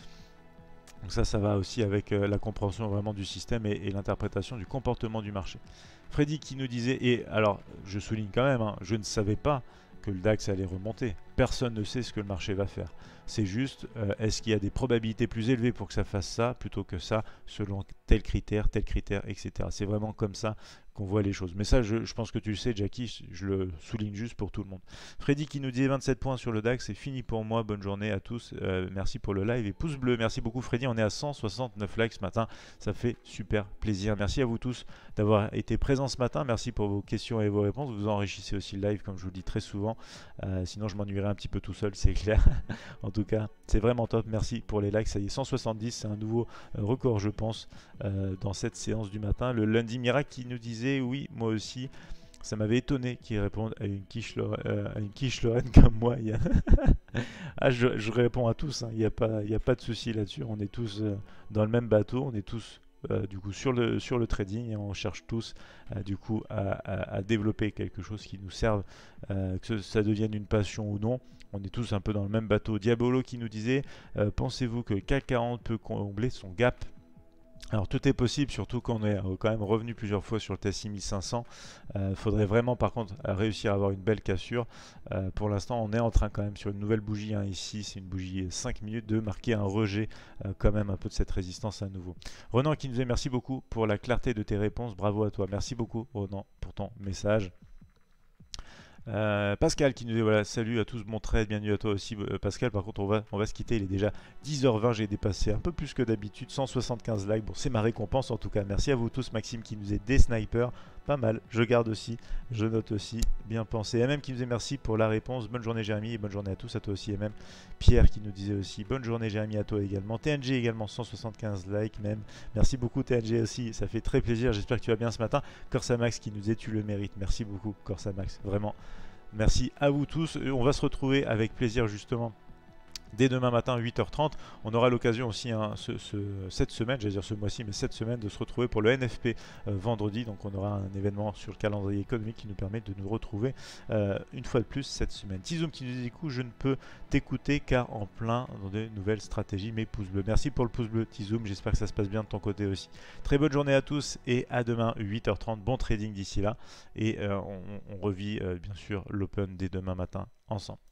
Donc ça va aussi avec la compréhension vraiment du système et l'interprétation du comportement du marché. Freddy qui nous disait, et alors je souligne quand même, hein, je ne savais pas que le DAX allait remonter. Personne ne sait ce que le marché va faire. C'est juste, est-ce qu'il y a des probabilités plus élevées pour que ça fasse ça plutôt que ça, selon tel critère, etc. C'est vraiment comme ça qu'on voit les choses. Mais ça, je pense que tu le sais, Jackie, je le souligne juste pour tout le monde. Freddy qui nous dit 27 points sur le DAX, c'est fini pour moi. Bonne journée à tous. Merci pour le live et pouce bleu. Merci beaucoup Freddy, on est à 169 likes ce matin. Ça fait super plaisir. Merci à vous tous d'avoir été présents ce matin. Merci pour vos questions et vos réponses. Vous enrichissez aussi le live, comme je vous le dis très souvent. Sinon, je m'ennuierais un petit peu tout seul, c'est clair. En tout cas, c'est vraiment top. Merci pour les likes. Ça y est, 170, c'est un nouveau record, je pense, dans cette séance du matin. Le lundi miracle qui nous disait, oui, moi aussi, ça m'avait étonné qu'il réponde à une quiche Lorraine comme moi. Ah, je réponds à tous, hein. Il n'y a pas de souci là-dessus. On est tous dans le même bateau, on est tous du coup sur le trading et on cherche tous du coup à développer quelque chose qui nous serve, que ça devienne une passion ou non. On est tous un peu dans le même bateau. Diabolo qui nous disait pensez-vous que le CAC 40 peut combler son gap? Alors tout est possible, surtout qu'on est quand même revenu plusieurs fois sur le test 6500. Faudrait vraiment par contre réussir à avoir une belle cassure. Pour l'instant on est en train quand même sur une nouvelle bougie, hein, ici c'est une bougie 5 minutes, de marquer un rejet quand même un peu de cette résistance à nouveau. Renan qui nous dit merci beaucoup pour la clarté de tes réponses, bravo à toi. Merci beaucoup Renan pour ton message. Pascal qui nous dit voilà, salut à tous, bon trade, bienvenue à toi aussi Pascal. Par contre on va se quitter, il est déjà 10h20, j'ai dépassé un peu plus que d'habitude, 175 likes, bon c'est ma récompense en tout cas. Merci à vous tous, Maxime qui nous est des snipers, pas mal, je garde aussi, je note aussi, bien pensé. MM qui nous dit merci pour la réponse, bonne journée Jérémy et bonne journée à tous, à toi aussi MM. Pierre qui nous disait aussi bonne journée Jérémy, à toi également. TNG également 175 likes même, merci beaucoup TNG aussi, ça fait très plaisir, j'espère que tu vas bien ce matin. Corsamax qui nous disait tu le mérites, merci beaucoup Corsamax, vraiment. Merci à vous tous. On va se retrouver avec plaisir justement dès demain matin 8h30. On aura l'occasion aussi cette semaine, j'allais dire ce mois-ci, mais cette semaine de se retrouver pour le NFP vendredi. Donc on aura un événement sur le calendrier économique qui nous permet de nous retrouver une fois de plus cette semaine. Tizoum qui nous dit du coup je ne peux t'écouter car en plein dans de nouvelles stratégies, mes pouces bleus. Merci pour le pouce bleu Tizoum, j'espère que ça se passe bien de ton côté aussi. Très bonne journée à tous et à demain 8h30. Bon trading d'ici là et on revit bien sûr l'Open dès demain matin ensemble.